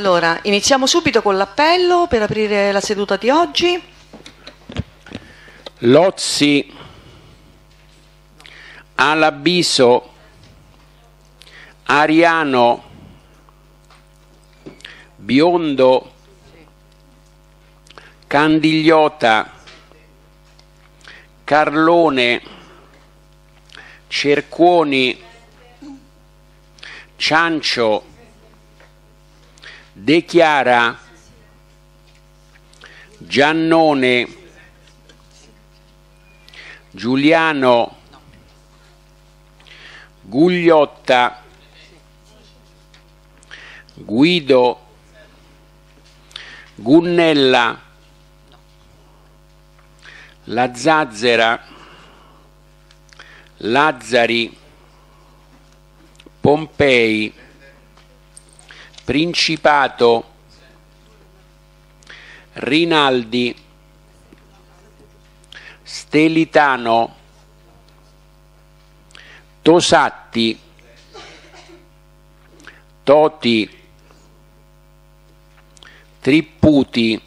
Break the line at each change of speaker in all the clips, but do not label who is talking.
Allora, iniziamo subito con l'appello per aprire la seduta di oggi.
Lozzi, Alabiso, Ariano, Biondo, Candigliota, Carlone, Cercuoni, Ciancio, De Chiara, Giannone, Giuliano, Gugliotta, Guido, Gunnella, La Zazzera, Lazzari, Pompei, Principato, Rinaldi, Stelitano, Tosatti, Toti, Tripputi,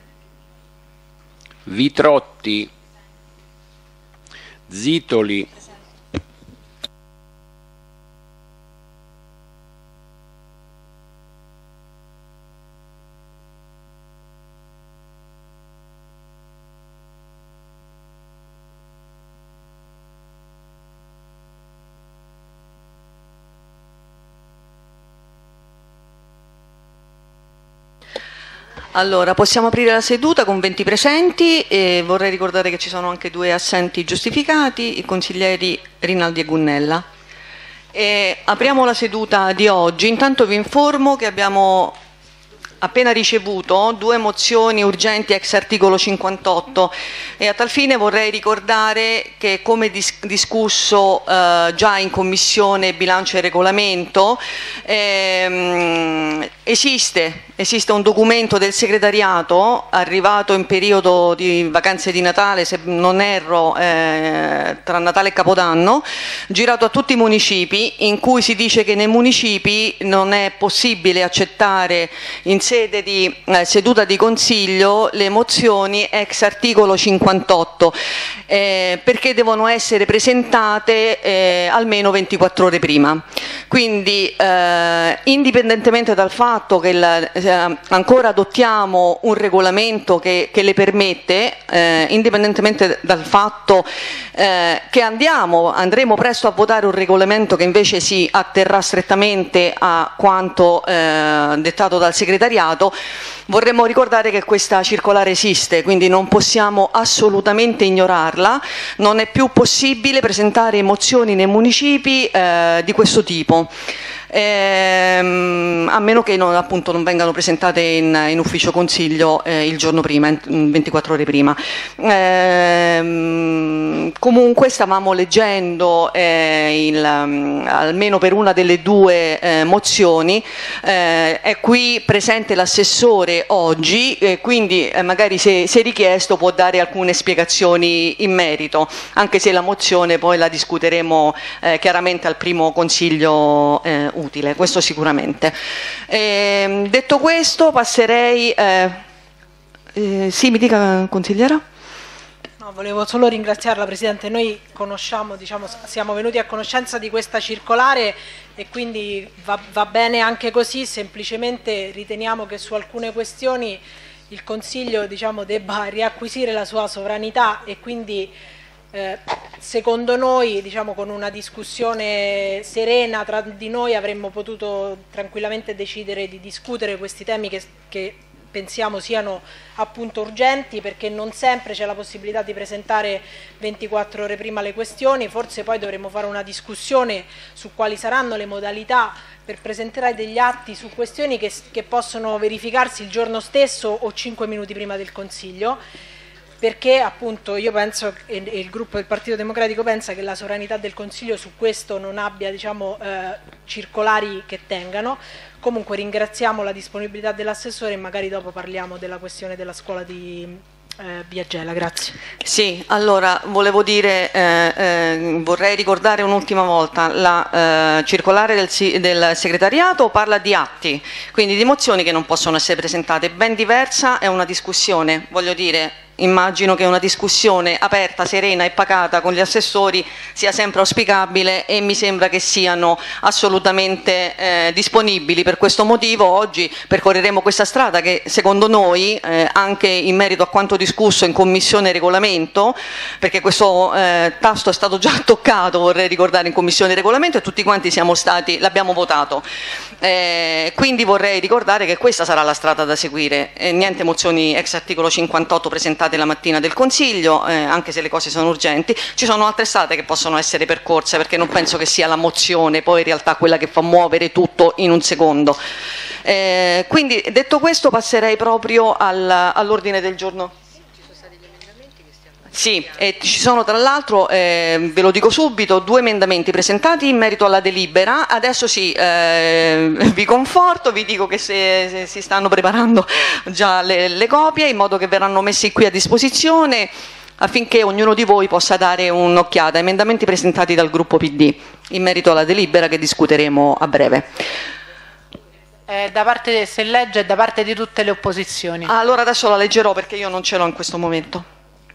Vitrotti, Zitoli,
Allora, possiamo aprire la seduta con 20 presenti e vorrei ricordare che ci sono anche 2 assenti giustificati, i consiglieri Rinaldi e Gunnella. Apriamo la seduta di oggi. Intanto vi informo che abbiamo appena ricevuto 2 mozioni urgenti ex articolo 58 e a tal fine vorrei ricordare che, come discusso già in Commissione Bilancio e Regolamento, esiste un documento del segretariato arrivato in periodo di vacanze di Natale, se non erro tra Natale e Capodanno, girato a tutti i municipi, in cui si dice che nei municipi non è possibile accettare in sede di seduta di consiglio le mozioni ex articolo 58 perché devono essere presentate almeno 24 ore prima. Quindi indipendentemente dal fatto che ancora adottiamo un regolamento che le permette, indipendentemente dal fatto che andremo presto a votare un regolamento che invece si atterrà strettamente a quanto dettato dal segretariato, vorremmo ricordare che questa circolare esiste, quindi non possiamo assolutamente ignorarla. Non è più possibile presentare mozioni nei municipi di questo tipo, a meno che appunto non vengano presentate in ufficio consiglio il giorno prima, 24 ore prima. Comunque stavamo leggendo almeno per una delle 2 mozioni, è qui presente l'assessore oggi, quindi magari se richiesto può dare alcune spiegazioni in merito, anche se la mozione poi la discuteremo chiaramente al primo consiglio utile, questo sicuramente. Detto questo passerei... sì, mi dica, consigliera.
No, volevo solo ringraziarla, Presidente. Noi conosciamo, siamo venuti a conoscenza di questa circolare e quindi va bene anche così. Semplicemente riteniamo che su alcune questioni il Consiglio debba riacquisire la sua sovranità e quindi secondo noi con una discussione serena tra di noi avremmo potuto tranquillamente decidere di discutere questi temi che pensiamo siano appunto urgenti, perché non sempre c'è la possibilità di presentare 24 ore prima le questioni. Forse poi dovremo fare una discussione su quali saranno le modalità per presentare degli atti su questioni che possono verificarsi il giorno stesso o 5 minuti prima del Consiglio, perché appunto io penso e il gruppo del Partito Democratico pensa che la sovranità del Consiglio su questo non abbia circolari che tengano. Comunque ringraziamo la disponibilità dell'assessore e magari dopo parliamo della questione della scuola di Biagella. Grazie.
Sì, allora volevo dire, vorrei ricordare un'ultima volta, la circolare del segretariato parla di atti, quindi di mozioni che non possono essere presentate. Ben diversa è una discussione, voglio dire. Immagino che una discussione aperta, serena e pacata con gli assessori sia sempre auspicabile e mi sembra che siano assolutamente disponibili. Per questo motivo oggi percorreremo questa strada che secondo noi, anche in merito a quanto discusso in Commissione Regolamento, perché questo tasto è stato già toccato, vorrei ricordare, in Commissione Regolamento e tutti quanti l'abbiamo votato. Quindi vorrei ricordare che questa sarà la strada da seguire, niente mozioni ex articolo 58 presentate la mattina del Consiglio, anche se le cose sono urgenti. Ci sono altre strade che possono essere percorse, perché non penso che sia la mozione poi in realtà quella che fa muovere tutto in un secondo. Quindi detto questo passerei proprio all'ordine del giorno. Sì, e ci sono tra l'altro, ve lo dico subito, 2 emendamenti presentati in merito alla delibera. Adesso sì, vi conforto, vi dico che si stanno preparando già le copie, in modo che verranno messi qui a disposizione affinché ognuno di voi possa dare un'occhiata. Emendamenti presentati dal gruppo PD in merito alla delibera che discuteremo a breve.
Se legge, è da parte di tutte le opposizioni.
Allora adesso la leggerò perché io non ce l'ho in questo momento.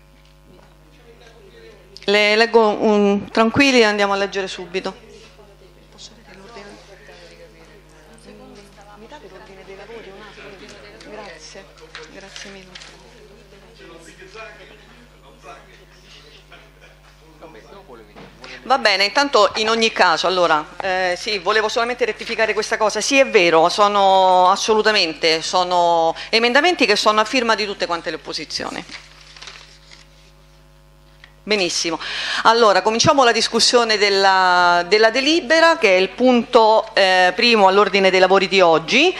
Le leggo tranquilli e andiamo a leggere subito. Posso avere l'ordine? Mi date l'ordine dei lavori un attimo? Grazie, grazie mille. Va bene, intanto in ogni caso, allora, sì, volevo solamente rettificare questa cosa. Sì, è vero, sono emendamenti che sono a firma di tutte quante le opposizioni. Benissimo, allora cominciamo la discussione della delibera, che è il punto primo all'ordine dei lavori di oggi,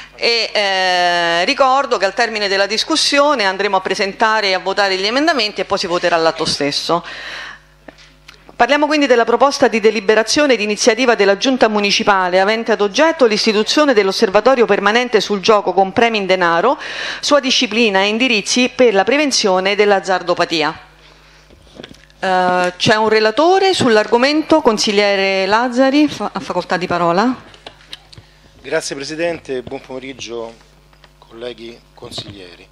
e ricordo che al termine della discussione andremo a presentare e a votare gli emendamenti e poi si voterà l'atto stesso. Parliamo quindi della proposta di deliberazione di iniziativa della Giunta Municipale avente ad oggetto l'istituzione dell'Osservatorio permanente sul gioco con premi in denaro, sua disciplina e indirizzi per la prevenzione dell'azzardopatia. C'è un relatore sull'argomento, consigliere Lazzari, ha facoltà di parola.
Grazie Presidente, buon pomeriggio colleghi consiglieri.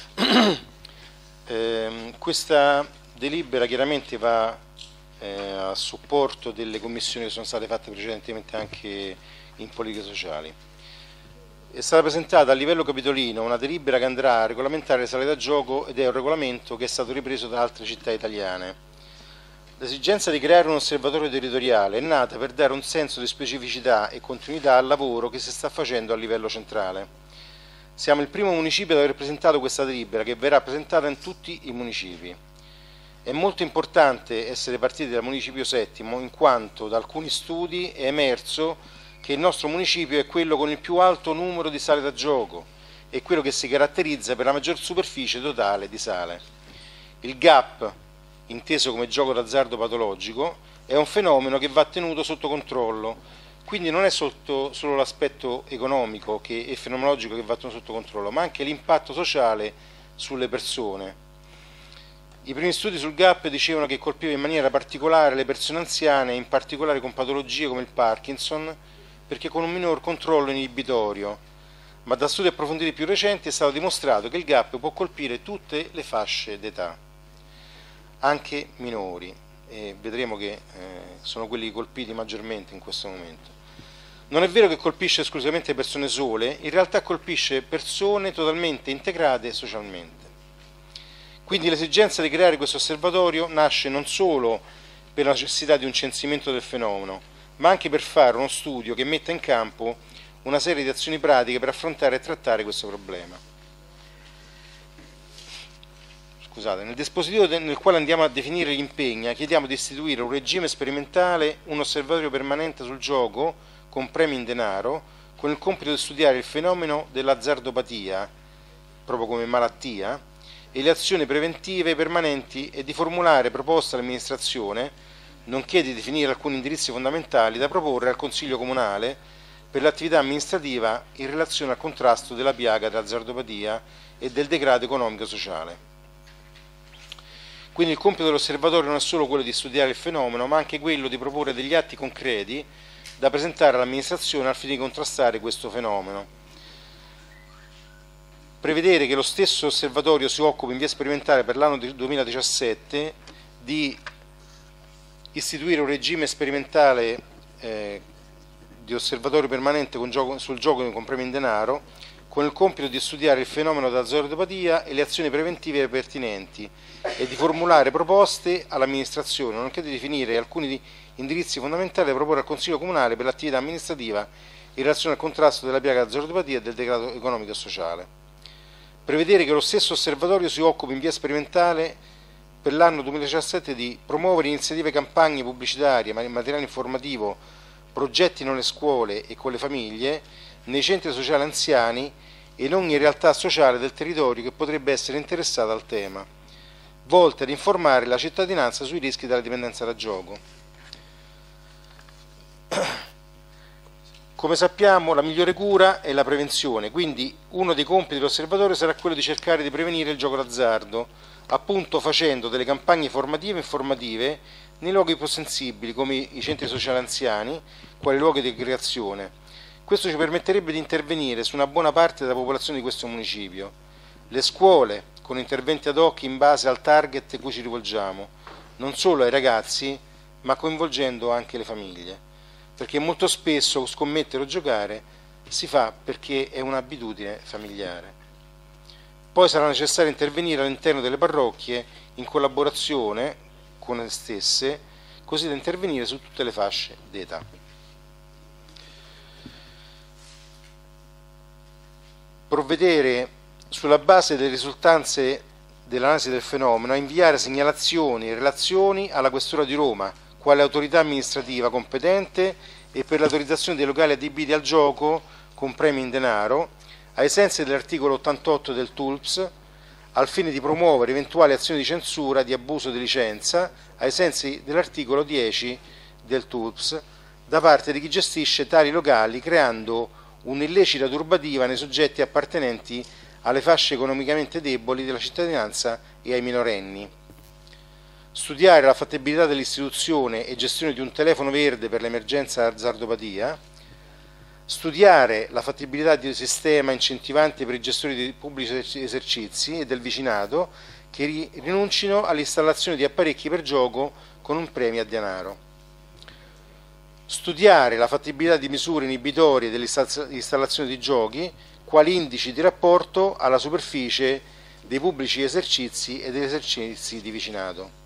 Questa delibera chiaramente va a supporto delle commissioni che sono state fatte precedentemente anche in politiche sociali. È stata presentata a livello capitolino una delibera che andrà a regolamentare le sale da gioco ed è un regolamento che è stato ripreso da altre città italiane. L'esigenza di creare un osservatorio territoriale è nata per dare un senso di specificità e continuità al lavoro che si sta facendo a livello centrale. Siamo il primo municipio ad aver presentato questa delibera, che verrà presentata in tutti i municipi. È molto importante essere partiti dal municipio settimo, in quanto da alcuni studi è emerso che il nostro municipio è quello con il più alto numero di sale da gioco e quello che si caratterizza per la maggior superficie totale di sale. Il GAP, inteso come gioco d'azzardo patologico, è un fenomeno che va tenuto sotto controllo, quindi non è solo l'aspetto economico e fenomenologico che va tenuto sotto controllo, ma anche l'impatto sociale sulle persone. I primi studi sul GAP dicevano che colpiva in maniera particolare le persone anziane, in particolare con patologie come il Parkinson, perché con un minor controllo inibitorio, ma da studi approfonditi più recenti è stato dimostrato che il GAP può colpire tutte le fasce d'età, anche minori, e vedremo che sono quelli colpiti maggiormente in questo momento. Non è vero che colpisce esclusivamente persone sole, in realtà colpisce persone totalmente integrate socialmente. Quindi l'esigenza di creare questo osservatorio nasce non solo per la necessità di un censimento del fenomeno, ma anche per fare uno studio che metta in campo una serie di azioni pratiche per affrontare e trattare questo problema. Scusate, nel dispositivo nel quale andiamo a definire gli impegni, chiediamo di istituire un regime sperimentale, un osservatorio permanente sul gioco con premi in denaro, con il compito di studiare il fenomeno dell'azzardopatia, proprio come malattia, e le azioni preventive permanenti e di formulare proposte all'amministrazione, nonché di definire alcuni indirizzi fondamentali da proporre al Consiglio Comunale per l'attività amministrativa in relazione al contrasto della piaga dell'azzardopatia e del degrado economico-sociale. Quindi il compito dell'osservatorio non è solo quello di studiare il fenomeno, ma anche quello di proporre degli atti concreti da presentare all'amministrazione al fine di contrastare questo fenomeno. Prevedere che lo stesso osservatorio si occupi in via sperimentale per l'anno 2017 di istituire un regime sperimentale di osservatorio permanente sul gioco con premi in denaro, con il compito di studiare il fenomeno dell'azzardopatia e le azioni preventive pertinenti e di formulare proposte all'amministrazione, nonché di definire alcuni indirizzi fondamentali da proporre al Consiglio Comunale per l'attività amministrativa in relazione al contrasto della piaga dell'azzardopatia e del degrado economico e sociale. Prevedere che lo stesso osservatorio si occupi in via sperimentale per l'anno 2017 di promuovere iniziative, campagne pubblicitarie, materiale informativo, progetti nelle scuole e con le famiglie, nei centri sociali anziani e in ogni realtà sociale del territorio che potrebbe essere interessata al tema, volte ad informare la cittadinanza sui rischi della dipendenza da gioco. Come sappiamo, la migliore cura è la prevenzione, quindi uno dei compiti dell'osservatorio sarà quello di cercare di prevenire il gioco d'azzardo, appunto facendo delle campagne formative e informative nei luoghi più sensibili, come i centri sociali anziani, quali luoghi di aggregazione. Questo ci permetterebbe di intervenire su una buona parte della popolazione di questo municipio. Le scuole, con interventi ad hoc in base al target a cui ci rivolgiamo, non solo ai ragazzi, ma coinvolgendo anche le famiglie. Perché molto spesso scommettere o giocare si fa perché è un'abitudine familiare. Poi sarà necessario intervenire all'interno delle parrocchie in collaborazione con le stesse, così da intervenire su tutte le fasce d'età. Provvedere sulla base delle risultanze dell'analisi del fenomeno a inviare segnalazioni e relazioni alla Questura di Roma, quale autorità amministrativa competente e per l'autorizzazione dei locali adibiti al gioco con premi in denaro, ai sensi dell'articolo 88 del TULPS, al fine di promuovere eventuali azioni di censura di abuso di licenza, ai sensi dell'articolo 10 del TULPS, da parte di chi gestisce tali locali, creando un'illecita turbativa nei soggetti appartenenti alle fasce economicamente deboli della cittadinanza e ai minorenni. Studiare la fattibilità dell'istituzione e gestione di un telefono verde per l'emergenza azzardopatia, studiare la fattibilità di un sistema incentivante per i gestori di pubblici esercizi e del vicinato che rinuncino all'installazione di apparecchi per gioco con un premio a denaro. Studiare la fattibilità di misure inibitorie dell'installazione di giochi quali indici di rapporto alla superficie dei pubblici esercizi e degli esercizi di vicinato.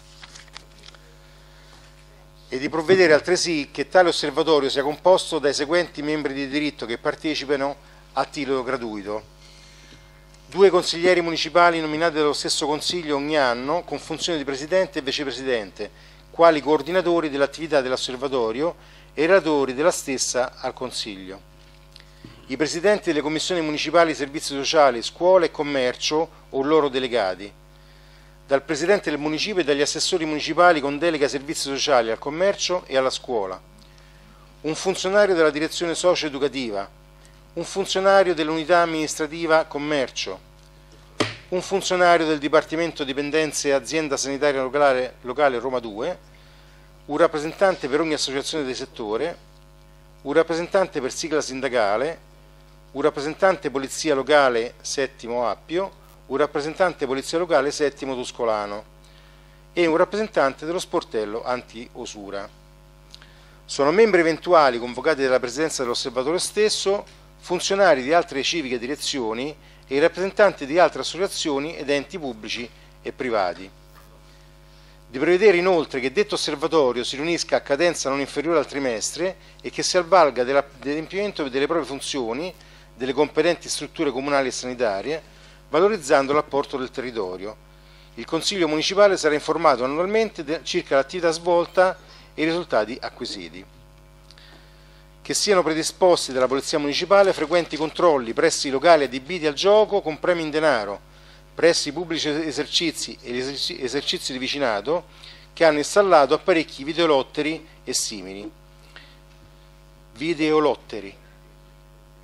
E di provvedere altresì che tale osservatorio sia composto dai seguenti membri di diritto che partecipano a titolo gratuito: 2 consiglieri municipali nominati dallo stesso Consiglio ogni anno con funzione di Presidente e Vicepresidente, quali coordinatori dell'attività dell'osservatorio e relatori della stessa al Consiglio. I Presidenti delle Commissioni municipali Servizi sociali, Scuola e Commercio o loro delegati, dal Presidente del Municipio e dagli assessori municipali con delega ai servizi sociali, al commercio e alla scuola, un funzionario della direzione socio-educativa, un funzionario dell'unità amministrativa commercio, un funzionario del Dipartimento Dipendenze e Azienda Sanitaria Locale Roma 2, un rappresentante per ogni associazione di settore, un rappresentante per sigla sindacale, un rappresentante Polizia Locale Settimo Appio, un rappresentante Polizia Locale Settimo Tuscolano e un rappresentante dello sportello anti-usura. Sono membri eventuali convocati dalla Presidenza dell'Osservatorio stesso, funzionari di altre civiche direzioni e rappresentanti di altre associazioni ed enti pubblici e privati. Di prevedere inoltre che detto osservatorio si riunisca a cadenza non inferiore al trimestre e che si avvalga dell'adempimento delle proprie funzioni delle competenti strutture comunali e sanitarie, valorizzando l'apporto del territorio. Il Consiglio municipale sarà informato annualmente circa l'attività svolta e i risultati acquisiti. Che siano predisposti dalla Polizia Municipale frequenti controlli presso i locali adibiti al gioco con premi in denaro, presso i pubblici esercizi e gli esercizi di vicinato che hanno installato apparecchi videolotteri e simili. Videolotteri.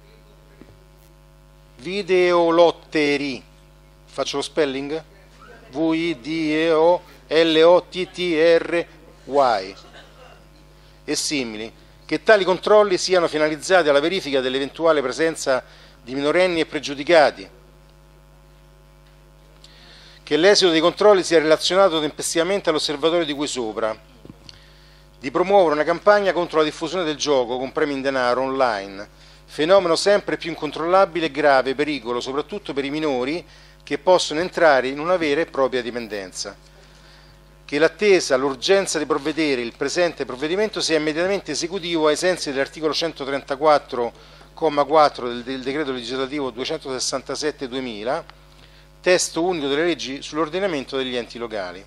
Videolotteri. Faccio lo spelling? VIDEO-LOTTRY e simili, che tali controlli siano finalizzati alla verifica dell'eventuale presenza di minorenni e pregiudicati, che l'esito dei controlli sia relazionato tempestivamente all'osservatorio di cui sopra, di promuovere una campagna contro la diffusione del gioco con premi in denaro online, fenomeno sempre più incontrollabile e grave pericolo soprattutto per i minori che possono entrare in una vera e propria dipendenza. Che l'attesa, l'urgenza di provvedere il presente provvedimento sia immediatamente esecutivo ai sensi dell'articolo 134,4 del decreto legislativo 267/2000, testo unico delle leggi sull'ordinamento degli enti locali.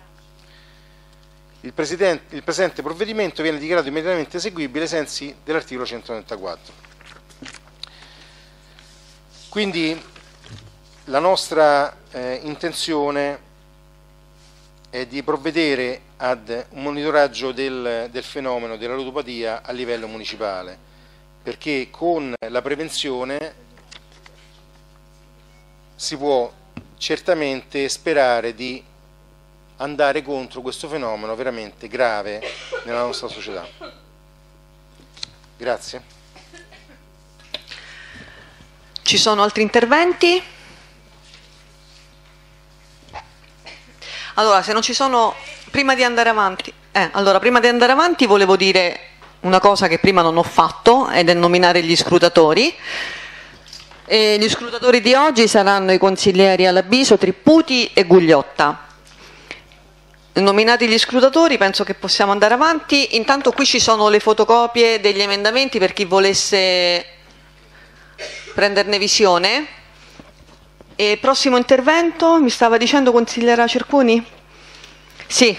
Il presente provvedimento viene dichiarato immediatamente eseguibile ai sensi dell'articolo 134. Quindi la nostra intenzione è di provvedere ad un monitoraggio del fenomeno della ludopatia a livello municipale, perché con la prevenzione si può certamente sperare di andare contro questo fenomeno veramente grave nella nostra società. Grazie.
Ci sono altri interventi? Allora, se non ci sono, prima di andare avanti, volevo dire una cosa che prima non ho fatto, ed è nominare gli scrutatori. E gli scrutatori di oggi saranno i consiglieri Alabiso, Tripputi e Gugliotta. Nominati gli scrutatori, penso che possiamo andare avanti. Intanto qui ci sono le fotocopie degli emendamenti per chi volesse prenderne visione. E prossimo intervento, mi stava dicendo consigliera Cercuni? Sì.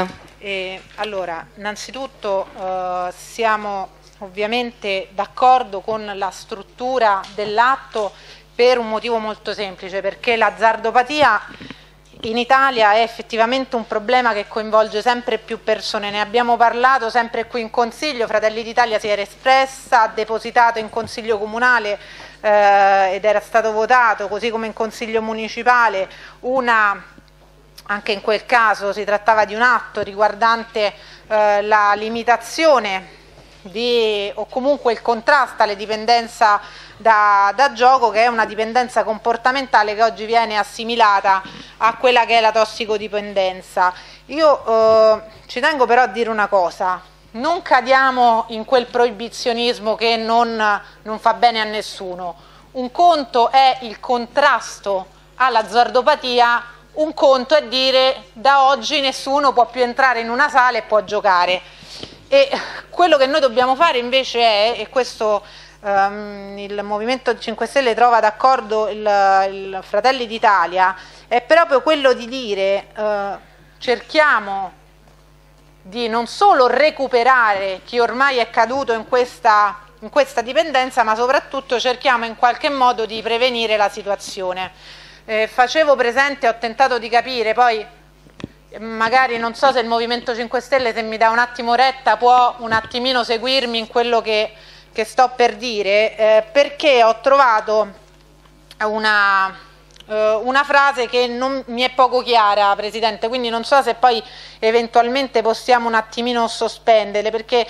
Allora, innanzitutto siamo ovviamente d'accordo con la struttura dell'atto per un motivo molto semplice, perché l'azzardopatia in Italia è effettivamente un problema che coinvolge sempre più persone. Ne abbiamo parlato sempre qui in Consiglio, Fratelli d'Italia si era espressa, ha depositato in Consiglio Comunale ed era stato votato, così come in Consiglio Municipale, anche in quel caso si trattava di un atto riguardante la limitazione o comunque il contrasto alle dipendenze da gioco, che è una dipendenza comportamentale che oggi viene assimilata a quella che è la tossicodipendenza. Io ci tengo però a dire una cosa: non cadiamo in quel proibizionismo che non fa bene a nessuno. Un conto è il contrasto all'azzardopatia, un conto è dire da oggi nessuno può più entrare in una sala e può giocare. E quello che noi dobbiamo fare invece è, e questo il Movimento 5 Stelle trova d'accordo il Fratelli d'Italia, è proprio quello di dire cerchiamo di non solo recuperare chi ormai è caduto in questa dipendenza, ma soprattutto cerchiamo in qualche modo di prevenire la situazione. Facevo presente, ho tentato di capire, poi magari non so se il Movimento 5 Stelle, se mi dà un attimo retta, può un attimino seguirmi in quello che sto per dire, perché ho trovato una frase che non mi è poco chiara, Presidente, quindi non so se poi eventualmente possiamo un attimino sospendere, perché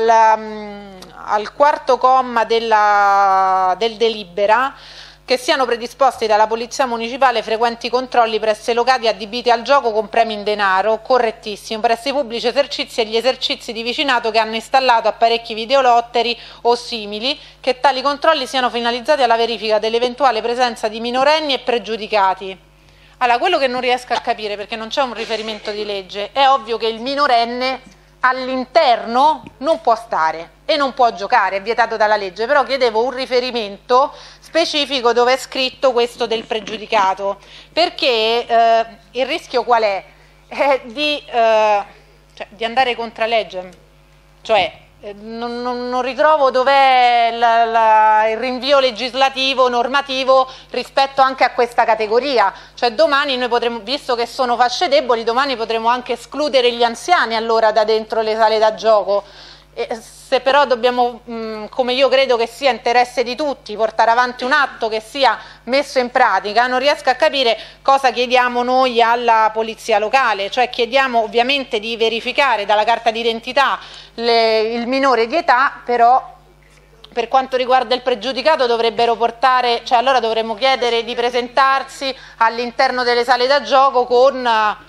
al quarto comma del delibera che siano predisposti dalla Polizia Municipale frequenti controlli presso i locali adibiti al gioco con premi in denaro, correttissimo, presso i pubblici esercizi e gli esercizi di vicinato che hanno installato apparecchi videolotteri o simili, che tali controlli siano finalizzati alla verifica dell'eventuale presenza di minorenni e pregiudicati. Allora, quello che non riesco a capire, perché non c'è un riferimento di legge, è ovvio che il minorenne all'interno non può stare e non può giocare, è vietato dalla legge, però chiedevo un riferimento specifico dove è scritto questo del pregiudicato, perché il rischio qual è? È di andare contro legge, cioè non ritrovo dov'è il rinvio legislativo, normativo rispetto anche a questa categoria, cioè domani noi potremo, visto che sono fasce deboli, domani potremo anche escludere gli anziani allora da dentro le sale da gioco. Se però dobbiamo, come io credo che sia interesse di tutti, portare avanti un atto che sia messo in pratica, non riesco a capire cosa chiediamo noi alla polizia locale, cioè chiediamo ovviamente di verificare dalla carta d'identità il minore di età, però per quanto riguarda il pregiudicato dovrebbero portare, cioè allora dovremmo chiedere di presentarsi all'interno delle sale da gioco con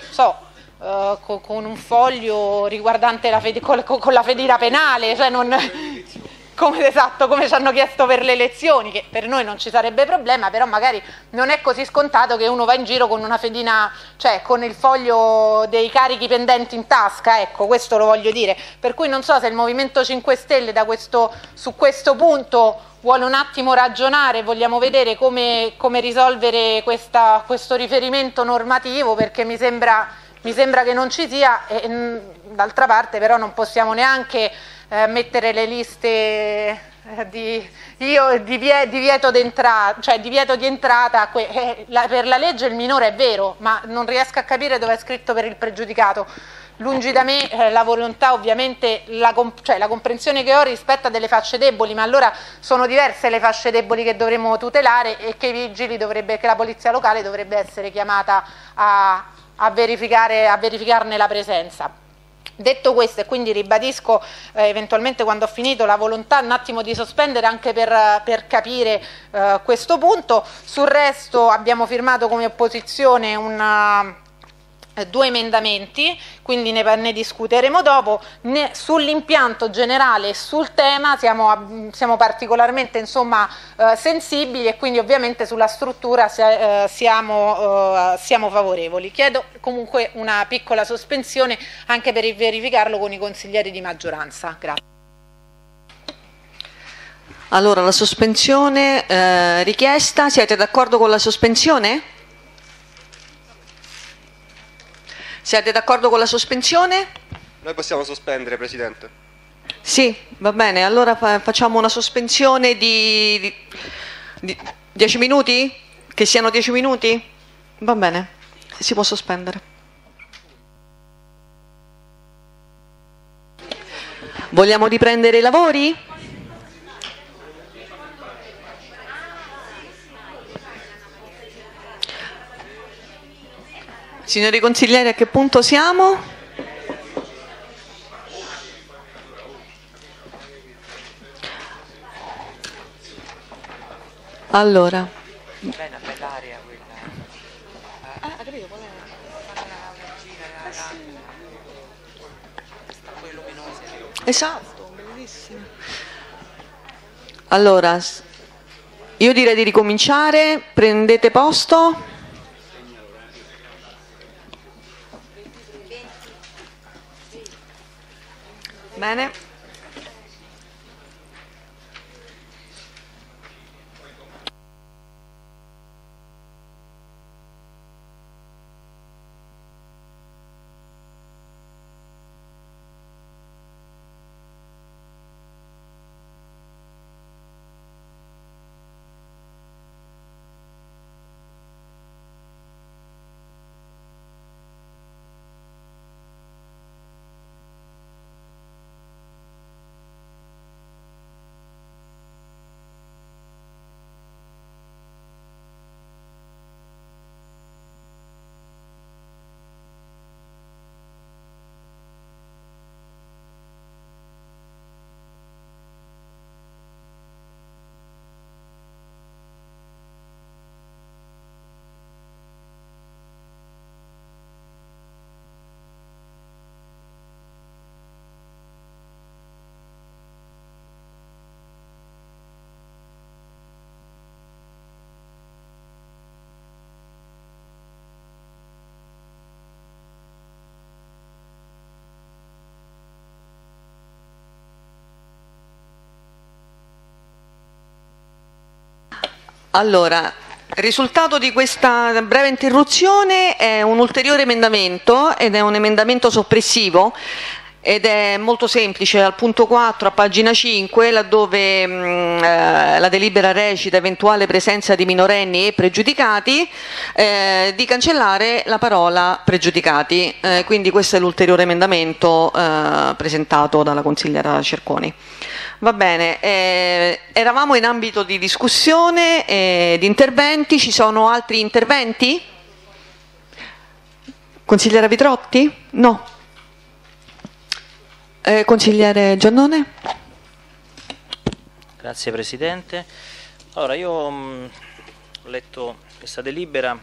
un foglio riguardante con la fedina penale, cioè non, come ci hanno chiesto per le elezioni, che per noi non ci sarebbe problema, però magari non è così scontato che uno va in giro con una fedina, cioè con il foglio dei carichi pendenti in tasca, ecco, questo lo voglio dire. Per cui non so se il Movimento 5 Stelle su questo punto vuole un attimo ragionare, vogliamo vedere come risolvere questo riferimento normativo, perché mi sembra che non ci sia, e d'altra parte però non possiamo neanche mettere le liste di divieto di entrata, per la legge il minore è vero, ma non riesco a capire dove è scritto per il pregiudicato. Lungi da me la volontà, ovviamente, la comprensione che ho rispetto a delle fasce deboli, ma allora sono diverse le fasce deboli che dovremmo tutelare e che che la polizia locale dovrebbe essere chiamata a verificarne la presenza. Detto questo, e quindi ribadisco eventualmente quando ho finito la volontà un attimo di sospendere anche per capire questo punto. Sul resto abbiamo firmato come opposizione due emendamenti, quindi ne discuteremo dopo. Sull'impianto generale e sul tema siamo particolarmente sensibili, e quindi ovviamente sulla struttura siamo favorevoli. Chiedo comunque una piccola sospensione anche per verificarlo con i consiglieri di maggioranza. Grazie.
Allora, la sospensione richiesta, siete d'accordo con la sospensione? Siete d'accordo con la sospensione?
Noi possiamo sospendere, Presidente.
Sì, va bene. Allora facciamo una sospensione di 10 minuti? Che siano 10 minuti? Va bene, si può sospendere. Vogliamo riprendere i lavori? Signori consiglieri, a che punto siamo? Allora. Esatto, bellissimo. Allora, io direi di ricominciare, prendete posto. Bene. Allora, il risultato di questa breve interruzione è un ulteriore emendamento, ed è un emendamento soppressivo, ed è molto semplice. Al punto 4 a pagina 5, laddove la delibera recita eventuale presenza di minorenni e pregiudicati, di cancellare la parola pregiudicati, quindi questo è l'ulteriore emendamento presentato dalla consigliera Cerconi. Va bene, eravamo in ambito di discussione e di interventi. Ci sono altri interventi? Consigliera Vitrotti? No. Consigliere Giannone?
Grazie Presidente. Allora, io ho letto questa delibera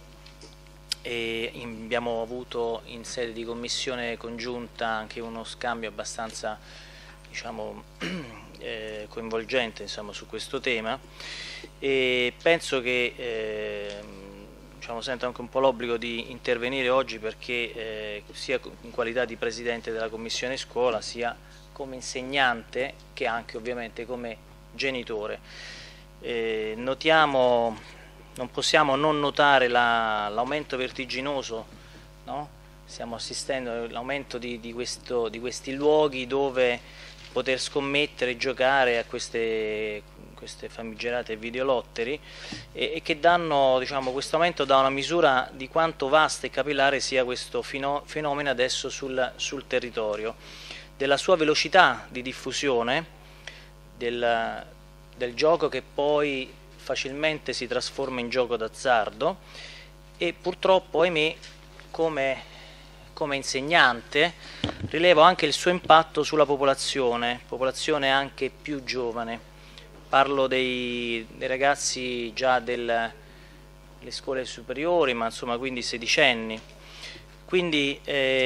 e abbiamo avuto in sede di commissione congiunta anche uno scambio abbastanza, diciamo, coinvolgente, insomma, su questo tema, e penso che diciamo, sento anche un po' l'obbligo di intervenire oggi perché sia in qualità di Presidente della Commissione Scuola, sia come insegnante che anche ovviamente come genitore. Notiamo, non possiamo non notare l'aumento vertiginoso, no? Stiamo assistendo all'aumento di questi luoghi dove poter scommettere e giocare a queste famigerate videolotteri e che danno, diciamo, questo aumento dà una misura di quanto vasta e capillare sia questo fenomeno adesso sul territorio, della sua velocità di diffusione, del gioco che poi facilmente si trasforma in gioco d'azzardo, e purtroppo, ahimè, come insegnante rilevo anche il suo impatto sulla popolazione anche più giovane. Parlo dei ragazzi già delle scuole superiori, ma insomma quindi sedicenni. Quindi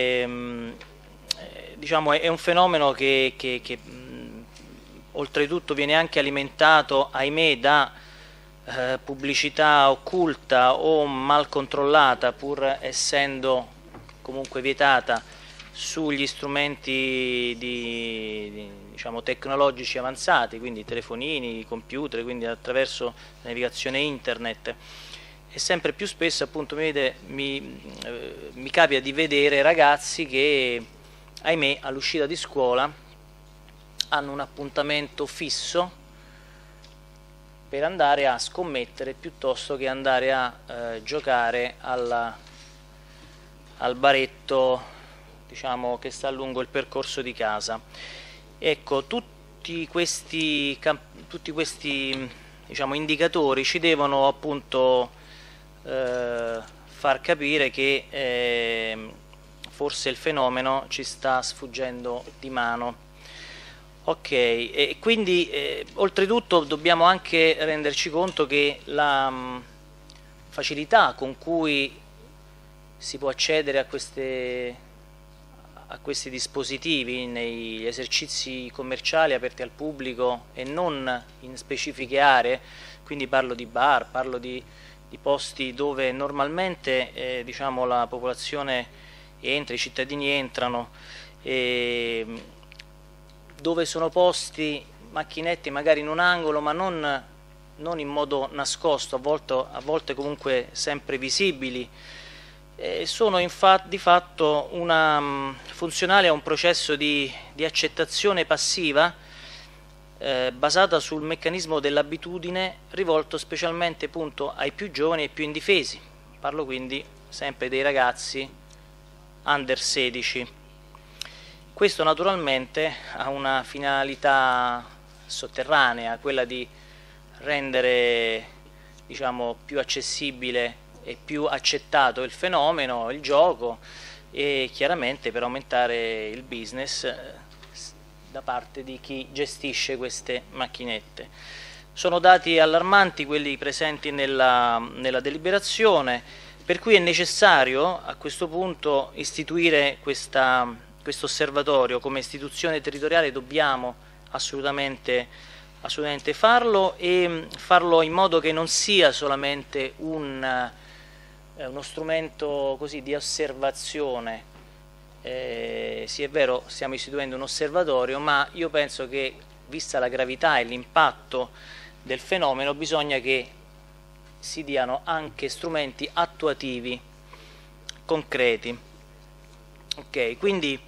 diciamo è un fenomeno che oltretutto viene anche alimentato, ahimè, da pubblicità occulta o mal controllata, pur essendo comunque vietata, sugli strumenti diciamo, tecnologici avanzati, quindi telefonini, computer, quindi attraverso la navigazione internet. E sempre più spesso appunto mi capita di vedere ragazzi che, ahimè, all'uscita di scuola hanno un appuntamento fisso per andare a scommettere piuttosto che andare a giocare al baretto, diciamo, che sta lungo il percorso di casa. Ecco, tutti questi diciamo, indicatori ci devono appunto far capire che forse il fenomeno ci sta sfuggendo di mano. Ok, e quindi oltretutto dobbiamo anche renderci conto che la facilità con cui si può accedere a questi dispositivi negli esercizi commerciali aperti al pubblico e non in specifiche aree, quindi parlo di bar, parlo di posti dove normalmente diciamo, la popolazione entra, i cittadini entrano, dove sono posti macchinetti magari in un angolo, ma non in modo nascosto, a volte comunque sempre visibili. Sono infatti di fatto funzionali a un processo di accettazione passiva basata sul meccanismo dell'abitudine, rivolto specialmente appunto ai più giovani e più indifesi. Parlo quindi sempre dei ragazzi under 16. Questo naturalmente ha una finalità sotterranea, quella di rendere, diciamo, più accessibile e più accettato il fenomeno, il gioco, e chiaramente per aumentare il business da parte di chi gestisce queste macchinette. Sono dati allarmanti quelli presenti nella deliberazione, per cui è necessario a questo punto istituire questo osservatorio. Come istituzione territoriale dobbiamo assolutamente farlo, e farlo in modo che non sia solamente uno strumento così di osservazione. Sì, è vero, stiamo istituendo un osservatorio, ma io penso che, vista la gravità e l'impatto del fenomeno, bisogna che si diano anche strumenti attuativi concreti. Ok, quindi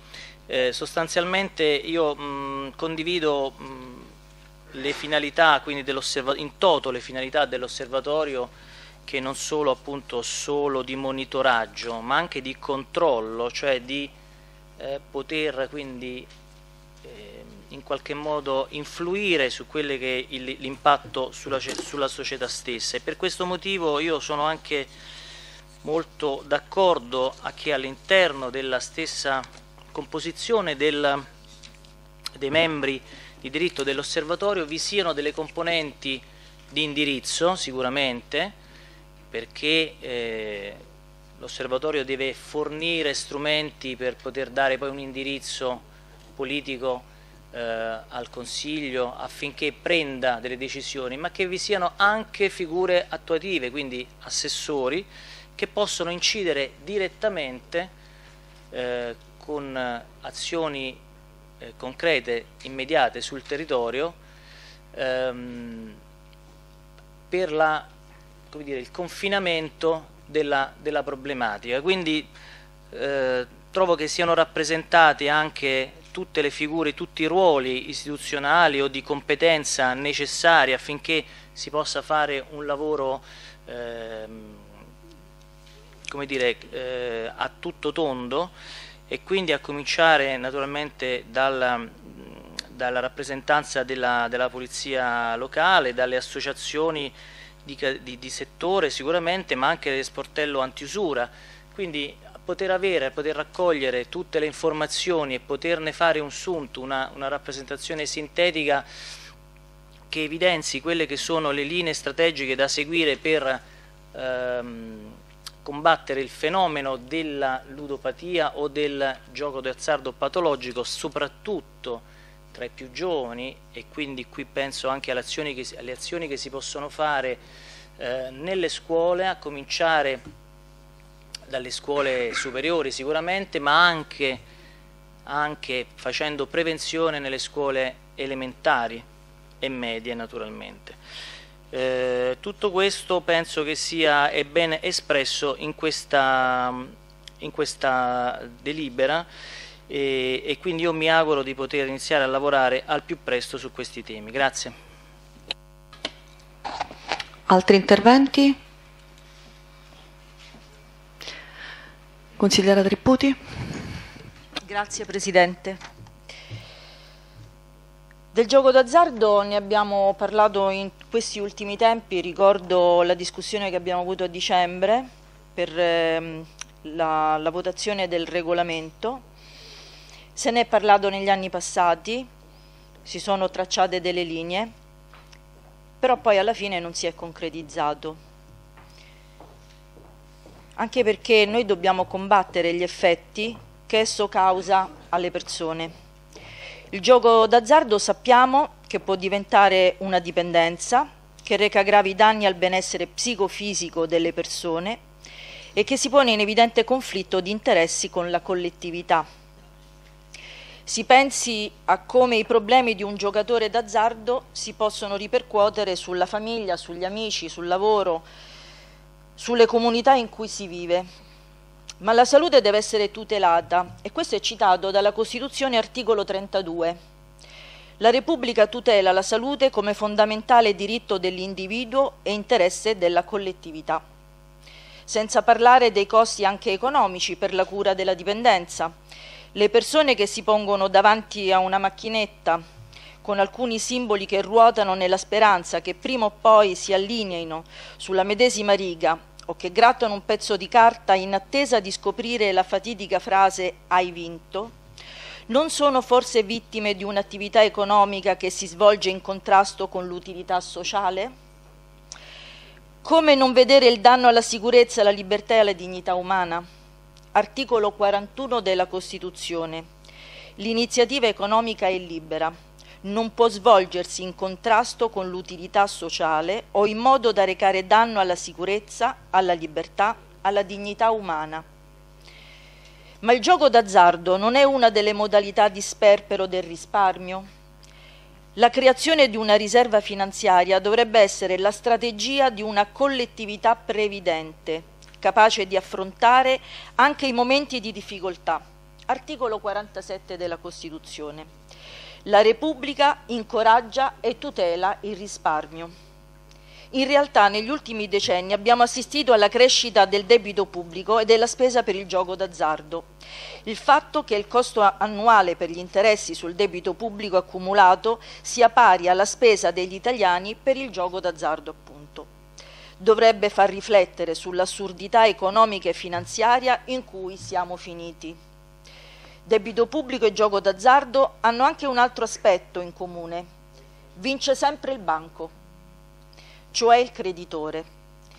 Sostanzialmente io condivido le finalità, quindi in toto le finalità dell'osservatorio, che non solo appunto solo di monitoraggio, ma anche di controllo, cioè di poter quindi in qualche modo influire su quello che è l'impatto sulla società stessa. E per questo motivo io sono anche molto d'accordo a che all'interno della stessa composizione dei membri di diritto dell'osservatorio vi siano delle componenti di indirizzo, sicuramente, perché l'osservatorio deve fornire strumenti per poter dare poi un indirizzo politico al Consiglio affinché prenda delle decisioni, ma che vi siano anche figure attuative, quindi assessori, che possono incidere direttamente con azioni concrete, immediate sul territorio per il confinamento della problematica. Quindi trovo che siano rappresentati anche tutte le figure, tutti i ruoli istituzionali o di competenza necessari affinché si possa fare un lavoro a tutto tondo, e quindi a cominciare naturalmente dalla rappresentanza della polizia locale, dalle associazioni di settore sicuramente, ma anche del sportello antiusura. Quindi poter raccogliere tutte le informazioni e poterne fare un sunto, una rappresentazione sintetica che evidenzi quelle che sono le linee strategiche da seguire per combattere il fenomeno della ludopatia o del gioco d'azzardo patologico, soprattutto tra i più giovani, e quindi qui penso anche alle azioni che si possono fare nelle scuole, a cominciare dalle scuole superiori sicuramente, ma anche facendo prevenzione nelle scuole elementari e medie naturalmente. Tutto questo penso che è ben espresso in questa delibera, e quindi io mi auguro di poter iniziare a lavorare al più presto su questi temi. Grazie.
Altri interventi? Consigliera Tripputi.
Grazie Presidente. Del gioco d'azzardo ne abbiamo parlato in questi ultimi tempi. Ricordo la discussione che abbiamo avuto a dicembre per la votazione del regolamento. Se ne è parlato negli anni passati, si sono tracciate delle linee, però poi alla fine non si è concretizzato. Anche perché noi dobbiamo combattere gli effetti che esso causa alle persone. Il gioco d'azzardo sappiamo che può diventare una dipendenza, che reca gravi danni al benessere psicofisico delle persone e che si pone in evidente conflitto di interessi con la collettività. Si pensi a come i problemi di un giocatore d'azzardo si possono ripercuotere sulla famiglia, sugli amici, sul lavoro, sulle comunità in cui si vive. Ma la salute deve essere tutelata, e questo è citato dalla Costituzione articolo 32. La Repubblica tutela la salute come fondamentale diritto dell'individuo e interesse della collettività. Senza parlare dei costi anche economici per la cura della dipendenza. Le persone che si pongono davanti a una macchinetta con alcuni simboli che ruotano nella speranza che prima o poi si allineino sulla medesima riga, o che grattano un pezzo di carta in attesa di scoprire la fatidica frase "hai vinto", non sono forse vittime di un'attività economica che si svolge in contrasto con l'utilità sociale? Come non vedere il danno alla sicurezza, alla libertà e alla dignità umana? Articolo 41 della Costituzione. L'iniziativa economica è libera. Non può svolgersi in contrasto con l'utilità sociale o in modo da recare danno alla sicurezza, alla libertà, alla dignità umana. Ma il gioco d'azzardo non è una delle modalità di sperpero del risparmio? La creazione di una riserva finanziaria dovrebbe essere la strategia di una collettività previdente, capace di affrontare anche i momenti di difficoltà, Articolo 47 della Costituzione. La Repubblica incoraggia e tutela il risparmio. In realtà negli ultimi decenni abbiamo assistito alla crescita del debito pubblico e della spesa per il gioco d'azzardo. Il fatto che il costo annuale per gli interessi sul debito pubblico accumulato sia pari alla spesa degli italiani per il gioco d'azzardo, appunto, dovrebbe far riflettere sull'assurdità economica e finanziaria in cui siamo finiti. Debito pubblico e gioco d'azzardo hanno anche un altro aspetto in comune. Vince sempre il banco, cioè il creditore.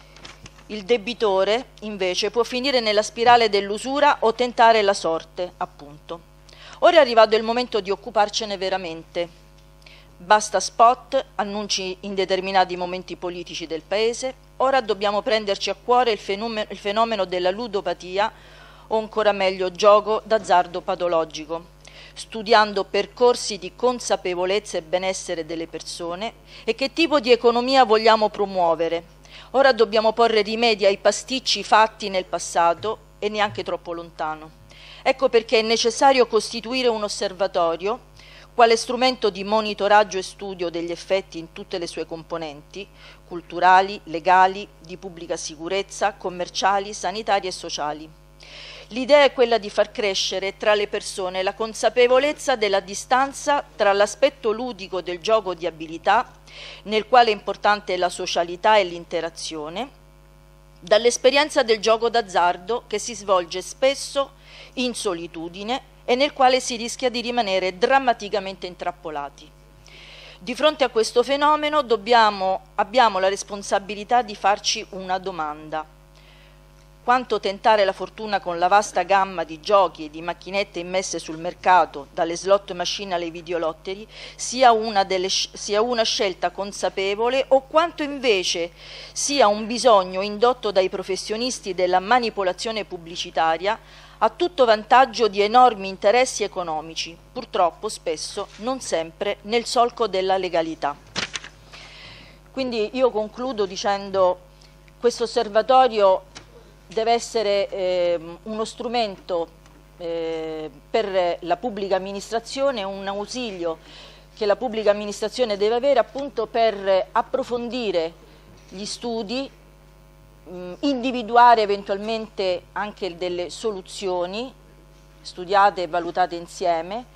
Il debitore, invece, può finire nella spirale dell'usura o tentare la sorte, appunto. Ora è arrivato il momento di occuparcene veramente. Basta spot, annunci in determinati momenti politici del Paese. Ora dobbiamo prenderci a cuore il fenomeno della ludopatia, o ancora meglio gioco d'azzardo patologico, studiando percorsi di consapevolezza e benessere delle persone e che tipo di economia vogliamo promuovere. Ora dobbiamo porre rimedi ai pasticci fatti nel passato e neanche troppo lontano. Ecco perché è necessario costituire un osservatorio quale strumento di monitoraggio e studio degli effetti in tutte le sue componenti, culturali, legali, di pubblica sicurezza, commerciali, sanitarie e sociali. L'idea è quella di far crescere tra le persone la consapevolezza della distanza tra l'aspetto ludico del gioco di abilità, nel quale è importante la socialità e l'interazione, dall'esperienza del gioco d'azzardo che si svolge spesso in solitudine e nel quale si rischia di rimanere drammaticamente intrappolati. Di fronte a questo fenomeno abbiamo la responsabilità di farci una domanda. Quanto tentare la fortuna con la vasta gamma di giochi e di macchinette immesse sul mercato, dalle slot machine alle videolotteri, sia una scelta consapevole o quanto invece sia un bisogno indotto dai professionisti della manipolazione pubblicitaria a tutto vantaggio di enormi interessi economici, purtroppo spesso non sempre nel solco della legalità. Quindi io concludo dicendo che questo osservatorio deve essere uno strumento per la pubblica amministrazione, un ausilio che la pubblica amministrazione deve avere appunto per approfondire gli studi, individuare eventualmente anche delle soluzioni studiate e valutate insieme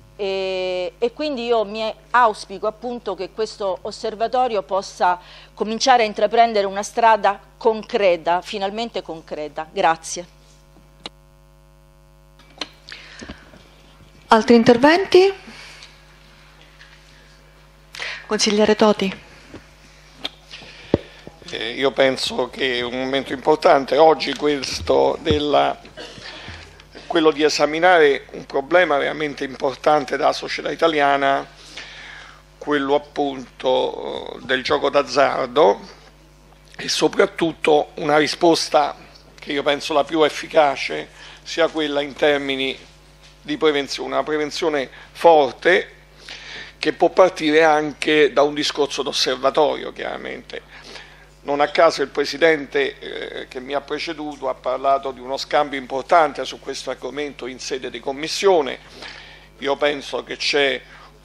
e quindi io auspico appunto che questo osservatorio possa cominciare a intraprendere una strada concreta, finalmente concreta. Grazie.
Altri interventi? Consigliere Toti.
Io penso che è un momento importante oggi quello di esaminare un problema veramente importante della società italiana, quello appunto del gioco d'azzardo, e soprattutto una risposta che io penso la più efficace sia quella in termini di prevenzione, una prevenzione forte che può partire anche da un discorso d'osservatorio, chiaramente. Non a caso il Presidente che mi ha preceduto ha parlato di uno scambio importante su questo argomento in sede di Commissione. Io penso che c'è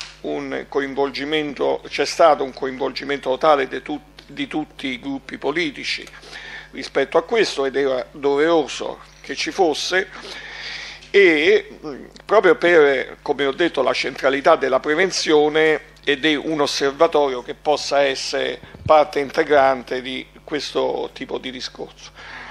stato un coinvolgimento totale di tutti i gruppi politici rispetto a questo ed era doveroso che ci fosse, e proprio per, come ho detto, la centralità della prevenzione ed è un osservatorio che possa essere parte integrante di questo tipo di discorso.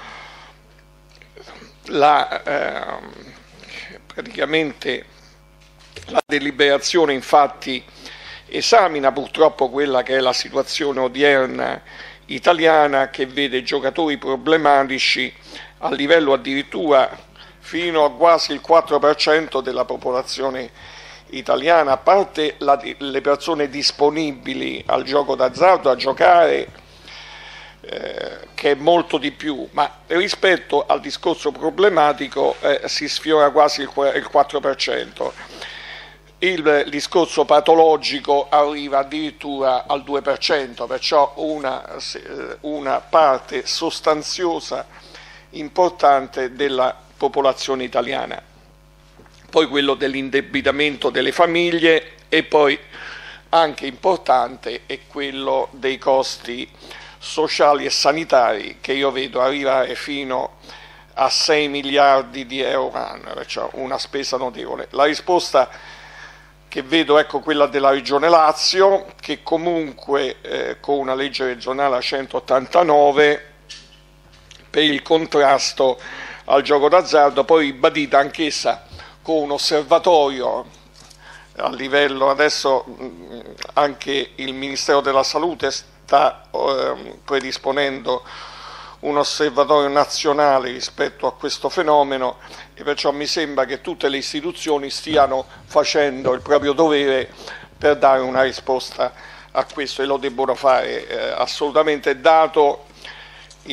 Praticamente la deliberazione infatti esamina purtroppo quella che è la situazione odierna italiana, che vede giocatori problematici a livello addirittura fino a quasi il 4% della popolazione italiana, a parte le persone disponibili al gioco d'azzardo, a giocare, che è molto di più, ma rispetto al discorso problematico si sfiora quasi il 4%. Il discorso patologico arriva addirittura al 2%, perciò una parte sostanziosa importante della popolazione italiana. poi quello dell'indebitamento delle famiglie e poi anche importante è quello dei costi sociali e sanitari che io vedo arrivare fino a 6 miliardi di euro anno, cioè una spesa notevole. La risposta che vedo è quella della Regione Lazio, che comunque con una legge regionale a 189 per il contrasto al gioco d'azzardo, poi ribadita anch'essa con un osservatorio a livello, adesso anche il Ministero della Salute sta predisponendo un osservatorio nazionale rispetto a questo fenomeno e perciò mi sembra che tutte le istituzioni stiano facendo il proprio dovere per dare una risposta a questo e lo debbono fare assolutamente, dato che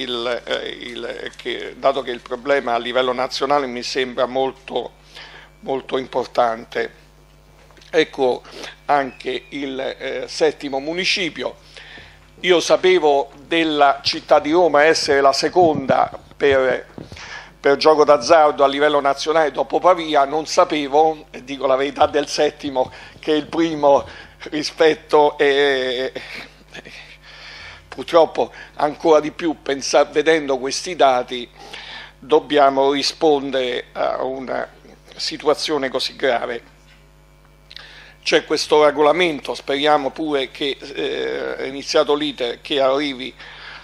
il problema a livello nazionale mi sembra molto, molto importante. Ecco anche il settimo municipio. Io sapevo della città di Roma essere la seconda per gioco d'azzardo a livello nazionale dopo Pavia, non sapevo, e dico la verità, del settimo che è il primo rispetto purtroppo ancora di più, vedendo questi dati dobbiamo rispondere a una situazione così grave. C'è questo regolamento, speriamo pure che è iniziato l'iter, che arrivi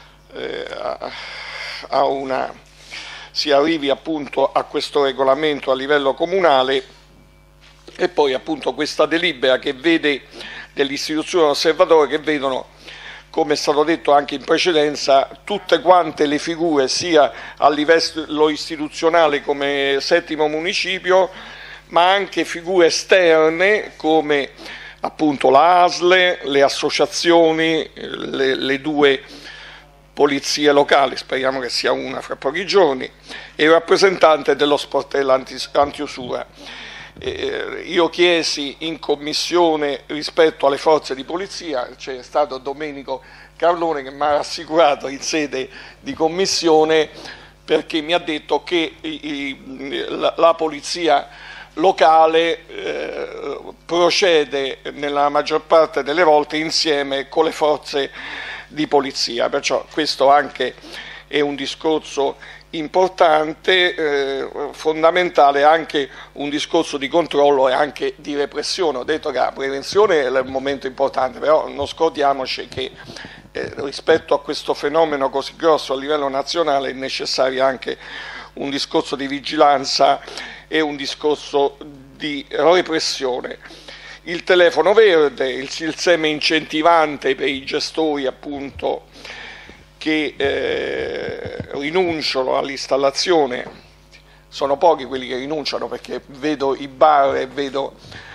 si arrivi appunto a questo regolamento a livello comunale e poi appunto questa delibera che vede dell'istituzione dell'osservatorio, che vedono, come è stato detto anche in precedenza, tutte quante le figure sia a livello istituzionale come settimo municipio, ma anche figure esterne come appunto la ASL, le associazioni, le due polizie locali, speriamo che sia una fra pochi giorni, e il rappresentante dello sportello antiusura. Io chiesi in commissione rispetto alle forze di polizia, c'è stato Domenico Carlone che mi ha rassicurato in sede di commissione, perché mi ha detto che la polizia locale procede nella maggior parte delle volte insieme con le forze di polizia, perciò questo anche è un discorso importante, fondamentale, anche un discorso di controllo e anche di repressione. Ho detto che la prevenzione è il momento importante, però non scordiamoci che rispetto a questo fenomeno così grosso a livello nazionale è necessario anche un discorso di vigilanza e un discorso di repressione. Il telefono verde, il seme incentivante per i gestori appunto che rinunciano all'installazione, sono pochi quelli che rinunciano, perché vedo i bar e vedo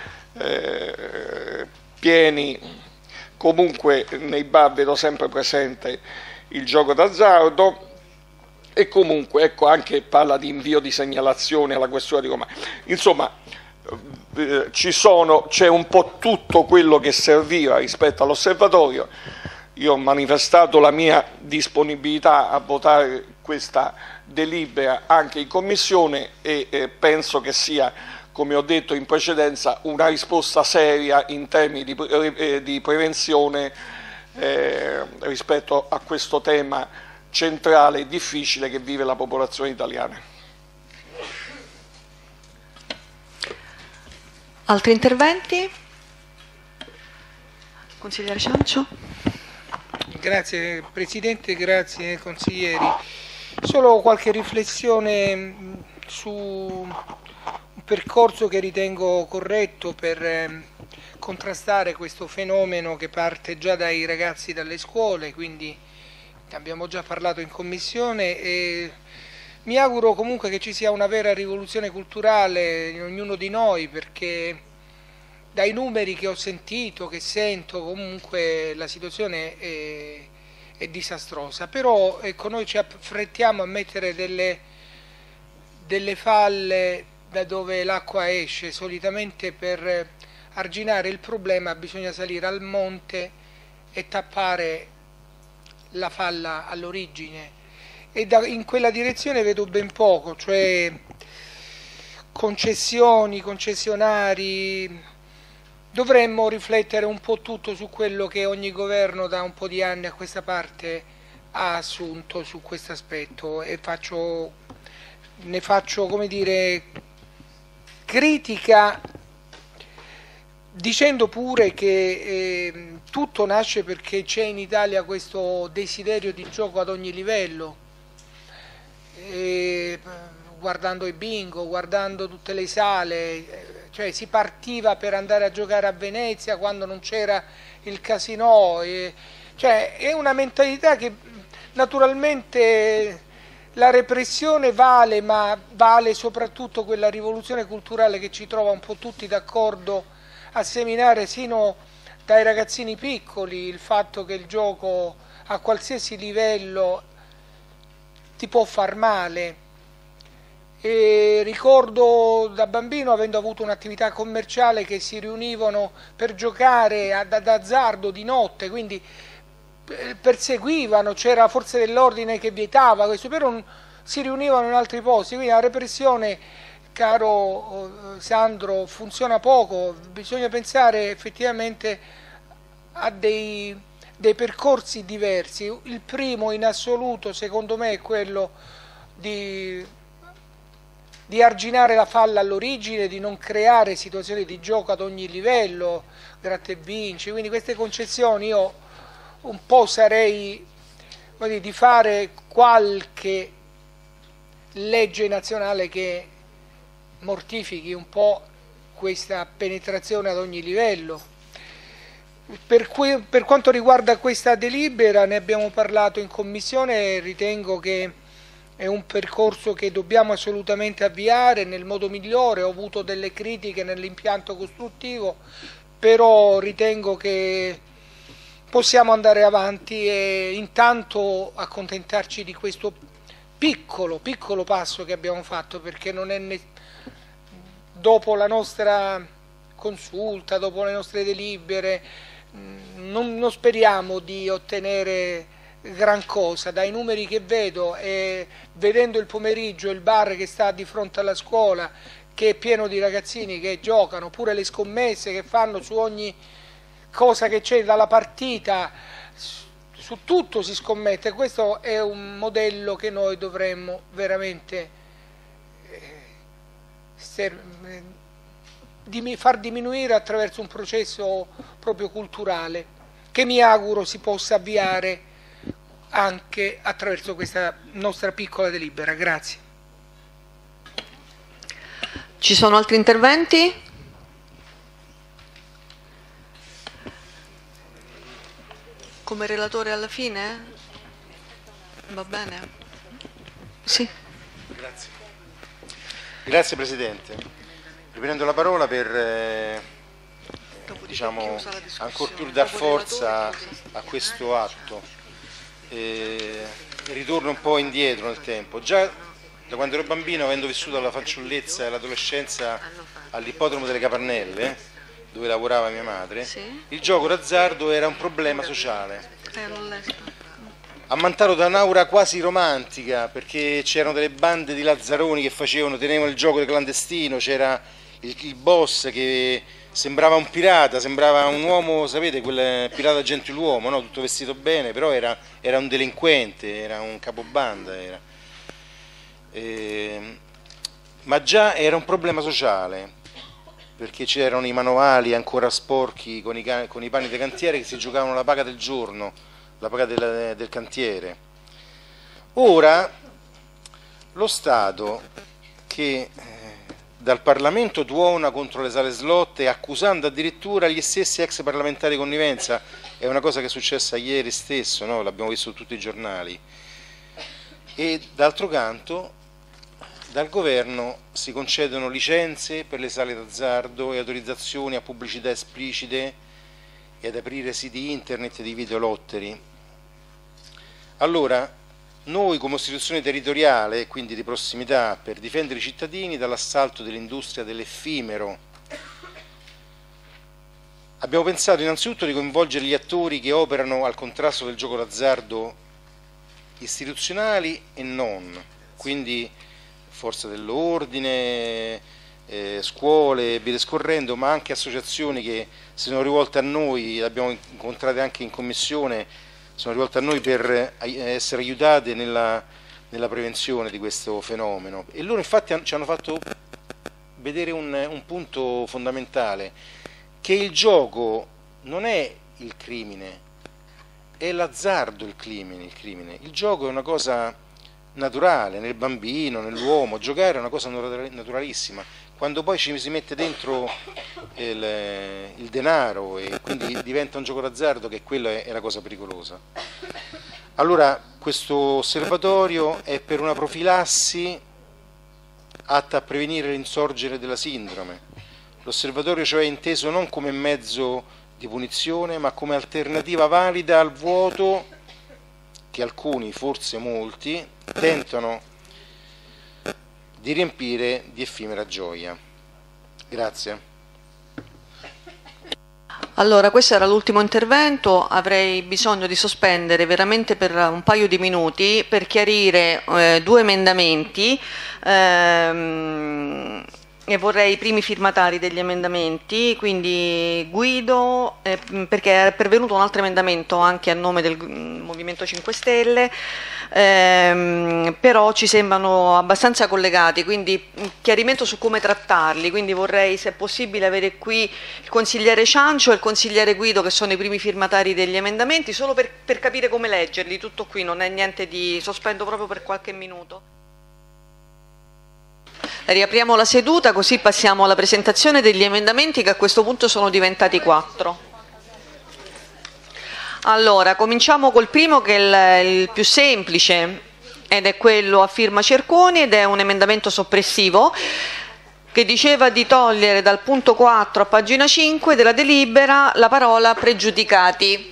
pieni, comunque nei bar vedo sempre presente il gioco d'azzardo. E comunque ecco, anche parla di invio di segnalazione alla questura di Roma. Insomma, c'è un po' tutto quello che serviva rispetto all'osservatorio. Io ho manifestato la mia disponibilità a votare questa delibera anche in commissione e penso che sia, come ho detto in precedenza, una risposta seria in termini di prevenzione rispetto a questo tema centrale e difficile che vive la popolazione italiana.
Altri interventi? Consigliere Ciancio.
Grazie Presidente, grazie consiglieri. Solo qualche riflessione su un percorso che ritengo corretto per contrastare questo fenomeno che parte già dai ragazzi dalle scuole, quindi abbiamo già parlato in commissione e mi auguro comunque che ci sia una vera rivoluzione culturale in ognuno di noi, perché dai numeri che ho sentito, che sento, comunque la situazione è disastrosa. Però ecco, noi ci affrettiamo a mettere delle falle da dove l'acqua esce. Solitamente per arginare il problema bisogna salire al monte e tappare la falla all'origine, e in quella direzione vedo ben poco, cioè concessioni, concessionari, dovremmo riflettere un po' tutto su quello che ogni governo da un po' di anni a questa parte ha assunto su questo aspetto, e ne faccio, come dire, critica, dicendo pure che tutto nasce perché c'è in Italia questo desiderio di gioco ad ogni livello, guardando i bingo, guardando tutte le sale, cioè si partiva per andare a giocare a Venezia quando non c'era il casinò, cioè è una mentalità che naturalmente la repressione vale, ma vale soprattutto quella rivoluzione culturale che ci trova un po' tutti d'accordo a seminare sino dai ragazzini piccoli il fatto che il gioco a qualsiasi livello ti può far male. E ricordo da bambino, avendo avuto un'attività commerciale, che si riunivano per giocare ad azzardo di notte, quindi perseguivano, c'era la forza dell'ordine che vietava questo, però si riunivano in altri posti, quindi la repressione, caro Sandro, funziona poco, bisogna pensare effettivamente a dei percorsi diversi. Il primo in assoluto secondo me è quello di arginare la falla all'origine, di non creare situazioni di gioco ad ogni livello, gratta e vinci, quindi queste concessioni io un po' sarei di fare qualche legge nazionale che mortifichi un po' questa penetrazione ad ogni livello. Per quanto riguarda questa delibera, ne abbiamo parlato in commissione, ritengo che è un percorso che dobbiamo assolutamente avviare nel modo migliore. Ho avuto delle critiche nell'impianto costruttivo, però ritengo che possiamo andare avanti e intanto accontentarci di questo piccolo passo che abbiamo fatto, perché non è dopo la nostra consulta, dopo le nostre delibere, non speriamo di ottenere gran cosa. Dai numeri che vedo e vedendo il pomeriggio il bar che sta di fronte alla scuola, che è pieno di ragazzini che giocano, pure le scommesse che fanno su ogni cosa che c'è, dalla partita, su tutto si scommette. Questo è un modello che noi dovremmo veramente far diminuire attraverso un processo proprio culturale, che mi auguro si possa avviare anche attraverso questa nostra piccola delibera. Grazie.
Ci sono altri interventi? Come relatore alla fine? Va bene? Sì.
Grazie. Grazie Presidente. Riprendo la parola per diciamo, ancor più dar forza a questo atto. Ritorno un po' indietro nel tempo. Già da quando ero bambino, avendo vissuto la fanciullezza e l'adolescenza all'ippodromo delle Capannelle, dove lavorava mia madre, il gioco d'azzardo era un problema sociale, ammantato da un'aura quasi romantica, perché c'erano delle bande di lazzaroni che tenevano il gioco clandestino, c'era il boss che sembrava un pirata, sembrava un uomo, sapete, quel pirata gentiluomo, no? Tutto vestito bene, però era un delinquente, era un capobanda, ma già era un problema sociale, perché c'erano i manovali ancora sporchi con i pani del cantiere che si giocavano la paga del giorno, la paga del cantiere. Ora lo Stato, che dal Parlamento tuona contro le sale slot, accusando addirittura gli stessi ex parlamentari di connivenza, è una cosa che è successa ieri stesso, no? L'abbiamo visto su tutti i giornali, e d'altro canto dal governo si concedono licenze per le sale d'azzardo e autorizzazioni a pubblicità esplicite e ad aprire siti internet di videolotteri. Allora, noi come istituzione territoriale, quindi di prossimità, per difendere i cittadini dall'assalto dell'industria dell'effimero, abbiamo pensato innanzitutto di coinvolgere gli attori che operano al contrasto del gioco d'azzardo, istituzionali e non, quindi forza dell'ordine, scuole e via discorrendo, ma anche associazioni che si sono rivolte a noi, le abbiamo incontrate anche in commissione, sono rivolte a noi per essere aiutate nella prevenzione di questo fenomeno. E loro infatti ci hanno fatto vedere un punto fondamentale, che il gioco non è il crimine, è l'azzardo il crimine. Il gioco è una cosa naturale, nel bambino, nell'uomo, giocare è una cosa naturalissima. Quando poi ci si mette dentro il denaro e quindi diventa un gioco d'azzardo, che quella è la cosa pericolosa. Allora questo osservatorio è per una profilassi atta a prevenire l'insorgere della sindrome. L'osservatorio cioè è inteso non come mezzo di punizione, ma come alternativa valida al vuoto che alcuni, forse molti, tentano di riempire di effimera gioia. Grazie.
Allora, questo era l'ultimo intervento, avrei bisogno di sospendere veramente per un paio di minuti per chiarire due emendamenti e vorrei i primi firmatari degli emendamenti, quindi Guido, perché è pervenuto un altro emendamento anche a nome del Movimento 5 Stelle, però ci sembrano abbastanza collegati, quindi chiarimento su come trattarli, quindi vorrei, se è possibile, avere qui il consigliere Ciancio e il consigliere Guido, che sono i primi firmatari degli emendamenti, solo per capire come leggerli, tutto qui, non è niente di... sospendo proprio per qualche minuto. Riapriamo la seduta, così passiamo alla presentazione degli emendamenti, che a questo punto sono diventati 4. Allora, cominciamo col primo, che è il più semplice, ed è quello a firma Cerconi, ed è un emendamento soppressivo che diceva di togliere dal punto 4 a pagina 5 della delibera la parola pregiudicati.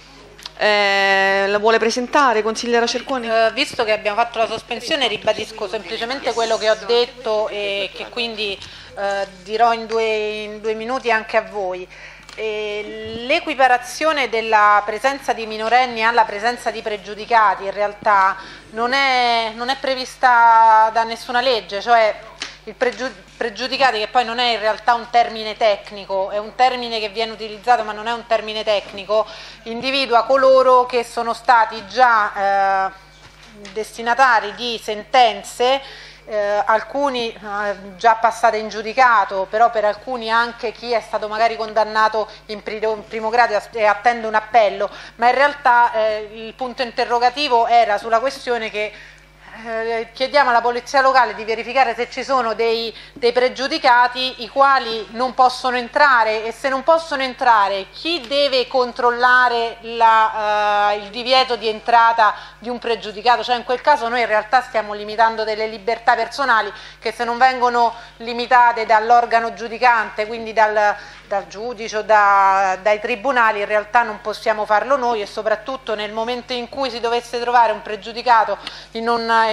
La vuole presentare, consigliera Cerconi?
Visto che abbiamo fatto la sospensione, ribadisco semplicemente quello che ho detto e che quindi dirò in due minuti anche a voi. L'equiparazione della presenza di minorenni alla presenza di pregiudicati in realtà non è prevista da nessuna legge, cioè il pregiudicati, che poi non è in realtà un termine tecnico, è un termine che viene utilizzato ma non è un termine tecnico, individua coloro che sono stati già destinatari di sentenze, alcuni già passate in giudicato, però per alcuni anche chi è stato magari condannato in primo grado e attende un appello, ma in realtà il punto interrogativo era sulla questione che chiediamo alla polizia locale di verificare se ci sono dei pregiudicati i quali non possono entrare, e se non possono entrare chi deve controllare il divieto di entrata di un pregiudicato. Cioè in quel caso noi in realtà stiamo limitando delle libertà personali che, se non vengono limitate dall'organo giudicante, quindi dal giudice o dai tribunali, in realtà non possiamo farlo noi, e soprattutto nel momento in cui si dovesse trovare un pregiudicato in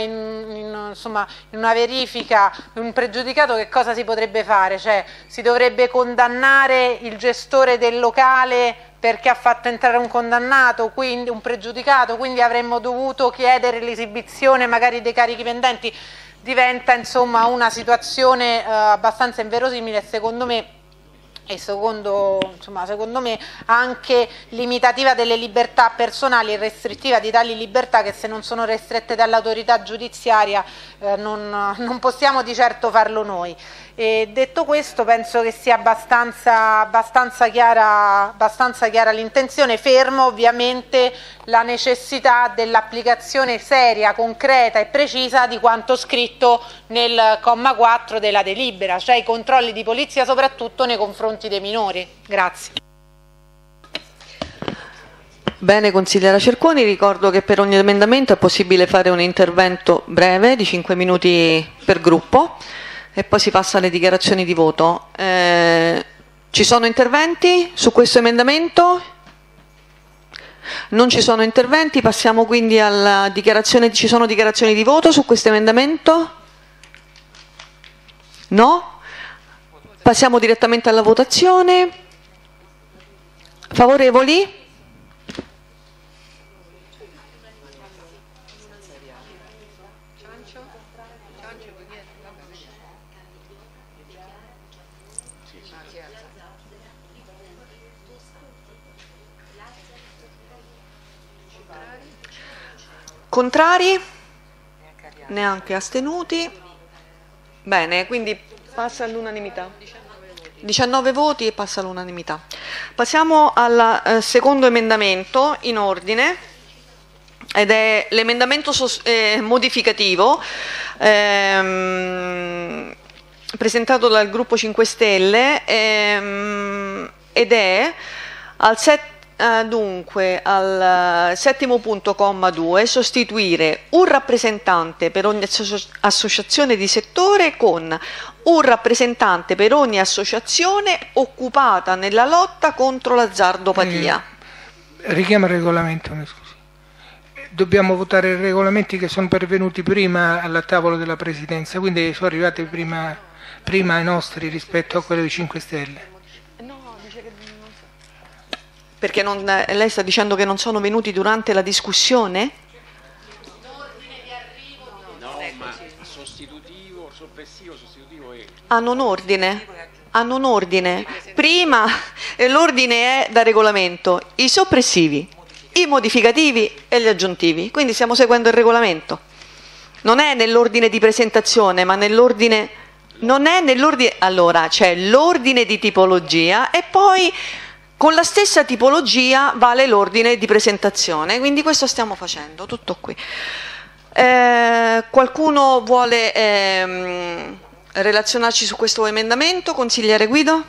una verifica, un pregiudicato, che cosa si potrebbe fare? Cioè si dovrebbe condannare il gestore del locale perché ha fatto entrare un condannato, quindi un pregiudicato, quindi avremmo dovuto chiedere l'esibizione magari dei carichi pendenti. Diventa insomma una situazione abbastanza inverosimile, secondo me, e secondo me anche limitativa delle libertà personali e restrittiva di tali libertà che, se non sono restrette dall'autorità giudiziaria, non possiamo di certo farlo noi. E detto questo, penso che sia abbastanza chiara l'intenzione, fermo ovviamente la necessità dell'applicazione seria, concreta e precisa di quanto scritto nel comma 4 della delibera, cioè i controlli di polizia soprattutto nei confronti dei minori. Grazie.
Bene, consigliera Cerconi, ricordo che per ogni emendamento è possibile fare un intervento breve di 5 minuti per gruppo e poi si passa alle dichiarazioni di voto. Ci sono interventi su questo emendamento? Non ci sono interventi, passiamo quindi alla dichiarazione. Ci sono dichiarazioni di voto su questo emendamento? No? Passiamo direttamente alla votazione. Favorevoli? Contrari? Neanche astenuti. Bene, quindi passa all'unanimità. 19 voti e passa all'unanimità. Passiamo al secondo emendamento in ordine, ed è l'emendamento modificativo presentato dal gruppo 5 Stelle ed è dunque al settimo punto, comma 2, sostituire un rappresentante per ogni associazione di settore con un rappresentante per ogni associazione occupata nella lotta contro l'azzardopatia.
Richiama il regolamento, mi scusi. Dobbiamo votare i regolamenti che sono pervenuti prima alla tavola della Presidenza, quindi sono arrivati prima ai nostri rispetto a quelli dei 5 Stelle.
Perché lei sta dicendo che non sono venuti durante la discussione?
No, ma sostitutivo, soppressivo, sostitutivo e...
Hanno un ordine. Prima l'ordine è da regolamento, i soppressivi, i modificativi e gli aggiuntivi. Quindi stiamo seguendo il regolamento. Non è nell'ordine di presentazione, ma nell'ordine... Non è nell'ordine... Allora, c'è l'ordine di tipologia e poi... Con la stessa tipologia vale l'ordine di presentazione, quindi questo stiamo facendo, tutto qui. Qualcuno vuole relazionarci su questo emendamento? Consigliere Guido?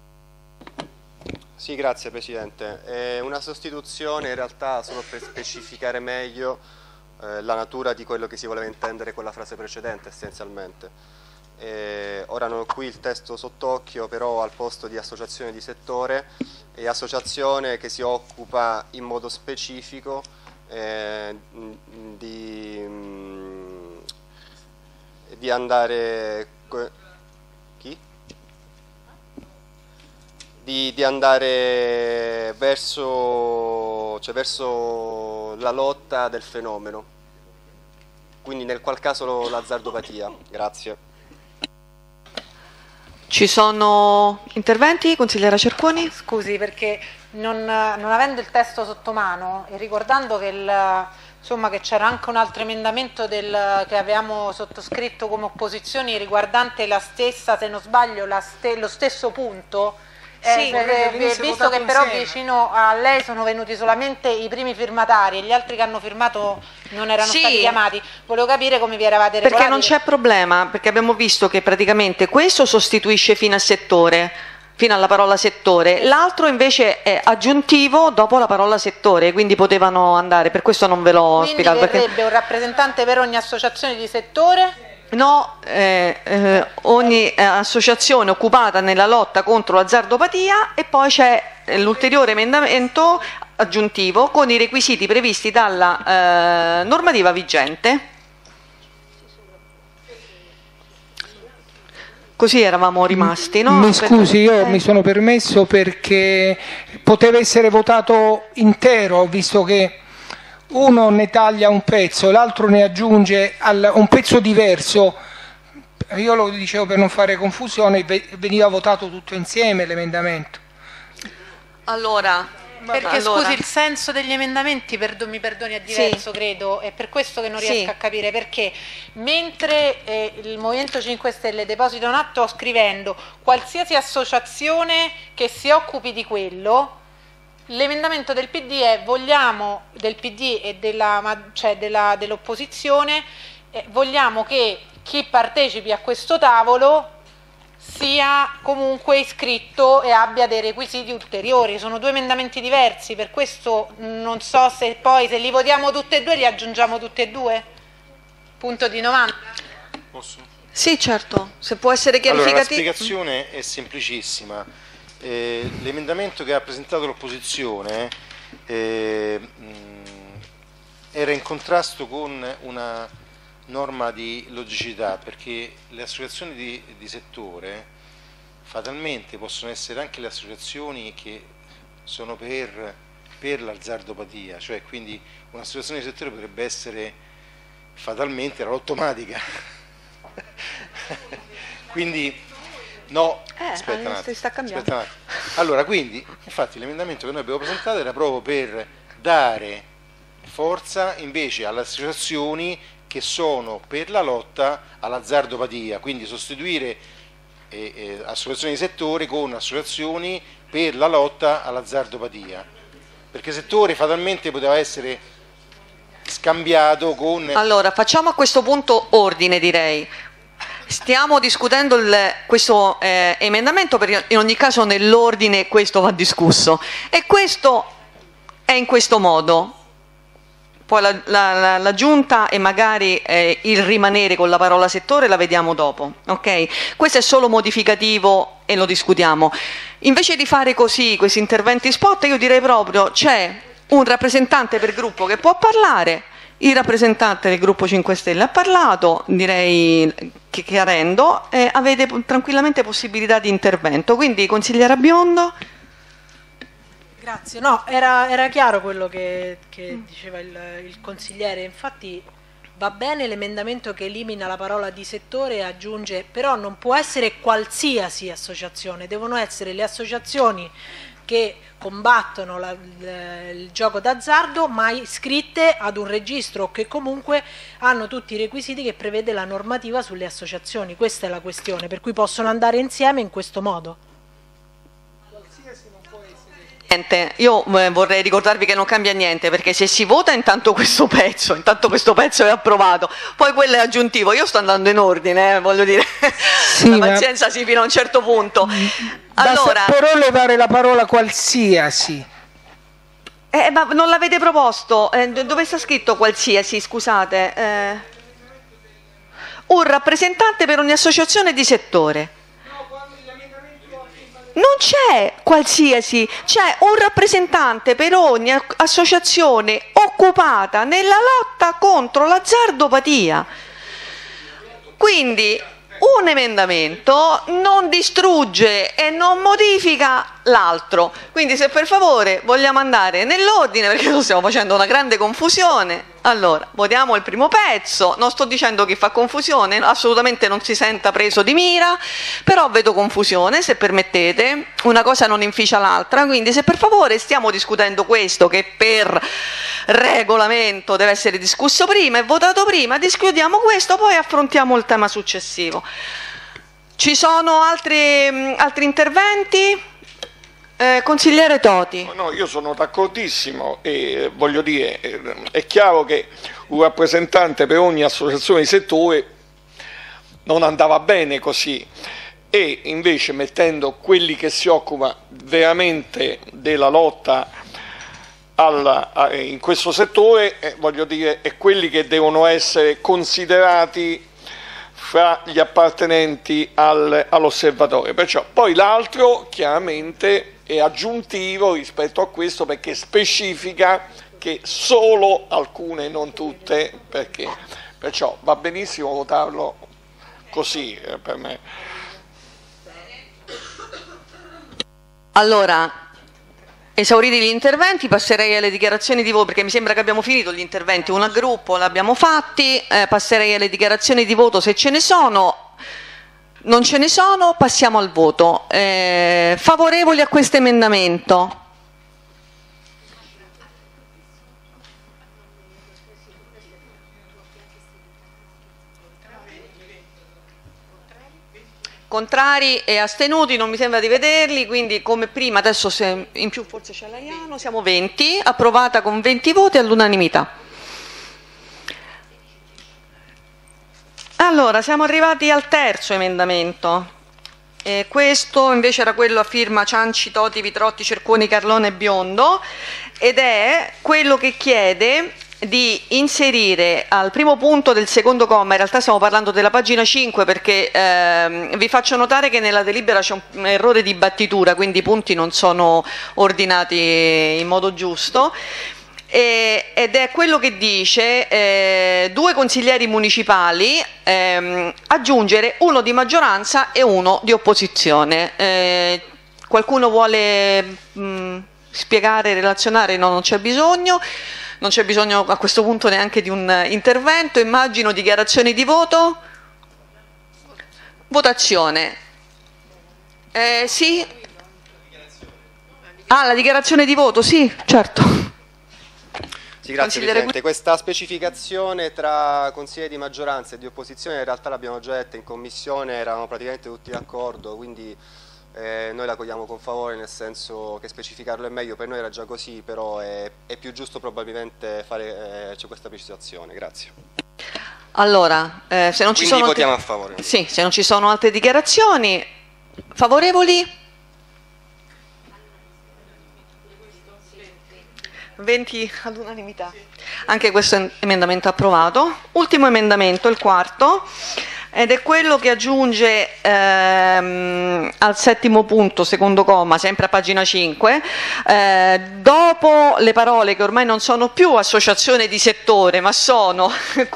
Sì, grazie Presidente. È una sostituzione in realtà solo per specificare meglio la natura di quello che si voleva intendere con la frase precedente essenzialmente. Ora non ho qui il testo sott'occhio, però al posto di associazione di settore è associazione che si occupa in modo specifico di andare di andare verso la lotta del fenomeno, quindi nel qual caso l'azzardopatia. Grazie.
Ci sono interventi? Consigliera Cerconi?
Scusi, perché non avendo il testo sotto mano e ricordando che insomma, che c'era anche un altro emendamento che avevamo sottoscritto come opposizioni riguardante la stessa, se non sbaglio, lo stesso punto.
Sì,
visto che però vicino a lei sono venuti solamente i primi firmatari e gli altri che hanno firmato non erano stati chiamati, volevo capire come vi eravate regolati.
Perché non c'è problema, perché abbiamo visto che praticamente questo sostituisce fino al settore, fino alla parola settore, l'altro invece è aggiuntivo dopo la parola settore, quindi potevano andare, per questo non ve l'ho spiegato.
Quindi verrebbe un rappresentante per ogni associazione di settore?
No, ogni associazione occupata nella lotta contro l'azzardopatia, e poi c'è l'ulteriore emendamento aggiuntivo con i requisiti previsti dalla normativa vigente. Così eravamo rimasti, no?
Mi scusi, io mi sono permesso perché poteva essere votato intero, visto che uno ne taglia un pezzo, l'altro ne aggiunge un pezzo diverso. Io lo dicevo per non fare confusione, veniva votato tutto insieme l'emendamento.
Perché scusi, il senso degli emendamenti, mi perdoni, è diverso, credo, è per questo che non riesco a capire, perché mentre il Movimento 5 Stelle deposita un atto scrivendo qualsiasi associazione che si occupi di quello, l'emendamento del PD è del PD e dell'opposizione, vogliamo che chi partecipi a questo tavolo sia comunque iscritto e abbia dei requisiti ulteriori. Sono due emendamenti diversi, per questo non so se poi se li votiamo tutti e due li aggiungiamo tutti e due? Punto di domanda.
Posso?
Sì, certo, se può essere chiarificativo.
Allora, la spiegazione è semplicissima. L'emendamento che ha presentato l'opposizione era in contrasto con una norma di logicità, perché le associazioni di settore fatalmente possono essere anche le associazioni che sono per l'azzardopatia, cioè quindi un'associazione di settore potrebbe essere fatalmente la lottomatica. Quindi No, aspetta un attimo,
sta cambiando.
aspetta un attimo. Allora, quindi, infatti l'emendamento che noi abbiamo presentato era proprio per dare forza invece alle associazioni che sono per la lotta all'azzardopatia, quindi sostituire associazioni di settore con associazioni per la lotta all'azzardopatia, perché settore fatalmente poteva essere scambiato con...
Allora, facciamo a questo punto ordine, direi. Stiamo discutendo questo emendamento, perché in ogni caso nell'ordine questo va discusso, e questo è in questo modo. Poi la Giunta e magari il rimanere con la parola settore la vediamo dopo, ok? Questo è solo modificativo e lo discutiamo. Invece di fare così questi interventi spot, io direi proprio c'è un rappresentante per gruppo che può parlare. Il rappresentante del gruppo 5 Stelle ha parlato, direi che chiarendo, avete tranquillamente possibilità di intervento. Quindi, consigliera Biondo.
Grazie, no, era chiaro quello che diceva il consigliere, infatti va bene l'emendamento che elimina la parola di settore e aggiunge, però non può essere qualsiasi associazione, devono essere le associazioni che combattono il gioco d'azzardo, ma iscritte ad un registro che comunque hanno tutti i requisiti che prevede la normativa sulle associazioni. Questa è la questione, per cui possono andare insieme in questo modo.
Io vorrei ricordarvi che non cambia niente, perché se si vota intanto questo pezzo è approvato, poi quello è aggiuntivo. Io sto andando in ordine, voglio dire, sì, la pazienza si fino a un certo punto. Allora,
però levare la parola qualsiasi.
Ma non l'avete proposto? Dove sta scritto qualsiasi, scusate? Un rappresentante per ogni associazione di settore. Non c'è qualsiasi, c'è un rappresentante per ogni associazione occupata nella lotta contro l'azzardopatia. Quindi un emendamento non distrugge e non modifica l'altro. Quindi se per favore vogliamo andare nell'ordine, perché lo stiamo facendo una grande confusione, allora votiamo il primo pezzo. Non sto dicendo che fa confusione, assolutamente non si senta preso di mira, però vedo confusione, se permettete, una cosa non inficia l'altra. Quindi se per favore stiamo discutendo questo, che per regolamento deve essere discusso prima e votato prima, discutiamo questo, poi affrontiamo il tema successivo. Ci sono altri interventi? Consigliere Toti.
No, io sono d'accordissimo e voglio dire, è chiaro che un rappresentante per ogni associazione di settore non andava bene così, e invece mettendo quelli che si occupano veramente della lotta in questo settore, voglio dire, e quelli che devono essere considerati fra gli appartenenti all'osservatorio. Perciò poi l'altro chiaramente è aggiuntivo rispetto a questo, perché specifica che solo alcune, non tutte, perciò va benissimo votarlo così per me.
Allora, esauriti gli interventi, passerei alle dichiarazioni di voto, perché mi sembra che abbiamo finito gli interventi, uno a gruppo l'abbiamo fatti, passerei alle dichiarazioni di voto se ce ne sono. Non ce ne sono, passiamo al voto. Favorevoli a questo emendamento? Contrari e astenuti? Non mi sembra di vederli, quindi come prima, adesso se in più forse c'è Laiano, siamo 20, approvata con 20 voti all'unanimità. Allora, siamo arrivati al terzo emendamento. Questo invece era quello a firma Cianci, Toti, Vitrotti, Cerconi, Carlone e Biondo, ed è quello che chiede di inserire al primo punto del secondo comma, in realtà stiamo parlando della pagina 5, perché vi faccio notare che nella delibera c'è un errore di battitura, quindi i punti non sono ordinati in modo giusto. Ed è quello che dice 2 consiglieri municipali, aggiungere uno di maggioranza e uno di opposizione. Qualcuno vuole spiegare, relazionare? No, non c'è bisogno. Non c'è bisogno a questo punto neanche di un intervento, immagino. Dichiarazioni di voto? Votazione. Sì. Ah, la dichiarazione di voto, sì, certo.
Sì, grazie Presidente. Questa specificazione tra consiglieri di maggioranza e di opposizione in realtà l'abbiamo già detta in commissione, eravamo praticamente tutti d'accordo, quindi noi la cogliamo con favore, nel senso che specificarlo è meglio, per noi era già così, però è più giusto probabilmente fare questa precisazione. Grazie.
Allora, se non ci sono
votiamo a favore.
Sì, se non ci sono altre dichiarazioni, favorevoli? 20 all'unanimità. Anche questo emendamento è approvato. Ultimo emendamento, il quarto, ed è quello che aggiunge al settimo punto, secondo comma, sempre a pagina 5, dopo le parole che ormai non sono più associazione di settore, ma sono,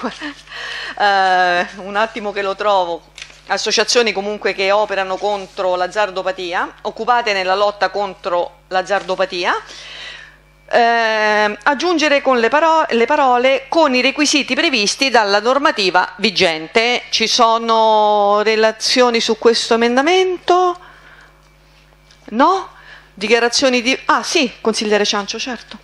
un attimo che lo trovo, associazioni comunque che operano contro l'azzardopatia, occupate nella lotta contro l'azzardopatia, aggiungere con le parole con i requisiti previsti dalla normativa vigente. Ci sono relazioni su questo emendamento? No? Dichiarazioni di... Ah sì, consigliere Ciancio, certo.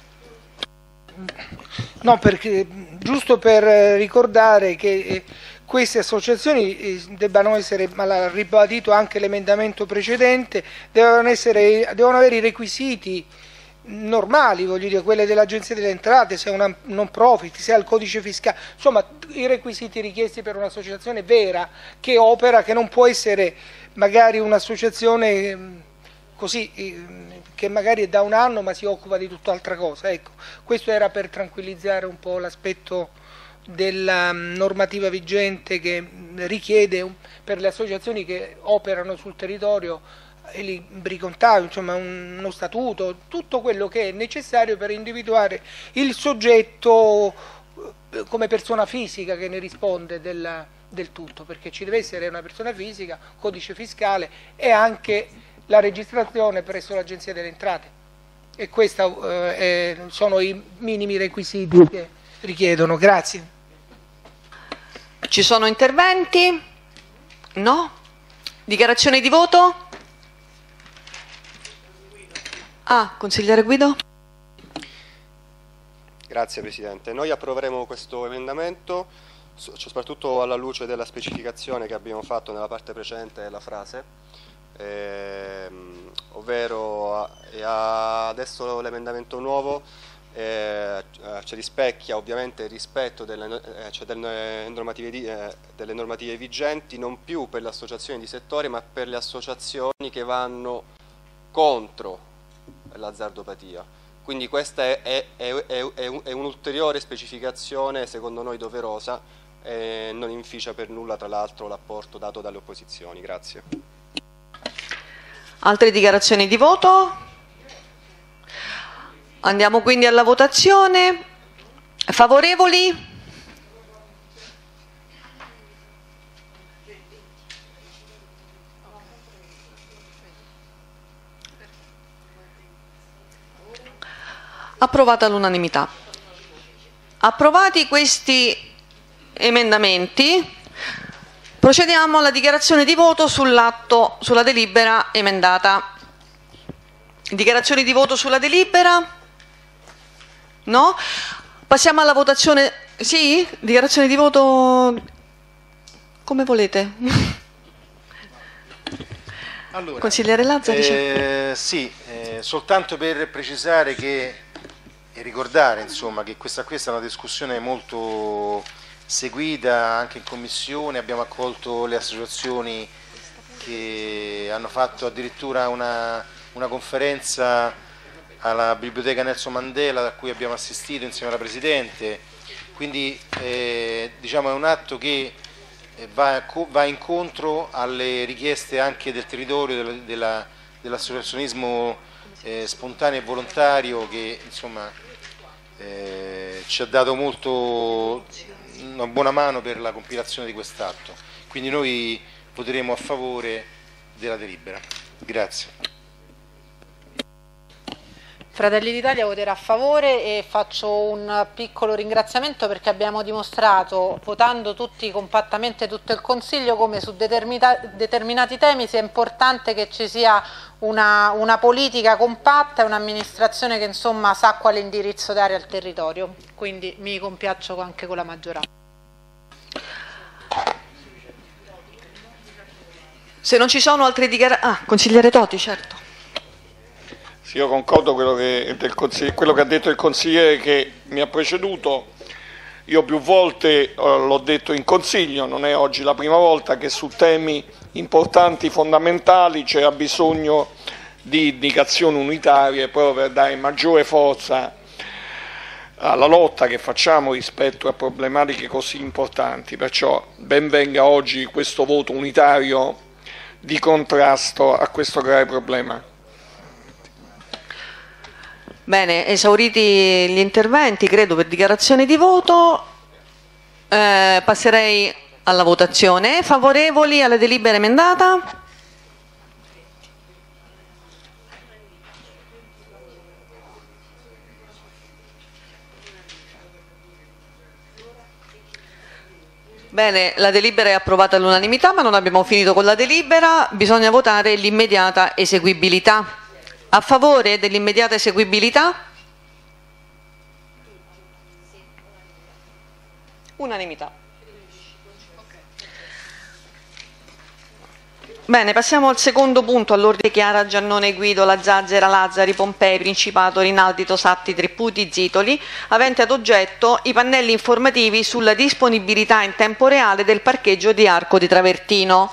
No, perché giusto per ricordare che queste associazioni debbano essere, ma l'ha ribadito anche l'emendamento precedente, devono avere i requisiti normali, voglio dire, quelle dell'Agenzia delle Entrate, se è una non profit, se ha il codice fiscale, insomma i requisiti richiesti per un'associazione vera che opera, che non può essere magari un'associazione così che magari è da un anno ma si occupa di tutt'altra cosa. Ecco, questo era per tranquillizzare un po' l'aspetto della normativa vigente che richiede per le associazioni che operano sul territorio il libri contabili, insomma uno statuto, tutto quello che è necessario per individuare il soggetto come persona fisica che ne risponde del tutto, perché ci deve essere una persona fisica, codice fiscale e anche la registrazione presso l'Agenzia delle Entrate, e questi sono i minimi requisiti che richiedono. Grazie.
Ci sono interventi? No? Dichiarazioni di voto? Ah, consigliere Guido?
Grazie Presidente. Noi approveremo questo emendamento, soprattutto alla luce della specificazione che abbiamo fatto nella parte precedente della frase, ovvero adesso l'emendamento nuovo ci rispecchia ovviamente il rispetto delle normative vigenti, non più per le associazioni di settore ma per le associazioni che vanno contro l'azzardopatia. Quindi questa è un'ulteriore specificazione secondo noi doverosa e non inficia per nulla tra l'altro l'apporto dato dalle opposizioni. Grazie.
Altre dichiarazioni di voto? Andiamo quindi alla votazione. Favorevoli? Approvata all'unanimità. Approvati questi emendamenti, procediamo alla dichiarazione di voto sull'atto, sulla delibera emendata. Dichiarazioni di voto sulla delibera? No? Passiamo alla votazione. Sì? Dichiarazione di voto come volete.
Allora,
consigliere Lazzari.
Sì, soltanto per precisare e ricordare insomma, che questa è una discussione molto seguita anche in commissione, abbiamo accolto le associazioni che hanno fatto addirittura una conferenza alla Biblioteca Nelson Mandela a cui abbiamo assistito insieme alla Presidente, quindi diciamo è un atto che va incontro alle richieste anche del territorio, dell'associazionismo spontaneo e volontario che insomma ci ha dato una buona mano per la compilazione di quest'atto. Quindi noi voteremo a favore della delibera. Grazie.
Fratelli d'Italia voterà a favore e faccio un piccolo ringraziamento perché abbiamo dimostrato, votando tutti compattamente tutto il Consiglio, come su determinati temi sia importante che ci sia una politica compatta e un'amministrazione che insomma sa quale indirizzo dare al territorio. Quindi mi compiaccio anche con la maggioranza.
Se non ci sono altre dichiarazioni... consigliere Toti, certo.
Sì, io concordo quello che ha detto il consigliere che mi ha preceduto. Io più volte l'ho detto in Consiglio, non è oggi la prima volta, che su temi importanti, fondamentali, c'era bisogno di indicazioni unitarie proprio per dare maggiore forza alla lotta che facciamo rispetto a problematiche così importanti. Perciò ben venga oggi questo voto unitario di contrasto a questo grave problema.
Bene, esauriti gli interventi, credo, per dichiarazione di voto, passerei alla votazione. Favorevoli alla delibera emendata? Bene, la delibera è approvata all'unanimità, ma non abbiamo finito con la delibera, bisogna votare l'immediata eseguibilità. A favore dell'immediata eseguibilità? Unanimità. Bene, passiamo al secondo punto all'ordine. Chiara, Giannone, Guido, La Zazzera, Lazzari, Pompei, Principato, Rinaldi, Tosatti, Tripputi, Zitoli, avente ad oggetto i pannelli informativi sulla disponibilità in tempo reale del parcheggio di Arco di Travertino.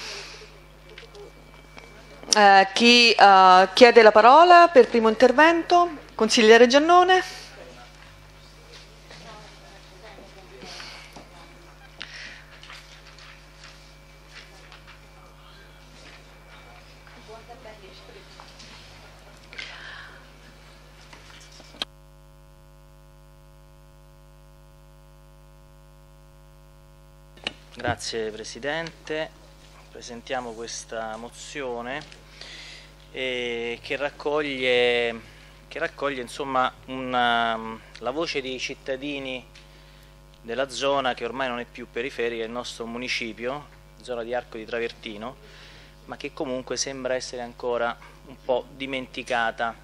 Chi chiede la parola per primo intervento? Consigliere Giannone.
Grazie Presidente, presentiamo questa mozione che raccoglie insomma la voce dei cittadini della zona che ormai non è più periferica del nostro municipio, zona di Arco di Travertino, ma che comunque sembra essere ancora un po' dimenticata,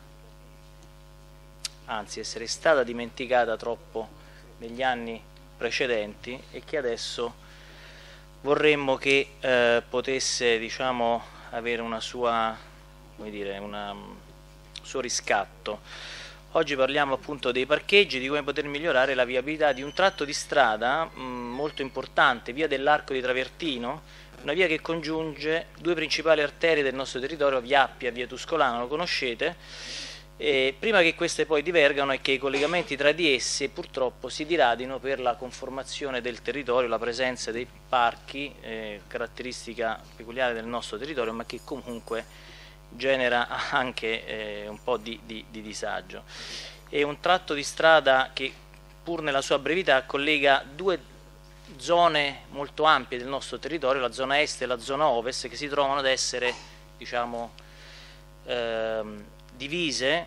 anzi essere stata dimenticata troppo negli anni precedenti e che adesso vorremmo che potesse, diciamo, avere una sua, come dire, un suo riscatto. Oggi parliamo appunto dei parcheggi, di come poter migliorare la viabilità di un tratto di strada molto importante, via dell'Arco di Travertino, una via che congiunge due principali arterie del nostro territorio, via Appia, via Tuscolana, lo conoscete, prima che queste poi divergano e che i collegamenti tra di esse purtroppo si diradino per la conformazione del territorio, la presenza dei parchi, caratteristica peculiare del nostro territorio, ma che comunque genera anche un po' di disagio. È un tratto di strada che, pur nella sua brevità, collega due zone molto ampie del nostro territorio, la zona est e la zona ovest, che si trovano ad essere, diciamo, divise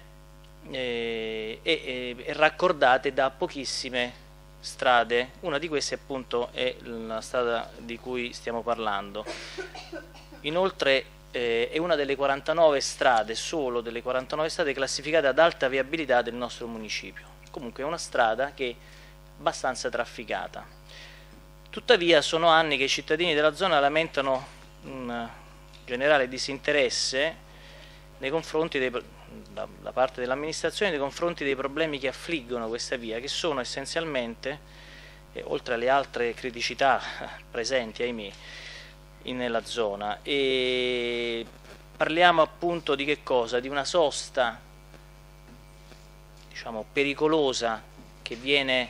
e raccordate da pochissime strade. Una di queste appunto è la strada di cui stiamo parlando. Inoltre è una delle 49 strade, solo delle 49 strade classificate ad alta viabilità del nostro municipio. Comunque è una strada che è abbastanza trafficata. Tuttavia sono anni che i cittadini della zona lamentano un generale disinteresse nei confronti da parte dell'amministrazione nei confronti dei problemi che affliggono questa via, che sono essenzialmente, oltre alle altre criticità presenti, ahimè, nella zona. E parliamo appunto di che cosa? Di una sosta, diciamo, pericolosa che viene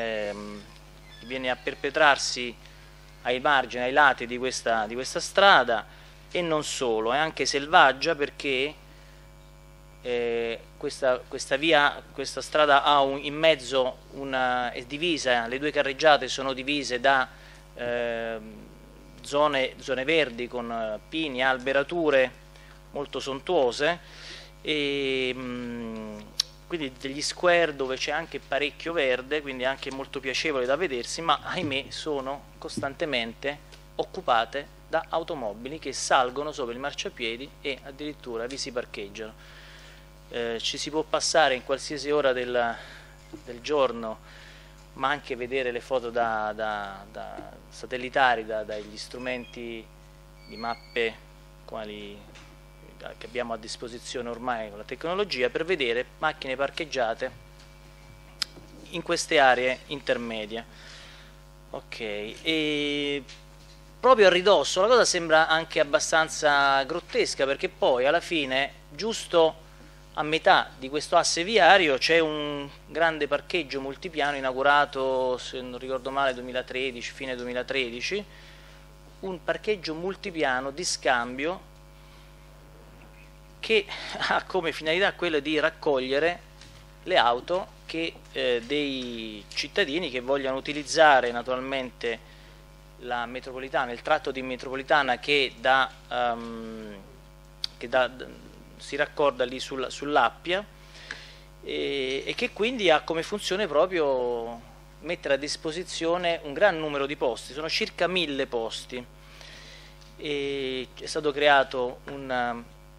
a perpetrarsi ai margini, ai lati di questa strada, e non solo, è anche selvaggia perché questa strada ha in mezzo è divisa, le due carreggiate sono divise da zone verdi con pini, alberature molto sontuose, e quindi degli square dove c'è anche parecchio verde, quindi anche molto piacevole da vedersi, ma ahimè sono costantemente occupate da automobili che salgono sopra i marciapiedi e addirittura vi si parcheggiano. Ci si può passare in qualsiasi ora del giorno, ma anche vedere le foto da satellitari, dagli strumenti di mappe che abbiamo a disposizione ormai con la tecnologia, per vedere macchine parcheggiate in queste aree intermedie. Ok, e proprio a ridosso la cosa sembra anche abbastanza grottesca, perché poi alla fine, giusto a metà di questo asse viario, c'è un grande parcheggio multipiano inaugurato, se non ricordo male, 2013, fine 2013, un parcheggio multipiano di scambio che ha come finalità quella di raccogliere le auto dei cittadini che vogliono utilizzare naturalmente la metropolitana, il tratto di metropolitana che si raccorda lì sull'Appia e che quindi ha come funzione proprio mettere a disposizione un gran numero di posti, sono circa 1000 posti. E è stato creato un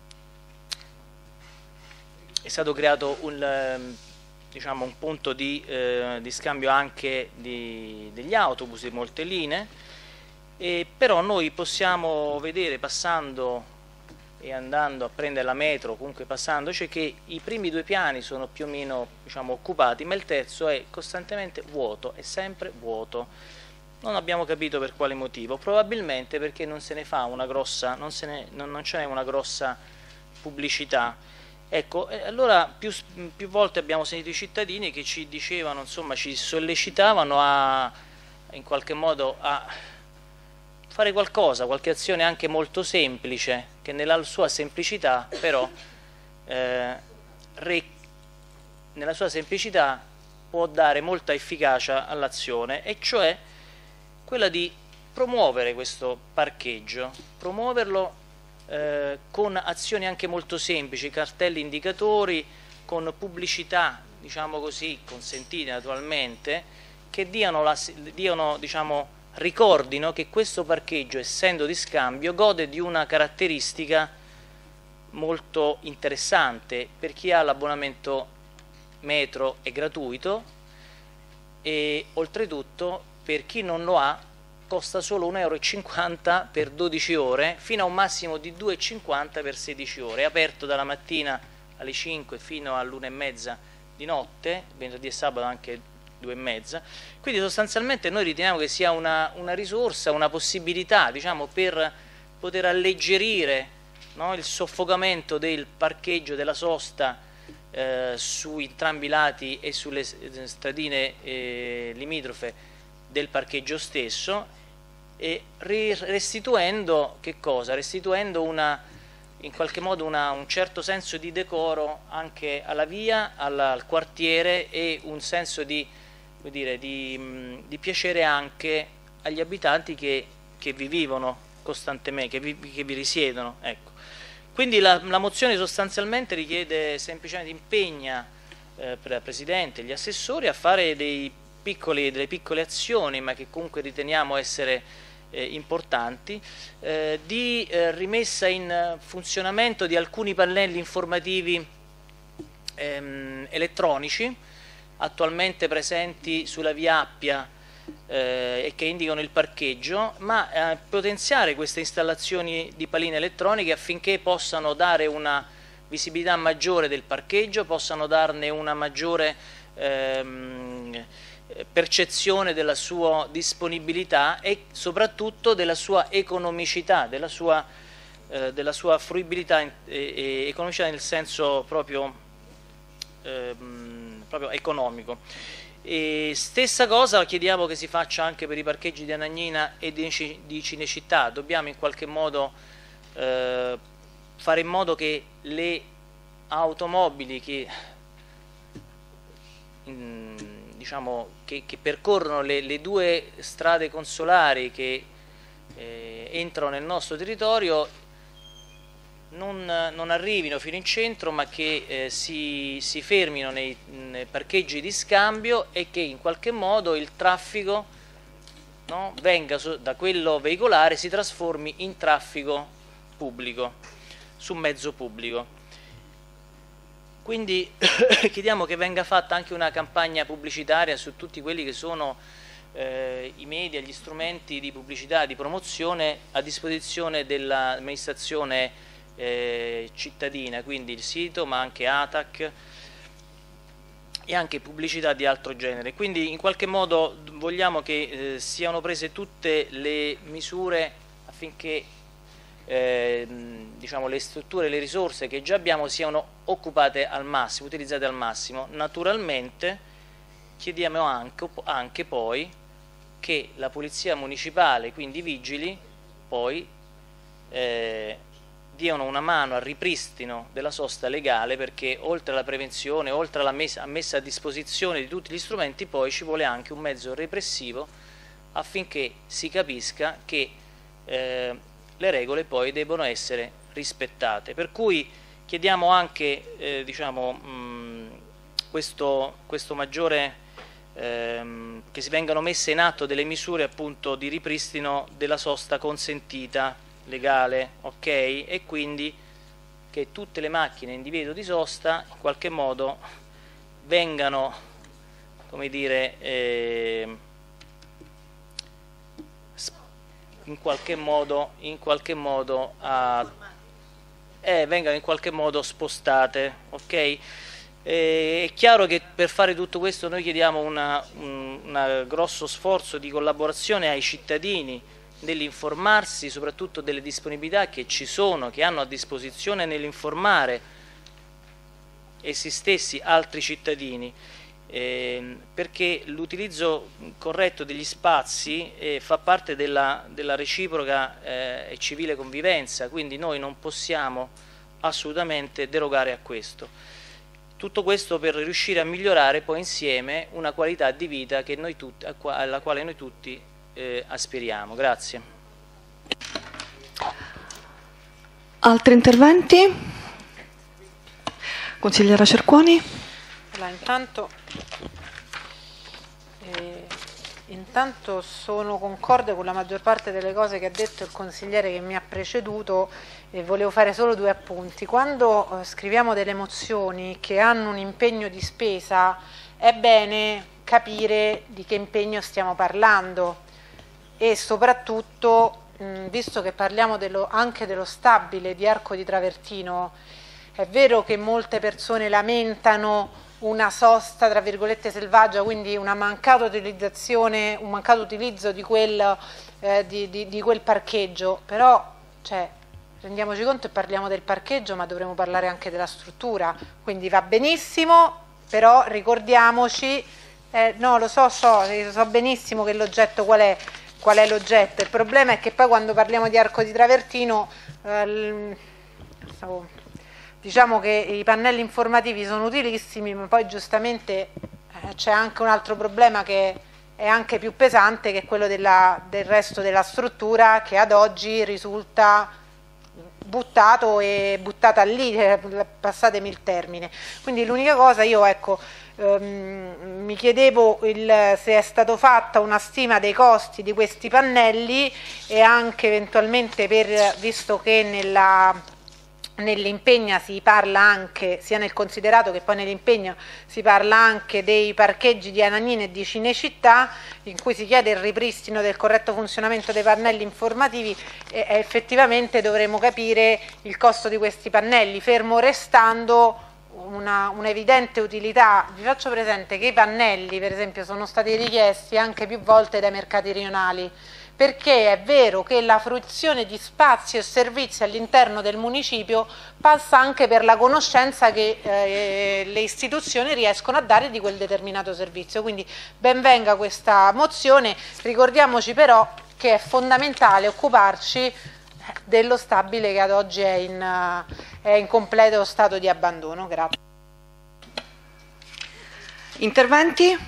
punto di scambio anche degli autobus di molte linee, però noi possiamo vedere, passando e andando a prendere la metro, comunque passandoci, che i primi 2 piani sono più o meno occupati, ma il terzo è costantemente vuoto, è sempre vuoto. Non abbiamo capito per quale motivo, probabilmente perché non se ne fa una grossa, non ce n'è una grossa pubblicità. Ecco, allora più volte abbiamo sentito i cittadini che ci dicevano, insomma, ci sollecitavano in qualche modo a fare qualcosa, qualche azione anche molto semplice, che nella sua semplicità però nella sua semplicità può dare molta efficacia all'azione, e cioè quella di promuovere questo parcheggio, promuoverlo con azioni anche molto semplici, cartelli indicatori, con pubblicità, diciamo così, consentite naturalmente, che ricordino che questo parcheggio, essendo di scambio, gode di una caratteristica molto interessante. Per chi ha l'abbonamento metro è gratuito, e oltretutto per chi non lo ha costa solo 1,50 € per 12 ore, fino a un massimo di 2,50 € per 16 ore. È aperto dalla mattina alle 5 fino all'1:30 di notte, venerdì e sabato anche 2:30. Quindi sostanzialmente noi riteniamo che sia una risorsa, una possibilità, diciamo, per poter alleggerire, no, il soffocamento del parcheggio, della sosta su entrambi i lati e sulle stradine limitrofe del parcheggio stesso, e restituendo che cosa? Restituendo in qualche modo un certo senso di decoro anche alla via, al quartiere, e un senso di piacere anche agli abitanti che vi vivono costantemente, che vi risiedono. Ecco. Quindi la mozione sostanzialmente richiede semplicemente, impegna il Presidente e gli assessori a fare delle piccole azioni, ma che comunque riteniamo essere importanti, di rimessa in funzionamento di alcuni pannelli informativi elettronici attualmente presenti sulla via Appia e che indicano il parcheggio, ma potenziare queste installazioni di palline elettroniche affinché possano dare una visibilità maggiore del parcheggio, possano darne una maggiore percezione della sua disponibilità e soprattutto della sua economicità, della sua fruibilità economicità nel senso proprio economico. E stessa cosa chiediamo che si faccia anche per i parcheggi di Anagnina e di Cinecittà. Dobbiamo in qualche modo fare in modo che le automobili che percorrono le 2 strade consolari che entrano nel nostro territorio non arrivino fino in centro, ma che si fermino nei parcheggi di scambio e che in qualche modo il traffico, no, venga da quello veicolare, si trasformi in traffico pubblico, su mezzo pubblico. Quindi chiediamo che venga fatta anche una campagna pubblicitaria su tutti quelli che sono i media, gli strumenti di pubblicità, di promozione a disposizione dell'amministrazione cittadina, quindi il sito, ma anche ATAC e anche pubblicità di altro genere. Quindi in qualche modo vogliamo che siano prese tutte le misure affinché diciamo, le strutture e le risorse che già abbiamo siano occupate al massimo, utilizzate al massimo. Naturalmente chiediamo anche poi che la Polizia Municipale, quindi i vigili, poi diano una mano al ripristino della sosta legale, perché oltre alla prevenzione, oltre alla messa a disposizione di tutti gli strumenti, poi ci vuole anche un mezzo repressivo affinché si capisca che le regole poi debbono essere rispettate. Per cui chiediamo anche diciamo, questo maggiore che si vengano messe in atto delle misure appunto di ripristino della sosta consentita legale, ok? E quindi che tutte le macchine in divieto di sosta in qualche modo vengano, come dire, vengano in qualche modo spostate, ok? È chiaro che per fare tutto questo noi chiediamo un grosso sforzo di collaborazione ai cittadini, nell'informarsi, soprattutto delle disponibilità che ci sono, che hanno a disposizione nell'informare essi stessi altri cittadini, perché l'utilizzo corretto degli spazi fa parte della reciproca e civile convivenza, quindi noi non possiamo assolutamente derogare a questo. Tutto questo per riuscire a migliorare poi insieme una qualità di vita che noi tutti, alla quale noi tutti aspiriamo. Grazie.
Altri interventi? Consigliera Cerquoni.
Allora, intanto sono concorde con la maggior parte delle cose che ha detto il consigliere che mi ha preceduto e volevo fare solo due appunti. Quando scriviamo delle mozioni che hanno un impegno di spesa è bene capire di che impegno stiamo parlando e soprattutto, visto che parliamo anche dello stabile di Arco di Travertino, è vero che molte persone lamentano una sosta tra virgolette selvaggia, quindi una mancata utilizzazione, un mancato utilizzo di quel parcheggio, però cioè, rendiamoci conto e parliamo del parcheggio, ma dovremmo parlare anche della struttura, quindi va benissimo, però ricordiamoci, no lo so benissimo che l'oggetto qual è l'oggetto, il problema è che poi quando parliamo di Arco di Travertino diciamo che i pannelli informativi sono utilissimi, ma poi giustamente c'è anche un altro problema che è anche più pesante, che è quello del resto della struttura, che ad oggi risulta buttata lì, passatemi il termine. Quindi l'unica cosa, io ecco, mi chiedevo se è stato fatta una stima dei costi di questi pannelli e anche eventualmente visto che nell'impegno si parla anche, sia nel considerato che poi nell'impegno si parla anche dei parcheggi di Anagnina e di Cinecittà, in cui si chiede il ripristino del corretto funzionamento dei pannelli informativi, effettivamente dovremo capire il costo di questi pannelli, fermo restando un'evidente utilità. Vi faccio presente che i pannelli, per esempio, sono stati richiesti anche più volte dai mercati rionali, perché è vero che la fruizione di spazi e servizi all'interno del municipio passa anche per la conoscenza che le istituzioni riescono a dare di quel determinato servizio, quindi ben venga questa mozione, ricordiamoci però che è fondamentale occuparci dello stabile che ad oggi è in completo stato di abbandono. Grazie.
Interventi?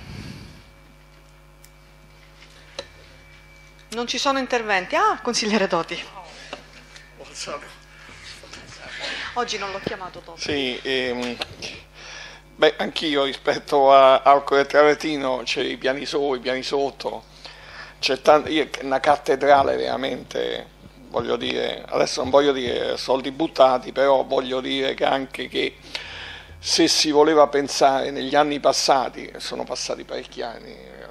Non ci sono interventi. Ah, consigliere Toti. Oggi non l'ho chiamato Totti.
Sì, beh, anch'io rispetto a Arco del Travertino c'è i piani su, i piani sotto, c'è una cattedrale veramente, voglio dire, adesso non voglio dire soldi buttati, però voglio dire che anche che se si voleva pensare negli anni passati, sono passati parecchi anni,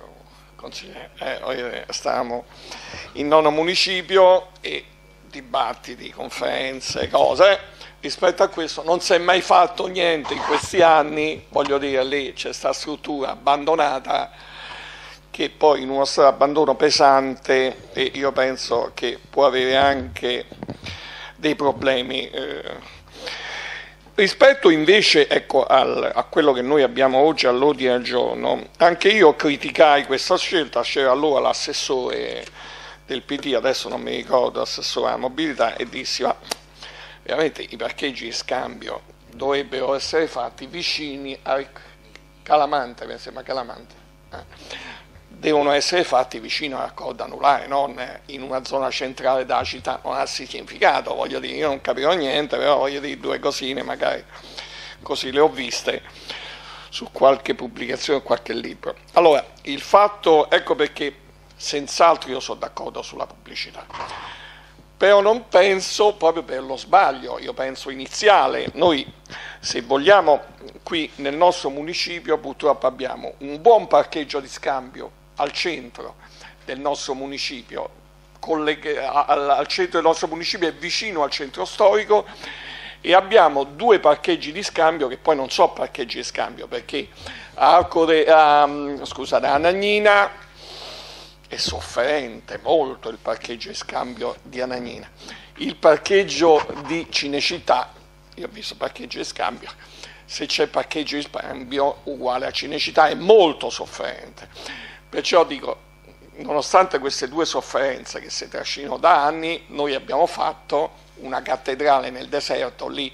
stavamo in nono municipio e dibattiti, conferenze, cose, rispetto a questo non si è mai fatto niente in questi anni, voglio dire, lì c'è questa struttura abbandonata che poi in uno stato di abbandono pesante e io penso che può avere anche dei problemi. Rispetto invece ecco, a quello che noi abbiamo oggi all'ordine del giorno, anche io criticai questa scelta, c'era allora l'assessore del PD, adesso non mi ricordo, l'assessore alla mobilità, e dissi ma veramente i parcheggi di scambio dovrebbero essere fatti vicini al Calamante, mi sembra Calamante, devono essere fatti vicino al raccordo anulare, non in una zona centrale della città, non ha significato, voglio dire, io non capirò niente, però voglio dire due cosine, magari così le ho viste su qualche pubblicazione, qualche libro. Allora, il fatto, ecco perché senz'altro io sono d'accordo sulla pubblicità, però non penso proprio per lo sbaglio, io penso iniziale, noi se vogliamo qui nel nostro municipio purtroppo abbiamo un buon parcheggio di scambio al centro del nostro municipio, al centro del nostro municipio è vicino al centro storico e abbiamo due parcheggi di scambio che poi non sono parcheggi di scambio perché a Anagnina è sofferente molto il parcheggio di scambio di Anagnina, il parcheggio di Cinecittà, io ho visto parcheggio di scambio, se c'è parcheggio di scambio uguale a Cinecittà è molto sofferente. Perciò dico, nonostante queste due sofferenze che si trascinano da anni, noi abbiamo fatto una cattedrale nel deserto lì,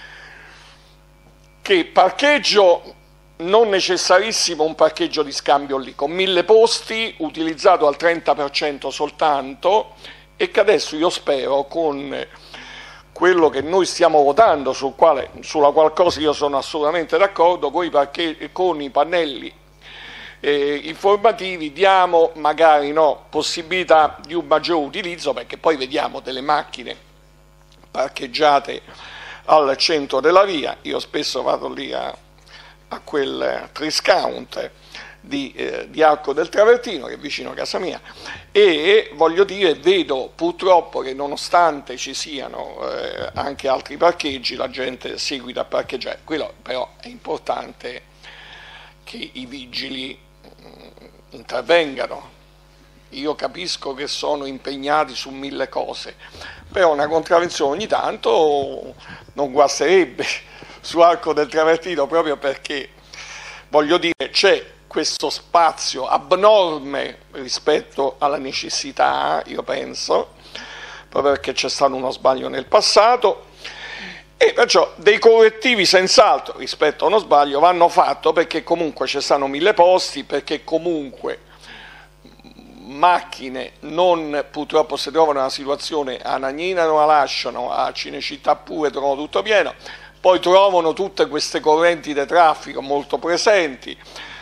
che parcheggio non necessarissimo un parcheggio di scambio lì, con 1000 posti, utilizzato al 30% soltanto, e che adesso io spero con quello che noi stiamo votando, sulla qual cosa io sono assolutamente d'accordo, con i pannelli informativi diamo magari possibilità di un maggior utilizzo, perché poi vediamo delle macchine parcheggiate al centro della via, io spesso vado lì a quel Triscount di Arco del Travertino che è vicino a casa mia e voglio dire vedo purtroppo che nonostante ci siano anche altri parcheggi la gente seguita a parcheggiare, quello però è importante che i vigili intervengano. Io capisco che sono impegnati su 1000 cose, però una contravvenzione ogni tanto non guasterebbe su Arco del Travertino, proprio perché voglio dire c'è questo spazio abnorme rispetto alla necessità, io penso, proprio perché c'è stato uno sbaglio nel passato. E perciò dei correttivi senz'altro rispetto a uno sbaglio vanno fatti, perché comunque ci stanno 1000 posti, perché comunque macchine purtroppo si trovano in una situazione a Anagnina non la lasciano, a Cinecittà pure trovano tutto pieno, poi trovano tutte queste correnti di traffico molto presenti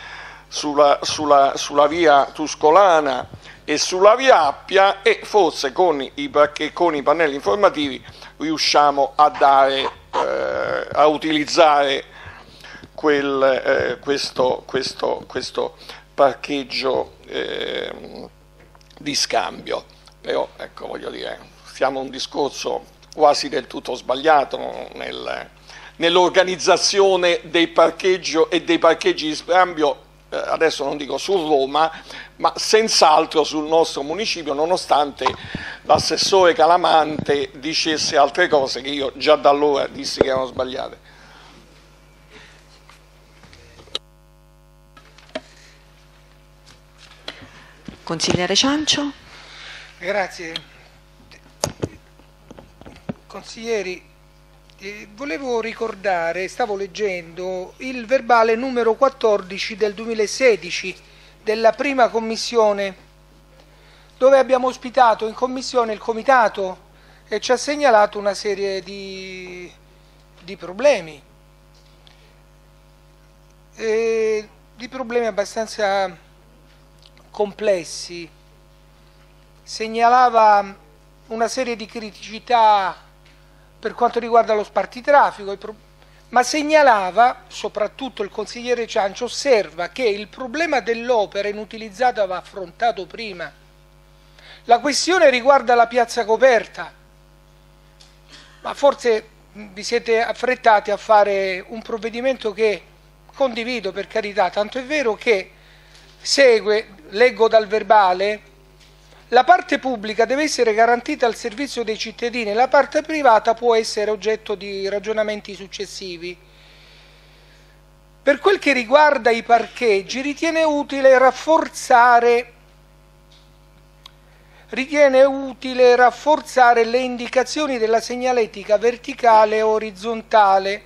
sulla via Tuscolana e sulla via Appia, e forse con i pannelli informativi riusciamo a utilizzare questo parcheggio di scambio. Però ecco, voglio dire, stiamo a un discorso quasi del tutto sbagliato nell'organizzazione dei parcheggi e dei parcheggi di scambio, adesso non dico su Roma, ma senz'altro sul nostro municipio, nonostante l'assessore Calamante dicesse altre cose che io già da allora dissi che erano sbagliate.
Consigliere Ciancio.
Grazie. Consiglieri, volevo ricordare, stavo leggendo il verbale numero 14 del 2016 della prima commissione, dove abbiamo ospitato in commissione il comitato e ci ha segnalato una serie di di problemi abbastanza complessi. Segnalava una serie di criticità per quanto riguarda lo spartitraffico, ma segnalava, soprattutto il consigliere Ciancio, osserva che il problema dell'opera inutilizzata va affrontato prima. La questione riguarda la piazza coperta, ma forse vi siete affrettati a fare un provvedimento che condivido, per carità, tanto è vero che segue, leggo dal verbale, la parte pubblica deve essere garantita al servizio dei cittadini, la parte privata può essere oggetto di ragionamenti successivi. Per quel che riguarda i parcheggi, ritiene utile rafforzare le indicazioni della segnaletica verticale e orizzontale,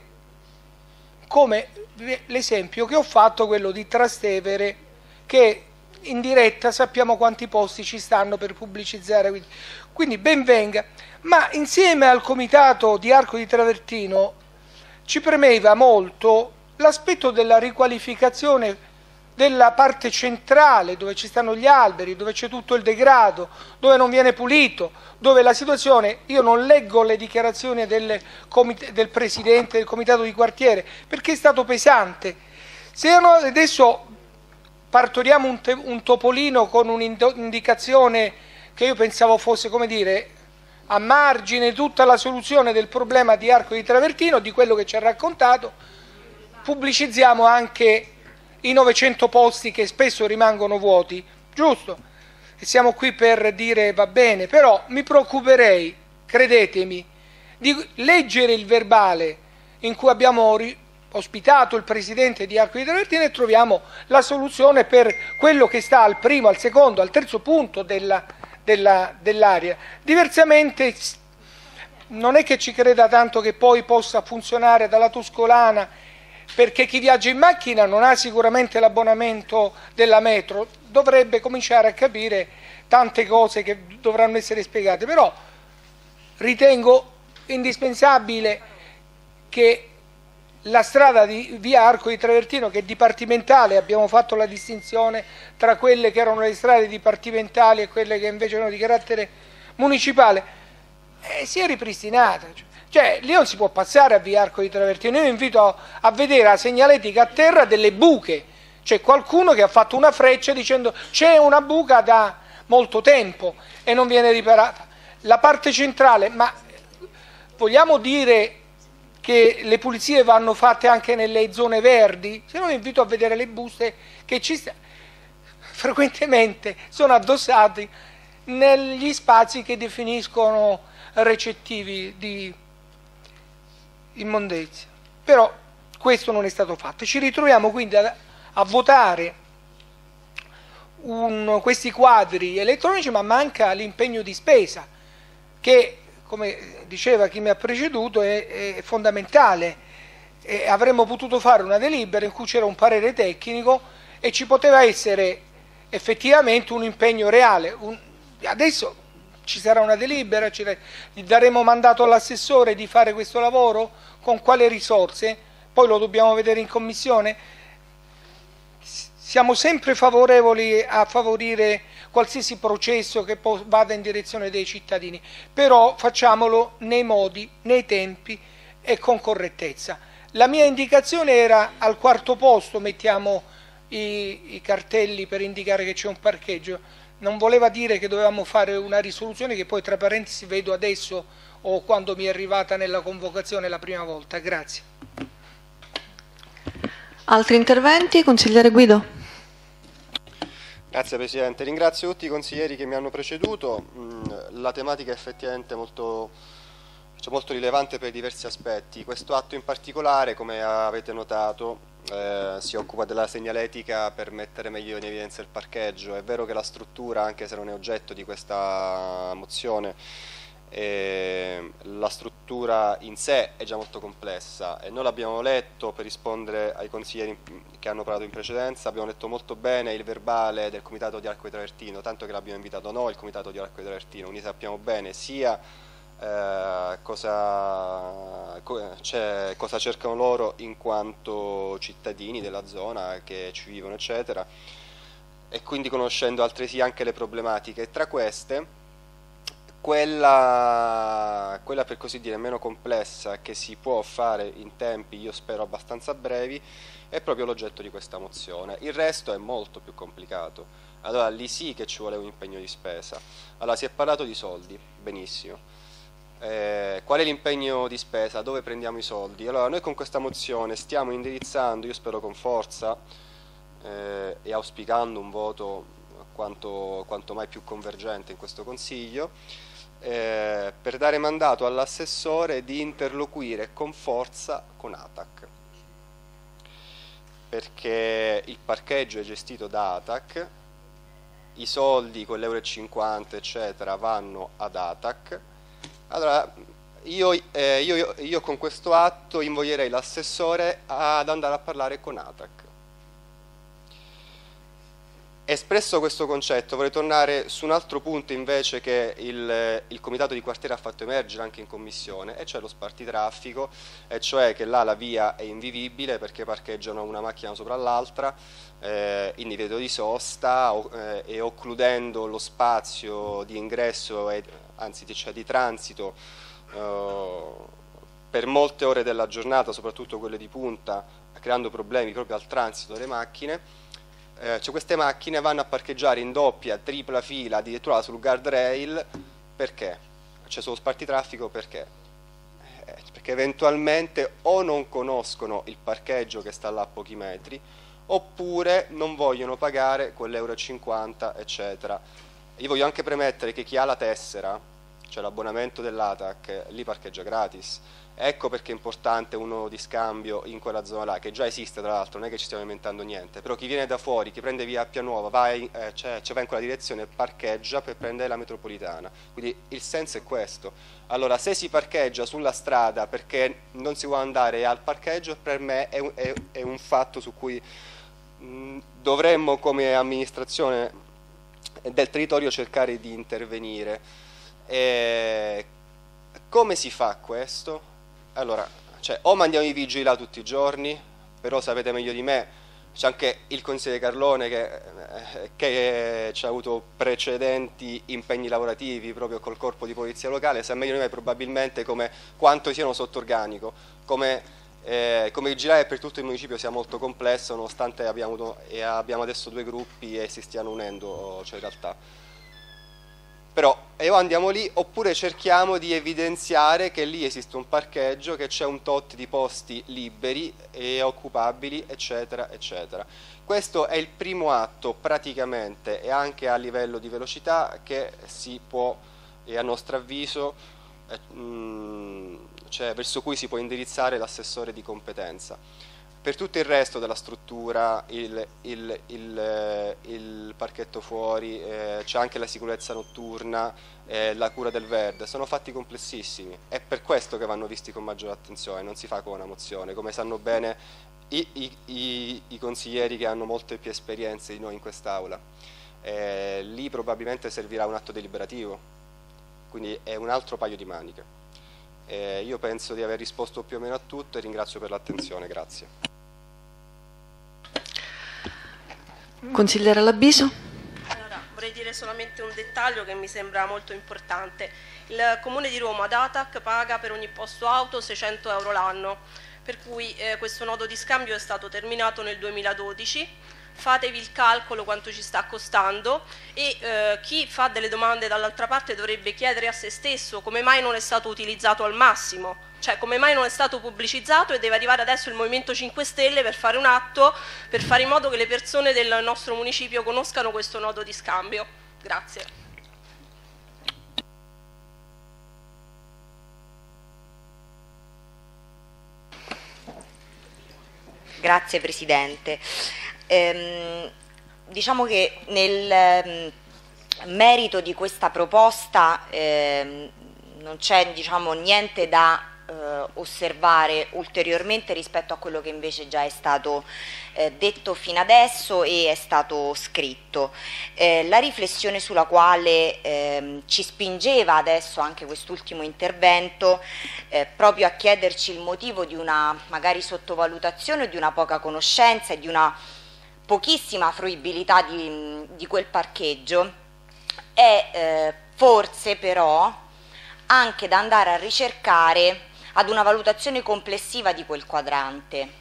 come l'esempio che ho fatto, quello di Trastevere, che in diretta sappiamo quanti posti ci stanno per pubblicizzare, quindi ben venga. Ma insieme al comitato di Arco di Travertino ci premeva molto l'aspetto della riqualificazione della parte centrale, dove ci stanno gli alberi, dove c'è tutto il degrado, dove non viene pulito, dove la situazione, io non leggo le dichiarazioni del presidente del comitato di quartiere, perché è stato pesante. Se adesso partoriamo un topolino con un'indicazione che io pensavo fosse, come dire, a margine tutta la soluzione del problema di Arco di Travertino, di quello che ci ha raccontato, pubblicizziamo anche i 900 posti che spesso rimangono vuoti, giusto? E siamo qui per dire va bene, però mi preoccuperei, credetemi, di leggere il verbale in cui abbiamo ospitato il presidente di Arco di Travertino e troviamo la soluzione per quello che sta al primo, al secondo, al terzo punto dell'area. Diversamente non è che ci creda tanto che poi possa funzionare dalla Tuscolana, perché chi viaggia in macchina non ha sicuramente l'abbonamento della metro, dovrebbe cominciare a capire tante cose che dovranno essere spiegate, però ritengo indispensabile che la strada di via Arco di Travertino, che è dipartimentale, abbiamo fatto la distinzione tra quelle che erano le strade dipartimentali e quelle che invece erano di carattere municipale, sia ripristinata. Cioè, lì non si può passare a via Arco di Travertino. Io invito a vedere la segnaletica a terra delle buche. C'è qualcuno che ha fatto una freccia dicendo c'è una buca da molto tempo e non viene riparata. La parte centrale, ma vogliamo dire che le pulizie vanno fatte anche nelle zone verdi? Se no, invito a vedere le buste che frequentemente sono addossati negli spazi che definiscono recettivi di immondizia. Però questo non è stato fatto. Ci ritroviamo quindi a votare questi quadri elettronici, ma manca l'impegno di spesa che, come diceva chi mi ha preceduto, è fondamentale. Avremmo potuto fare una delibera in cui c'era un parere tecnico e ci poteva essere effettivamente un impegno reale. Adesso ci sarà una delibera, gli daremo mandato all'assessore di fare questo lavoro, con quale risorse, poi lo dobbiamo vedere in commissione. Siamo sempre favorevoli a favorire qualsiasi processo che vada in direzione dei cittadini, però facciamolo nei modi, nei tempi e con correttezza. La mia indicazione era al quarto posto mettiamo i cartelli per indicare che c'è un parcheggio. Non voleva dire che dovevamo fare una risoluzione che poi tra parentesi vedo adesso o quando mi è arrivata nella convocazione la prima volta. Grazie.
Altri interventi? Consigliere Guido.
Grazie Presidente, ringrazio tutti i consiglieri che mi hanno preceduto. La tematica è effettivamente molto rilevante per diversi aspetti. Questo atto in particolare, come avete notato, si occupa della segnaletica per mettere meglio in evidenza il parcheggio. È vero che la struttura, anche se non è oggetto di questa mozione, la struttura in sé è già molto complessa e noi l'abbiamo letto per rispondere ai consiglieri che hanno parlato in precedenza. Abbiamo letto molto bene il verbale del comitato di Arco di Travertino, tanto che l'abbiamo invitato noi, il comitato di Arco di Travertino, quindi sappiamo bene sia cosa cercano loro in quanto cittadini della zona che ci vivono, eccetera, e quindi conoscendo altresì anche le problematiche. Tra queste, quella per così dire meno complessa, che si può fare in tempi, io spero, abbastanza brevi, è proprio l'oggetto di questa mozione. Il resto è molto più complicato. Allora, lì sì che ci vuole un impegno di spesa. Allora, si è parlato di soldi, benissimo. Qual è l'impegno di spesa? Dove prendiamo i soldi? Allora, noi con questa mozione stiamo indirizzando, io spero con forza e auspicando un voto quanto mai più convergente in questo Consiglio, per dare mandato all'assessore di interloquire con forza con ATAC, perché il parcheggio è gestito da ATAC, i soldi con l'Euro 50 eccetera vanno ad ATAC. Allora, io con questo atto invoglierei l'assessore ad andare a parlare con ATAC. Espresso questo concetto, vorrei tornare su un altro punto invece che il comitato di quartiere ha fatto emergere anche in commissione, e cioè lo spartitraffico, e cioè che là la via è invivibile perché parcheggiano una macchina sopra l'altra, in divieto di sosta e occludendo lo spazio di ingresso, anzi cioè di transito, per molte ore della giornata, soprattutto quelle di punta, creando problemi proprio al transito delle macchine. Cioè queste macchine vanno a parcheggiare in doppia, tripla fila, addirittura sul guardrail. Perché? C'è solo spartitraffico perché? Perché eventualmente o non conoscono il parcheggio che sta là a pochi metri, oppure non vogliono pagare quell'Euro 50 eccetera. Io voglio anche premettere che chi ha la tessera, cioè l'abbonamento dell'ATAC, lì parcheggia gratis. Ecco perché è importante un nodo di scambio in quella zona là, che già esiste tra l'altro, non è che ci stiamo inventando niente, però chi viene da fuori, chi prende via Appia Nuova, va in quella direzione, parcheggia per prendere la metropolitana. Quindi il senso è questo. Allora, se si parcheggia sulla strada perché non si vuole andare al parcheggio, per me è un fatto su cui dovremmo come amministrazione del territorio cercare di intervenire. Come si fa questo? Allora, o mandiamo i vigili là tutti i giorni, però sapete meglio di me, c'è anche il consigliere Carlone che ci ha avuto precedenti impegni lavorativi proprio col corpo di polizia locale, sa meglio di me probabilmente quanto siano sotto organico, come vigilare per tutto il municipio sia molto complesso, nonostante abbiamo adesso 2 gruppi e si stiano unendo, cioè in realtà. Però o andiamo lì oppure cerchiamo di evidenziare che lì esiste un parcheggio, che c'è un tot di posti liberi e occupabili, eccetera, eccetera. Questo è il primo atto praticamente, e anche a livello di velocità, che si può, e a nostro avviso, verso cui si può indirizzare l'assessore di competenza. Per tutto il resto della struttura, il parchetto fuori, c'è anche la sicurezza notturna, la cura del verde, sono fatti complessissimi. È per questo che vanno visti con maggiore attenzione, non si fa con una mozione, come sanno bene i consiglieri che hanno molte più esperienze di noi in quest'Aula. Lì probabilmente servirà un atto deliberativo, quindi è un altro paio di maniche. Io penso di aver risposto più o meno a tutto e ringrazio per l'attenzione, grazie.
Consigliere Labiso?
Allora, vorrei dire solamente un dettaglio che mi sembra molto importante. Il Comune di Roma ad ATAC paga per ogni posto auto 600 euro l'anno, per cui questo nodo di scambio è stato terminato nel 2012. Fatevi il calcolo quanto ci sta costando e chi fa delle domande dall'altra parte dovrebbe chiedere a se stesso come mai non è stato utilizzato al massimo, cioè come mai non è stato pubblicizzato, e deve arrivare adesso il Movimento 5 Stelle per fare un atto per fare in modo che le persone del nostro municipio conoscano questo nodo di scambio. Grazie.
Grazie Presidente. Diciamo che nel merito di questa proposta non c'è niente da osservare ulteriormente rispetto a quello che invece già è stato detto fino adesso e è stato scritto. La riflessione sulla quale ci spingeva adesso anche quest'ultimo intervento, proprio a chiederci il motivo di una magari sottovalutazione o di una poca conoscenza e di una pochissima fruibilità di quel parcheggio, è forse però anche da andare a ricercare ad una valutazione complessiva di quel quadrante.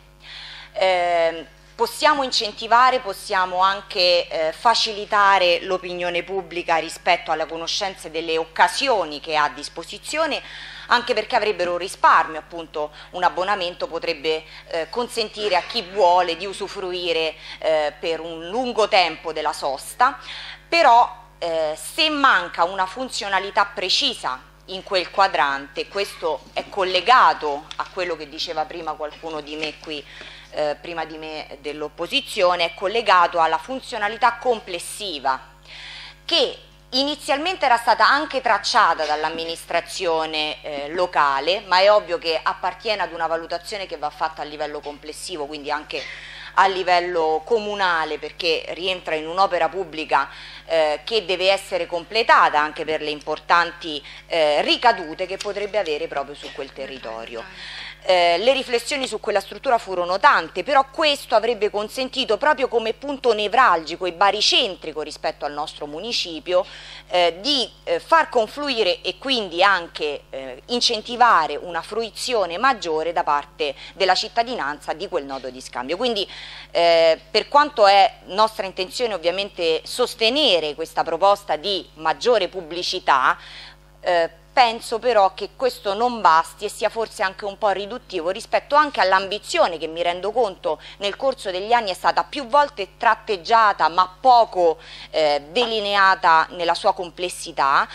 Possiamo incentivare, possiamo anche facilitare l'opinione pubblica rispetto alla conoscenza delle occasioni che ha a disposizione, anche perché avrebbero un risparmio, appunto un abbonamento potrebbe consentire a chi vuole di usufruire per un lungo tempo della sosta, però se manca una funzionalità precisa in quel quadrante, questo è collegato a quello che diceva prima qualcuno di me qui, prima di me dell'opposizione, è collegato alla funzionalità complessiva che inizialmente era stata anche tracciata dall'amministrazione locale, ma è ovvio che appartiene ad una valutazione che va fatta a livello complessivo, quindi anche a livello comunale, perché rientra in un'opera pubblica che deve essere completata anche per le importanti ricadute che potrebbe avere proprio su quel territorio. Le riflessioni su quella struttura furono tante, però questo avrebbe consentito proprio come punto nevralgico e baricentrico rispetto al nostro municipio di far confluire e quindi anche incentivare una fruizione maggiore da parte della cittadinanza di quel nodo di scambio. Quindi per quanto è nostra intenzione ovviamente sostenere questa proposta di maggiore pubblicità, penso però che questo non basti e sia forse anche un po' riduttivo rispetto anche all'ambizione che, mi rendo conto, nel corso degli anni è stata più volte tratteggiata ma poco delineata nella sua complessità,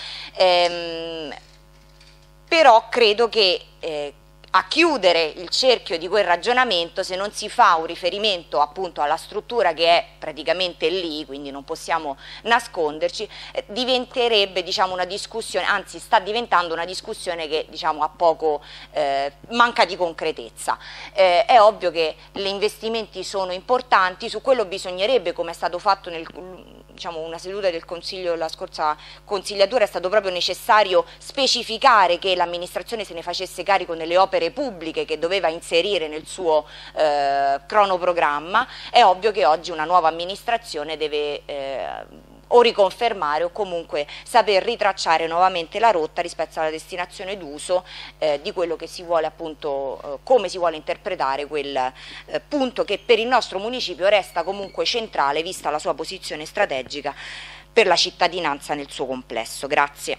però credo che a chiudere il cerchio di quel ragionamento, se non si fa un riferimento appunto alla struttura che è praticamente lì, quindi non possiamo nasconderci, diventerebbe, diciamo, una discussione, anzi sta diventando una discussione che, diciamo, ha poco, manca di concretezza. È ovvio che gli investimenti sono importanti, su quello bisognerebbe, come è stato fatto nel, diciamo, una seduta del Consiglio, la scorsa consigliatura, è stato proprio necessario specificare che l'amministrazione se ne facesse carico nelle opere pubbliche che doveva inserire nel suo cronoprogramma. È ovvio che oggi una nuova amministrazione deve o riconfermare o comunque saper ritracciare nuovamente la rotta rispetto alla destinazione d'uso di quello che si vuole, appunto, come si vuole interpretare quel punto che per il nostro municipio resta comunque centrale vista la sua posizione strategica per la cittadinanza nel suo complesso. Grazie.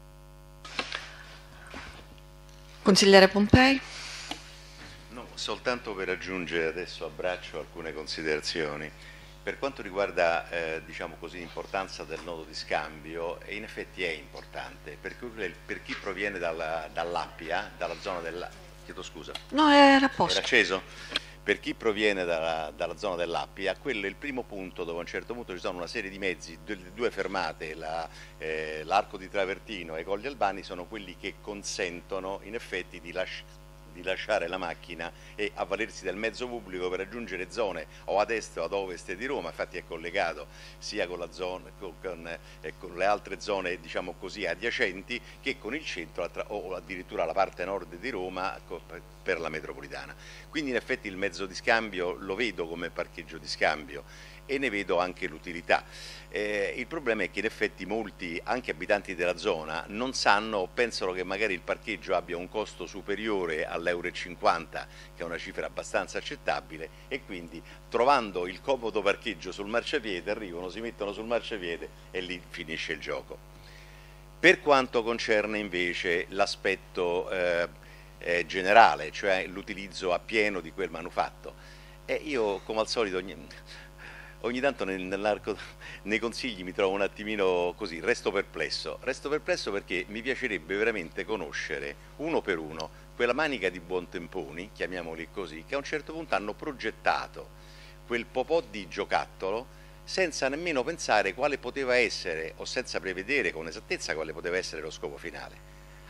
Consigliere Pompei.
No, soltanto per aggiungere, adesso abbraccio alcune considerazioni. Per quanto riguarda diciamo così, l'importanza del nodo di scambio, in effetti è importante, perché per chi proviene dall'Appia, dalla zona della... Chiedo scusa.
No, era a posto.
Era acceso? Per chi proviene dalla zona dell'Appia, quello è il primo punto dove a un certo punto ci sono una serie di mezzi, due fermate, l'Arco di Travertino e i Colli Albani, sono quelli che consentono in effetti di lasciare la macchina e avvalersi del mezzo pubblico per raggiungere zone o ad est o ad ovest di Roma. Infatti è collegato sia con la zona, con le altre zone, diciamo così, adiacenti, che con il centro o addirittura la parte nord di Roma per la metropolitana. Quindi in effetti il mezzo di scambio lo vedo come parcheggio di scambio e ne vedo anche l'utilità. Il problema è che in effetti molti, anche abitanti della zona, non sanno, pensano che magari il parcheggio abbia un costo superiore all'1,50 €, che è una cifra abbastanza accettabile, e quindi trovando il comodo parcheggio sul marciapiede arrivano, si mettono sul marciapiede e lì finisce il gioco. Per quanto concerne invece l'aspetto generale, cioè l'utilizzo appieno di quel manufatto, io come al solito ogni tanto nei consigli mi trovo un attimino così, resto perplesso perché mi piacerebbe veramente conoscere uno per uno quella manica di buontemponi, chiamiamoli così, che a un certo punto hanno progettato quel popò di giocattolo senza nemmeno pensare quale poteva essere, o senza prevedere con esattezza quale poteva essere lo scopo finale.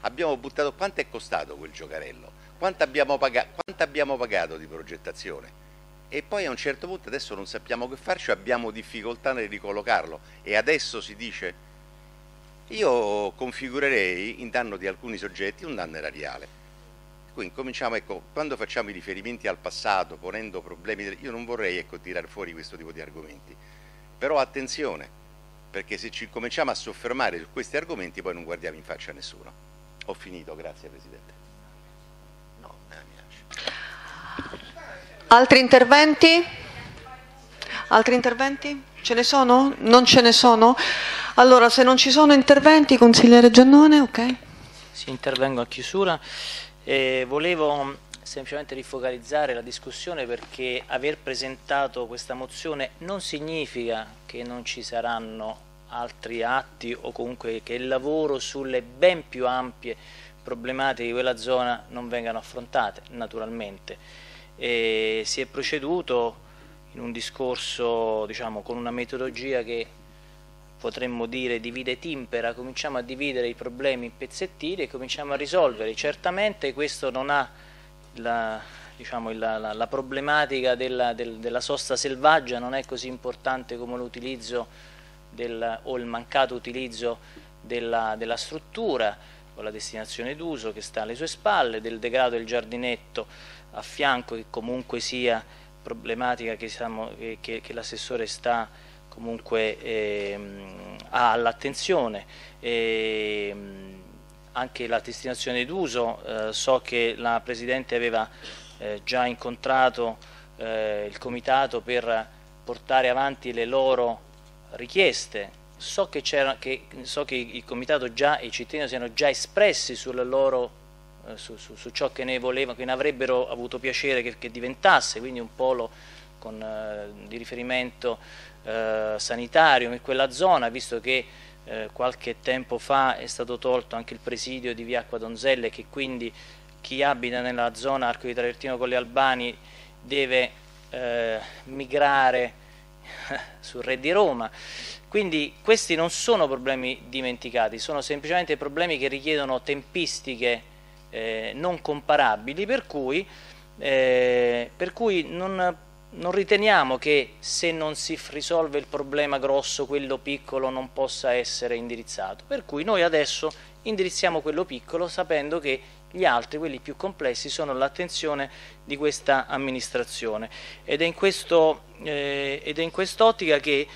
abbiamo buttato, quanto è costato quel giocarello? Quanto abbiamo pagato di progettazione? E poi a un certo punto adesso non sappiamo che farci, abbiamo difficoltà nel ricollocarlo e adesso si dice io configurerei in danno di alcuni soggetti un danno erariale. Quindi cominciamo, ecco, quando facciamo i riferimenti al passato ponendo problemi, io non vorrei, ecco, tirare fuori questo tipo di argomenti, però attenzione, perché se ci cominciamo a soffermare su questi argomenti poi non guardiamo in faccia a nessuno. Ho finito, grazie Presidente. No, mi lascio.
Altri interventi? Altri interventi? Ce ne sono? Non ce ne sono? Allora, se non ci sono interventi, consigliere Giannone, ok?
Sì, intervengo a chiusura. Volevo semplicemente rifocalizzare la discussione perché aver presentato questa mozione non significa che non ci saranno altri atti o comunque che il lavoro sulle ben più ampie problematiche di quella zona non vengano affrontate, naturalmente. Si è proceduto in un discorso, diciamo, con una metodologia che potremmo dire divide et impera, cominciamo a dividere i problemi in pezzettini e cominciamo a risolverli. Certamente questo non ha la problematica della sosta selvaggia, non è così importante come l'utilizzo o il mancato utilizzo della struttura o la destinazione d'uso che sta alle sue spalle, del degrado del giardinetto a fianco, che comunque sia problematica che l'assessore sta comunque ha all'attenzione. Anche la destinazione d'uso, so che la Presidente aveva già incontrato il Comitato per portare avanti le loro richieste. So che il Comitato già e i cittadini siano già espressi sulla loro su ciò che ne volevano, che ne avrebbero avuto piacere che diventasse, quindi un polo di riferimento sanitario in quella zona, visto che qualche tempo fa è stato tolto anche il presidio di via Acqua Donzelle, che quindi chi abita nella zona Arco di Travertino Colli Albani deve migrare sul Re di Roma. Quindi questi non sono problemi dimenticati, sono semplicemente problemi che richiedono tempistiche non comparabili, per cui non riteniamo che se non si risolve il problema grosso, quello piccolo non possa essere indirizzato. Per cui noi adesso indirizziamo quello piccolo sapendo che gli altri, quelli più complessi, sono all'attenzione di questa amministrazione. Ed è in quest'ottica che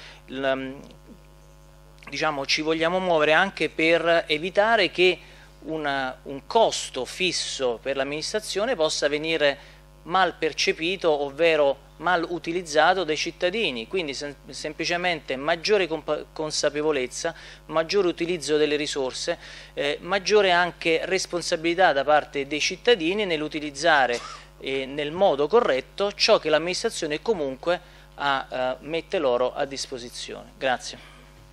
diciamo, ci vogliamo muovere anche per evitare che un costo fisso per l'amministrazione possa venire mal percepito, ovvero mal utilizzato dai cittadini. Quindi semplicemente maggiore consapevolezza, maggiore utilizzo delle risorse, maggiore anche responsabilità da parte dei cittadini nell'utilizzare nel modo corretto ciò che l'amministrazione comunque mette loro a disposizione. Grazie.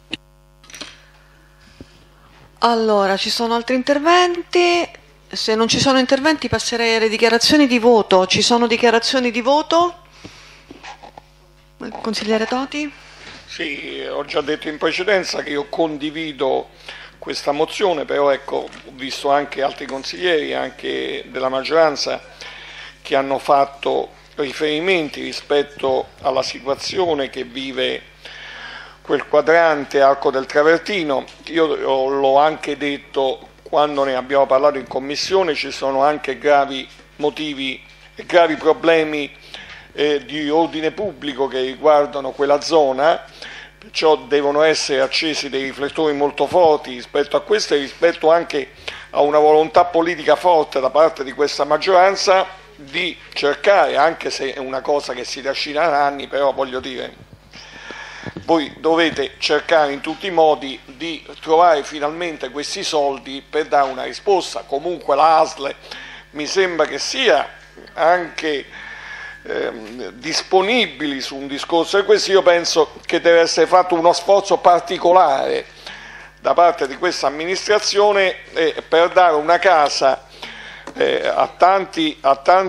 Allora, ci sono altri interventi? Se non ci sono interventi passerei alle dichiarazioni di voto. Ci sono dichiarazioni di voto? Consigliere Toti?
Sì, ho già detto in precedenza che io condivido questa mozione, però ecco, ho visto anche altri consiglieri, anche della maggioranza, che hanno fatto riferimenti rispetto alla situazione che vive quel quadrante Arco del Travertino. Io l'ho anche detto quando ne abbiamo parlato in commissione, ci sono anche gravi motivi e gravi problemi di ordine pubblico che riguardano quella zona, perciò devono essere accesi dei riflettori molto forti rispetto a questo e rispetto anche a una volontà politica forte da parte di questa maggioranza di cercare, anche se è una cosa che si trascina da anni, però voglio dire, voi dovete cercare in tutti i modi di trovare finalmente questi soldi per dare una risposta. Comunque la ASL mi sembra che sia anche disponibili su un discorso di questo. Io penso che deve essere fatto uno sforzo particolare da parte di questa amministrazione per dare una casa a tanti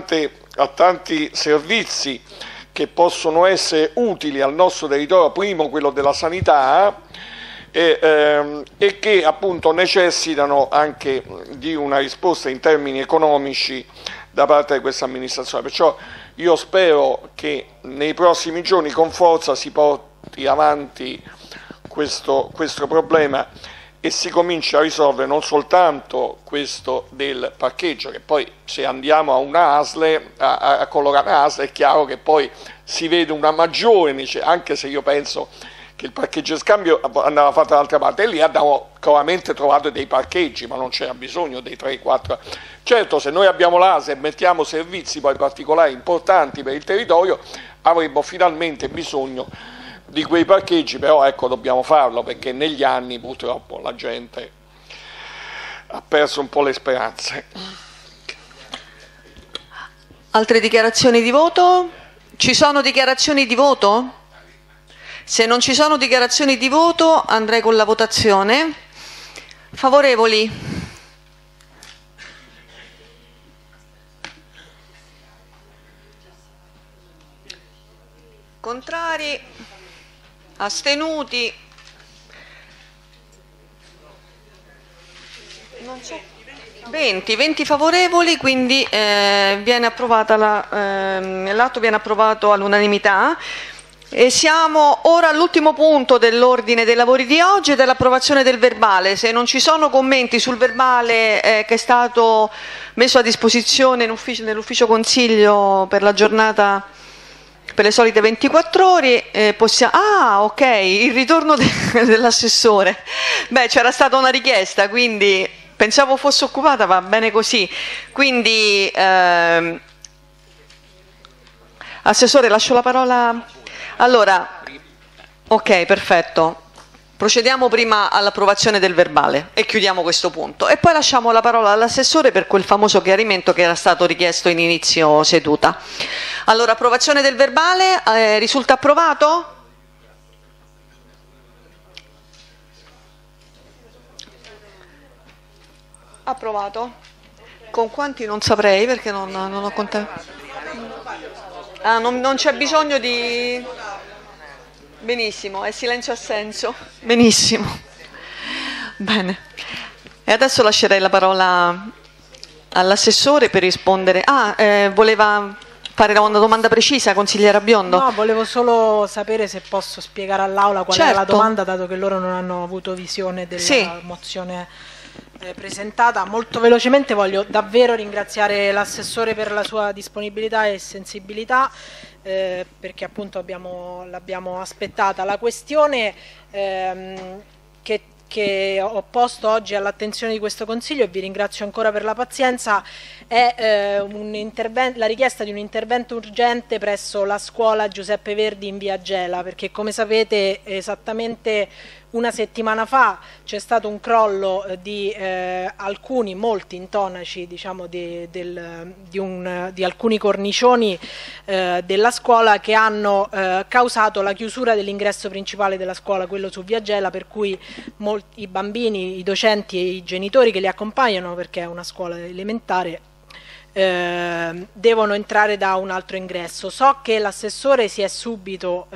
servizi che possono essere utili al nostro territorio, primo quello della sanità e che appunto necessitano anche di una risposta in termini economici da parte di questa amministrazione. Perciò io spero che nei prossimi giorni con forza si porti avanti questo problema e si comincia a risolvere non soltanto questo del parcheggio, che poi se andiamo a una ASL, a collocare ASL, è chiaro che poi si vede una maggiore necessità, anche se io penso che il parcheggio e scambio andava fatto dall'altra parte, e lì abbiamo chiaramente trovato dei parcheggi, ma non c'era bisogno dei 3-4. Certo, se noi abbiamo l'ASL e mettiamo servizi poi particolari importanti per il territorio, avremmo finalmente bisogno di quei parcheggi, però ecco, dobbiamo farlo, perché negli anni purtroppo la gente ha perso un po' le speranze.
Altre dichiarazioni di voto? Ci sono dichiarazioni di voto? Se non ci sono dichiarazioni di voto andrei con la votazione. Favorevoli? Contrari? Astenuti? Non so. 20 favorevoli, quindi viene approvata l'atto viene approvato all'unanimità. E siamo ora all'ultimo punto dell'ordine dei lavori di oggi, dell'approvazione del verbale. Se non ci sono commenti sul verbale che è stato messo a disposizione nell'ufficio consiglio per la giornata, per le solite 24 ore, possiamo... Ah, ok, il ritorno dell'assessore. Beh, c'era stata una richiesta, quindi pensavo fosse occupata, va bene così. Quindi, assessore, lascio la parola... Allora, ok, perfetto. Procediamo prima all'approvazione del verbale e chiudiamo questo punto. E poi lasciamo la parola all'assessore per quel famoso chiarimento che era stato richiesto in inizio seduta. Allora, approvazione del verbale, risulta approvato? Approvato. Con quanti non saprei perché non ho contato. Ah, non c'è bisogno di... Benissimo, è silenzio assenso. Benissimo. Bene. E adesso lascerei la parola all'assessore per rispondere. Voleva fare una domanda precisa, consigliera Biondo?
No, volevo solo sapere se posso spiegare all'Aula qual è la domanda, dato che loro non hanno avuto visione della mozione presentata. Molto velocemente voglio davvero ringraziare l'assessore per la sua disponibilità e sensibilità, perché appunto l'abbiamo aspettata. La questione che ho posto oggi all'attenzione di questo Consiglio, e vi ringrazio ancora per la pazienza, è la richiesta di un intervento urgente presso la scuola Giuseppe Verdi in via Gela, perché come sapete esattamente una settimana fa c'è stato un crollo di molti intonaci, diciamo, di alcuni cornicioni della scuola, che hanno causato la chiusura dell'ingresso principale della scuola, quello su via Gela, per cui molti bambini, i docenti e i genitori che li accompagnano, perché è una scuola elementare, devono entrare da un altro ingresso. So che l'assessore si è subito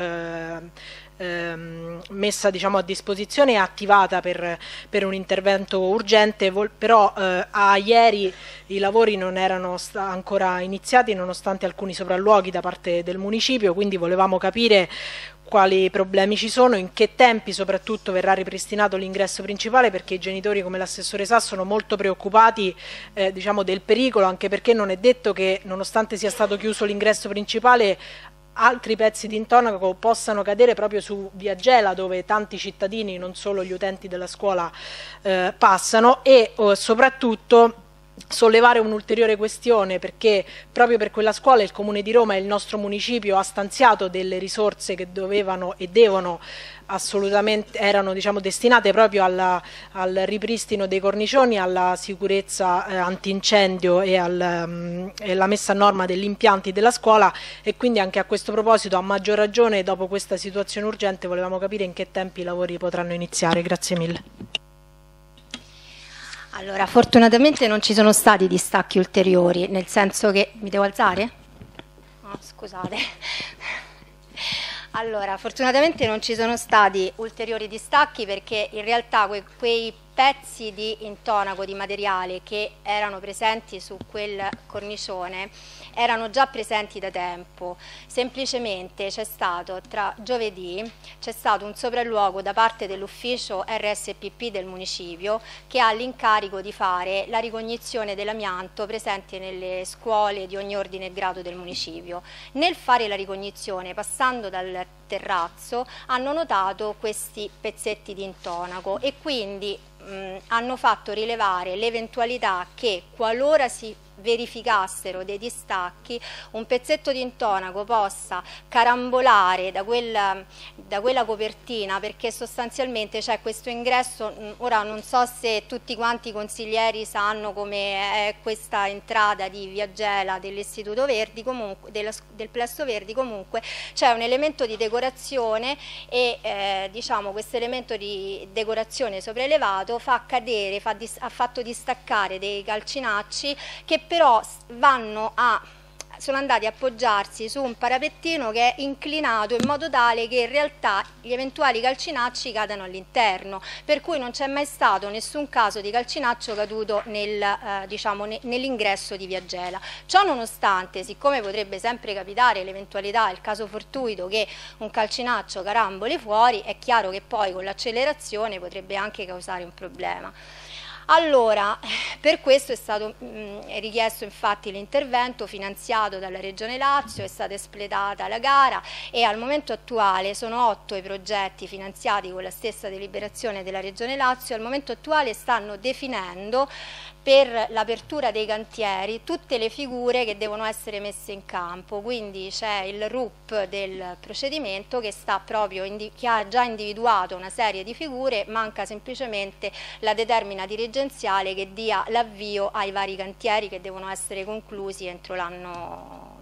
messa, diciamo, a disposizione e attivata per un intervento urgente, però a ieri i lavori non erano ancora iniziati, nonostante alcuni sopralluoghi da parte del municipio, quindi volevamo capire quali problemi ci sono, in che tempi soprattutto verrà ripristinato l'ingresso principale, perché i genitori, come l'assessore sa, sono molto preoccupati diciamo, del pericolo, anche perché non è detto che, nonostante sia stato chiuso l'ingresso principale, altri pezzi di intonaco possano cadere proprio su via Gela, dove tanti cittadini, non solo gli utenti della scuola, passano, e soprattutto sollevare un'ulteriore questione, perché proprio per quella scuola il Comune di Roma e il nostro municipio ha stanziato delle risorse che dovevano e devono assolutamente, erano, diciamo, destinate proprio al ripristino dei cornicioni, alla sicurezza antincendio e alla messa a norma degli impianti della scuola, e quindi anche a questo proposito, a maggior ragione dopo questa situazione urgente, volevamo capire in che tempi i lavori potranno iniziare. Grazie mille.
Allora, fortunatamente non ci sono stati distacchi ulteriori, nel senso che... Mi devo alzare? Oh, scusate. Allora, fortunatamente non ci sono stati ulteriori distacchi perché in realtà quei pezzi di intonaco, di materiale che erano presenti su quel cornicione erano già presenti da tempo. Semplicemente c'è stato, tra giovedì, c'è stato un sopralluogo da parte dell'ufficio RSPP del municipio che ha l'incarico di fare la ricognizione dell'amianto presente nelle scuole di ogni ordine e grado del municipio. Nel fare la ricognizione, passando dal terrazzo, hanno notato questi pezzetti di intonaco e quindi hanno fatto rilevare l'eventualità che, qualora si verificassero dei distacchi, un pezzetto di intonaco possa carambolare da quella copertina, perché sostanzialmente c'è questo ingresso. Ora non so se tutti quanti i consiglieri sanno come è questa entrata di Via Gela dell'Istituto Verdi, comunque del Plesso Verdi. Comunque c'è un elemento di decorazione e diciamo questo elemento di decorazione sopraelevato fa cadere, ha fatto distaccare dei calcinacci che però sono andati a appoggiarsi su un parapettino che è inclinato in modo tale che in realtà gli eventuali calcinacci cadano all'interno, per cui non c'è mai stato nessun caso di calcinaccio caduto nell'ingresso di Via Gela. Ciò nonostante, siccome potrebbe sempre capitare l'eventualità, il caso fortuito che un calcinaccio caramboli fuori, è chiaro che poi con l'accelerazione potrebbe anche causare un problema. Allora, per questo è stato richiesto infatti l'intervento finanziato dalla Regione Lazio, è stata espletata la gara e al momento attuale sono 8 i progetti finanziati con la stessa deliberazione della Regione Lazio. Al momento attuale stanno definendo per l'apertura dei cantieri tutte le figure che devono essere messe in campo, quindi c'è il RUP del procedimento che ha già individuato una serie di figure, manca semplicemente la determina dirigenziale che dia l'avvio ai vari cantieri che devono essere conclusi entro l'anno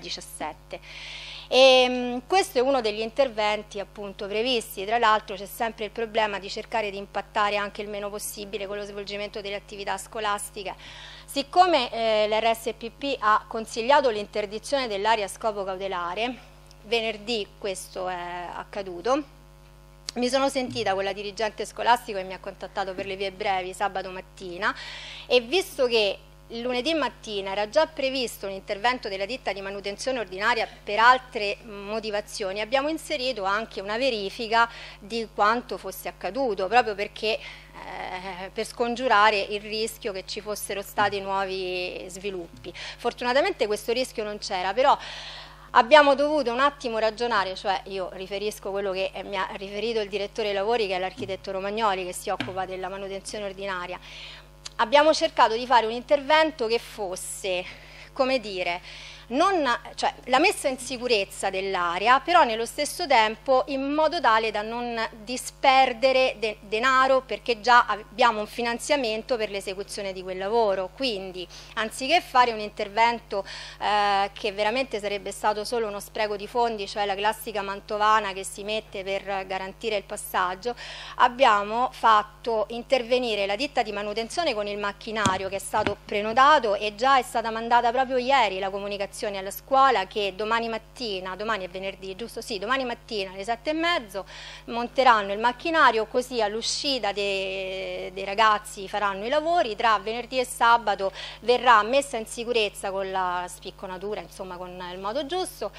2017. E questo è uno degli interventi appunto previsti. Tra l'altro c'è sempre il problema di cercare di impattare anche il meno possibile con lo svolgimento delle attività scolastiche. Siccome l'RSPP ha consigliato l'interdizione dell'area a scopo cautelare, venerdì questo è accaduto, mi sono sentita con la dirigente scolastico che mi ha contattato per le vie brevi sabato mattina e visto che il lunedì mattina era già previsto un intervento della ditta di manutenzione ordinaria per altre motivazioni, abbiamo inserito anche una verifica di quanto fosse accaduto, proprio perché per scongiurare il rischio che ci fossero stati nuovi sviluppi. Fortunatamente questo rischio non c'era, però abbiamo dovuto un attimo ragionare, cioè io riferisco quello che mi ha riferito il direttore dei lavori, che è l'architetto Romagnoli, che si occupa della manutenzione ordinaria. Abbiamo cercato di fare un intervento che fosse, come dire, cioè la messa in sicurezza dell'area, però nello stesso tempo in modo tale da non disperdere denaro, perché già abbiamo un finanziamento per l'esecuzione di quel lavoro. Quindi anziché fare un intervento che veramente sarebbe stato solo uno spreco di fondi, cioè la classica mantovana che si mette per garantire il passaggio, abbiamo fatto intervenire la ditta di manutenzione con il macchinario che è stato prenotato e già è stata mandata proprio ieri la comunicazione alla scuola che domani mattina, domani è venerdì, giusto? Sì, domani mattina alle 7:30 monteranno il macchinario, così all'uscita dei ragazzi faranno i lavori. Tra venerdì e sabato verrà messa in sicurezza con la spicconatura, insomma con il modo giusto,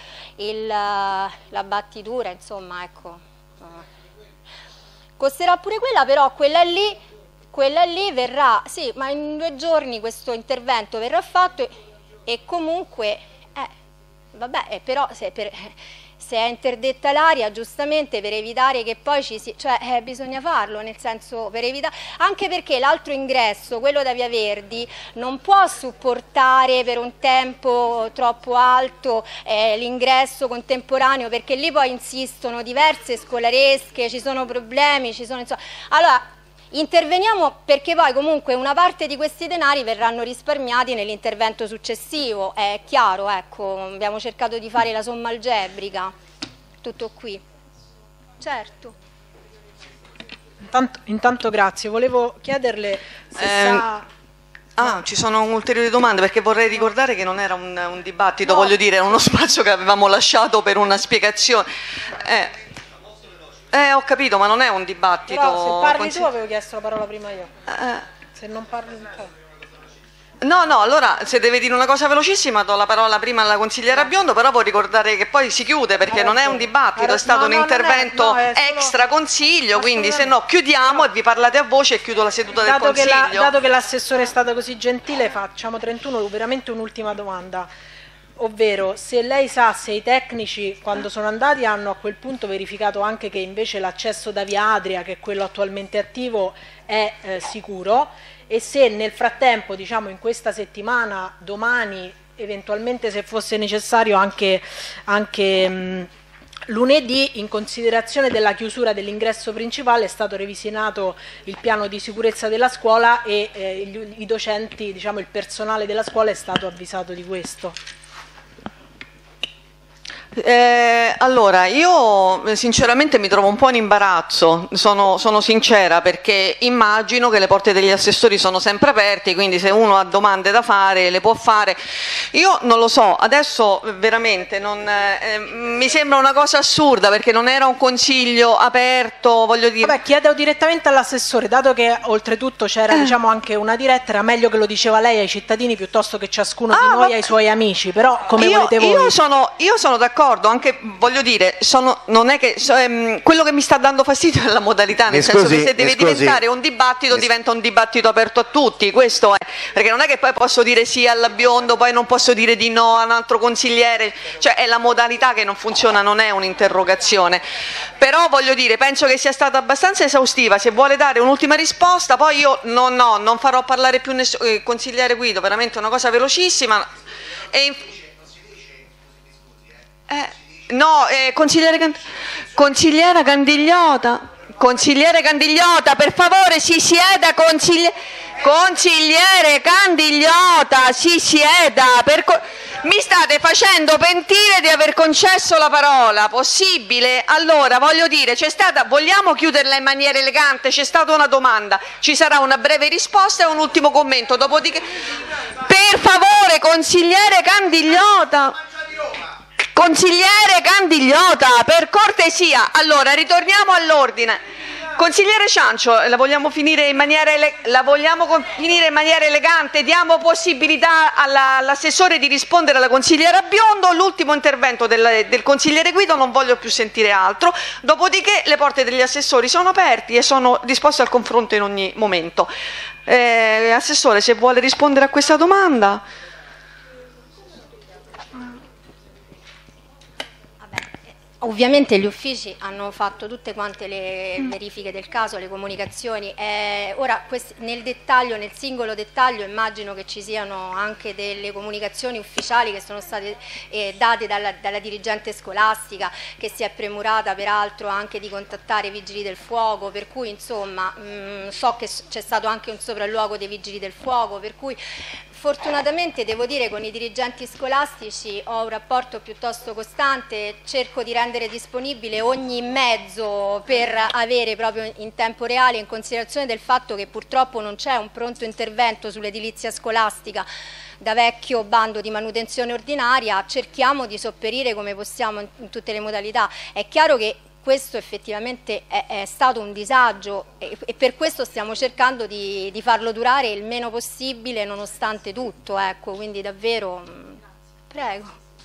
la battitura, insomma ecco. Costerà pure quella, però quella lì verrà, sì, ma in 2 giorni questo intervento verrà fatto. E comunque, vabbè, però se è interdetta l'area, giustamente per evitare che poi bisogna farlo, nel senso, per evitare, anche perché l'altro ingresso, quello da Via Verdi, non può supportare per un tempo troppo alto l'ingresso contemporaneo, perché lì poi insistono diverse scolaresche, ci sono problemi, insomma, allora interveniamo perché poi comunque una parte di questi denari verranno risparmiati nell'intervento successivo, è chiaro, ecco, abbiamo cercato di fare la somma algebrica, tutto qui. Certo.
Intanto grazie, volevo chiederle se sa...
Ah, ci sono ulteriori domande, perché vorrei ricordare che non era un dibattito, voglio dire, era uno spazio che avevamo lasciato per una spiegazione. Ho capito, ma non è un dibattito.
Però se parli tu avevo chiesto la parola prima io. Se non parli
No, allora se deve dire una cosa velocissima do la parola prima alla consigliera Biondo, però vuoi ricordare che poi si chiude perché non è un dibattito, è stato un intervento extra consiglio, quindi se no chiudiamo e vi parlate a voce e chiudo la seduta del consiglio.
Dato che l'assessore è stato così gentile, facciamo 31, veramente un'ultima domanda. Ovvero, se lei sa se i tecnici quando sono andati hanno a quel punto verificato anche che invece l'accesso da via Adria, che è quello attualmente attivo, è sicuro, e se nel frattempo, diciamo in questa settimana, domani, eventualmente se fosse necessario anche lunedì, in considerazione della chiusura dell'ingresso principale, è stato revisionato il piano di sicurezza della scuola e i docenti, diciamo il personale della scuola è stato avvisato di questo.
Allora, io sinceramente mi trovo un po' in imbarazzo, sono sincera, perché immagino che le porte degli assessori sono sempre aperte, quindi se uno ha domande da fare le può fare. Io non lo so, adesso veramente mi sembra una cosa assurda, perché non era un consiglio aperto, voglio dire.
Vabbè, chiedo direttamente all'assessore, dato che oltretutto c'era diciamo anche una diretta, era meglio che lo diceva lei ai cittadini piuttosto che ciascuno di noi ai suoi amici, però come volete voi.
Io sono d'accordo, anche voglio dire, non è che quello che mi sta dando fastidio è la modalità, nel senso che se deve diventare un dibattito diventa un dibattito aperto a tutti, questo è, perché non è che poi posso dire sì alla Biondo, poi non posso dire di no a un altro consigliere, cioè è la modalità che non funziona, non è un'interrogazione. Però voglio dire, penso che sia stata abbastanza esaustiva, se vuole dare un'ultima risposta, poi io non farò parlare più nessuno, consigliere Guido, veramente una cosa velocissima. Consigliera Candigliota, per favore si sieda, consigliere Candigliota, si sieda, mi state facendo pentire di aver concesso la parola, possibile? Allora, voglio dire, vogliamo chiuderla in maniera elegante, c'è stata una domanda, ci sarà una breve risposta e un ultimo commento, dopodiché, per favore, consigliere Candigliota, per cortesia. Allora, ritorniamo all'ordine. Consigliere Ciancio, la vogliamo finire in maniera elegante? Diamo possibilità all'assessore di rispondere alla consigliera Biondo, l'ultimo intervento del consigliere Guido, non voglio più sentire altro, dopodiché le porte degli assessori sono aperti e sono disposti al confronto in ogni momento. Assessore, se vuole rispondere a questa domanda.
Ovviamente gli uffici hanno fatto tutte quante le verifiche del caso, le comunicazioni. Ora nel dettaglio, nel singolo dettaglio, immagino che ci siano anche delle comunicazioni ufficiali che sono state date dalla dirigente scolastica, che si è premurata peraltro anche di contattare i vigili del fuoco, per cui insomma so che c'è stato anche un sopralluogo dei vigili del fuoco, per cui fortunatamente devo dire con i dirigenti scolastici ho un rapporto piuttosto costante, cerco di rendere disponibile ogni mezzo per avere proprio in tempo reale, in considerazione del fatto che purtroppo non c'è un pronto intervento sull'edilizia scolastica da vecchio bando di manutenzione ordinaria, cerchiamo di sopperire come possiamo in tutte le modalità. È chiaro che questo effettivamente è stato un disagio e per questo stiamo cercando di farlo durare il meno possibile nonostante tutto, ecco, quindi davvero prego.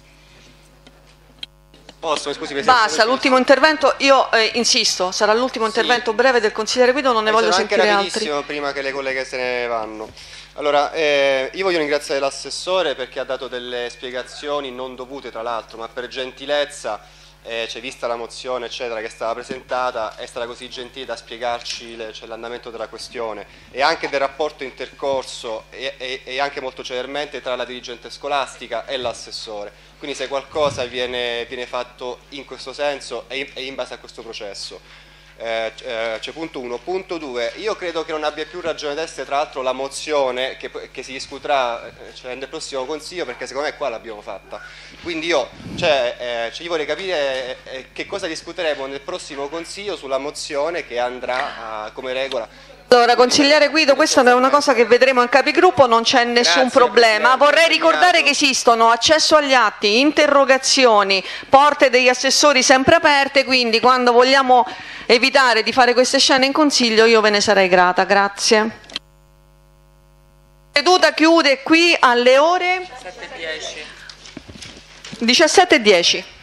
Basta, l'ultimo intervento, io insisto, sarà l'ultimo intervento breve del consigliere Guido, non ne voglio sentire altri.
Anche rapidissimo prima che le colleghe se ne vanno. Allora, io voglio ringraziare l'assessore perché ha dato delle spiegazioni non dovute tra l'altro, ma per gentilezza. C'è vista la mozione eccetera che è stata presentata, è stata così gentile da spiegarci l'andamento della questione e anche del rapporto intercorso e anche molto celermente tra la dirigente scolastica e l'assessore, quindi se qualcosa viene fatto in questo senso è in base a questo processo. C'è punto 1. Punto 2, io credo che non abbia più ragione d'essere tra l'altro la mozione che si discuterà nel prossimo consiglio, perché secondo me qua l'abbiamo fatta, quindi io vorrei capire che cosa discuteremo nel prossimo consiglio sulla mozione che andrà come regola.
Allora, consigliere Guido, questa è una cosa che vedremo in capigruppo, non c'è nessun problema. Vorrei ricordare che esistono accesso agli atti, interrogazioni, porte degli assessori sempre aperte, quindi quando vogliamo evitare di fare queste scene in consiglio io ve ne sarei grata. Grazie. La seduta chiude qui alle ore 17:10.